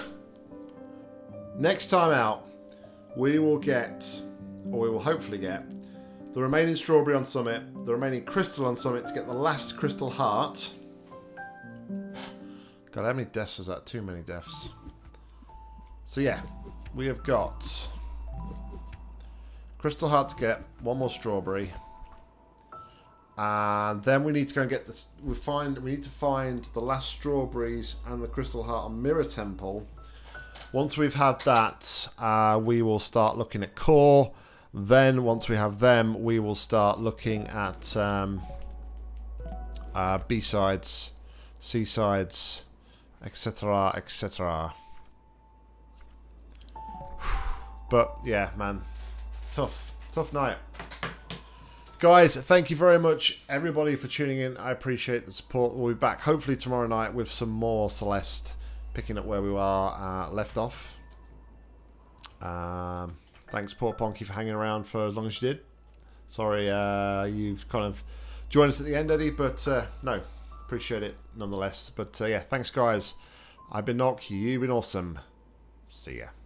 next time out, we will get, or we will hopefully get, the remaining strawberry on summit, the remaining crystal on summit to get the last crystal heart. God, how many deaths was that? Too many deaths. So yeah, we have got crystal heart to get, one more strawberry. And then we need to go and get this. We find we need to find the last strawberries and the crystal heart on Mirror Temple. Once we've had that, uh, we will start looking at core. Then once we have them, we will start looking at um, uh, B sides, C sides, et cetera, et cetera. But yeah, man, tough, tough night. Guys, thank you very much, everybody, for tuning in. I appreciate the support. We'll be back hopefully tomorrow night with some more Celeste, picking up where we are uh, left off. Um, thanks, Port Ponky, for hanging around for as long as you did. Sorry uh, you've kind of joined us at the end, Eddie, but uh, no, appreciate it nonetheless. But uh, yeah, thanks, guys. I've been Nock. You've been awesome. See ya.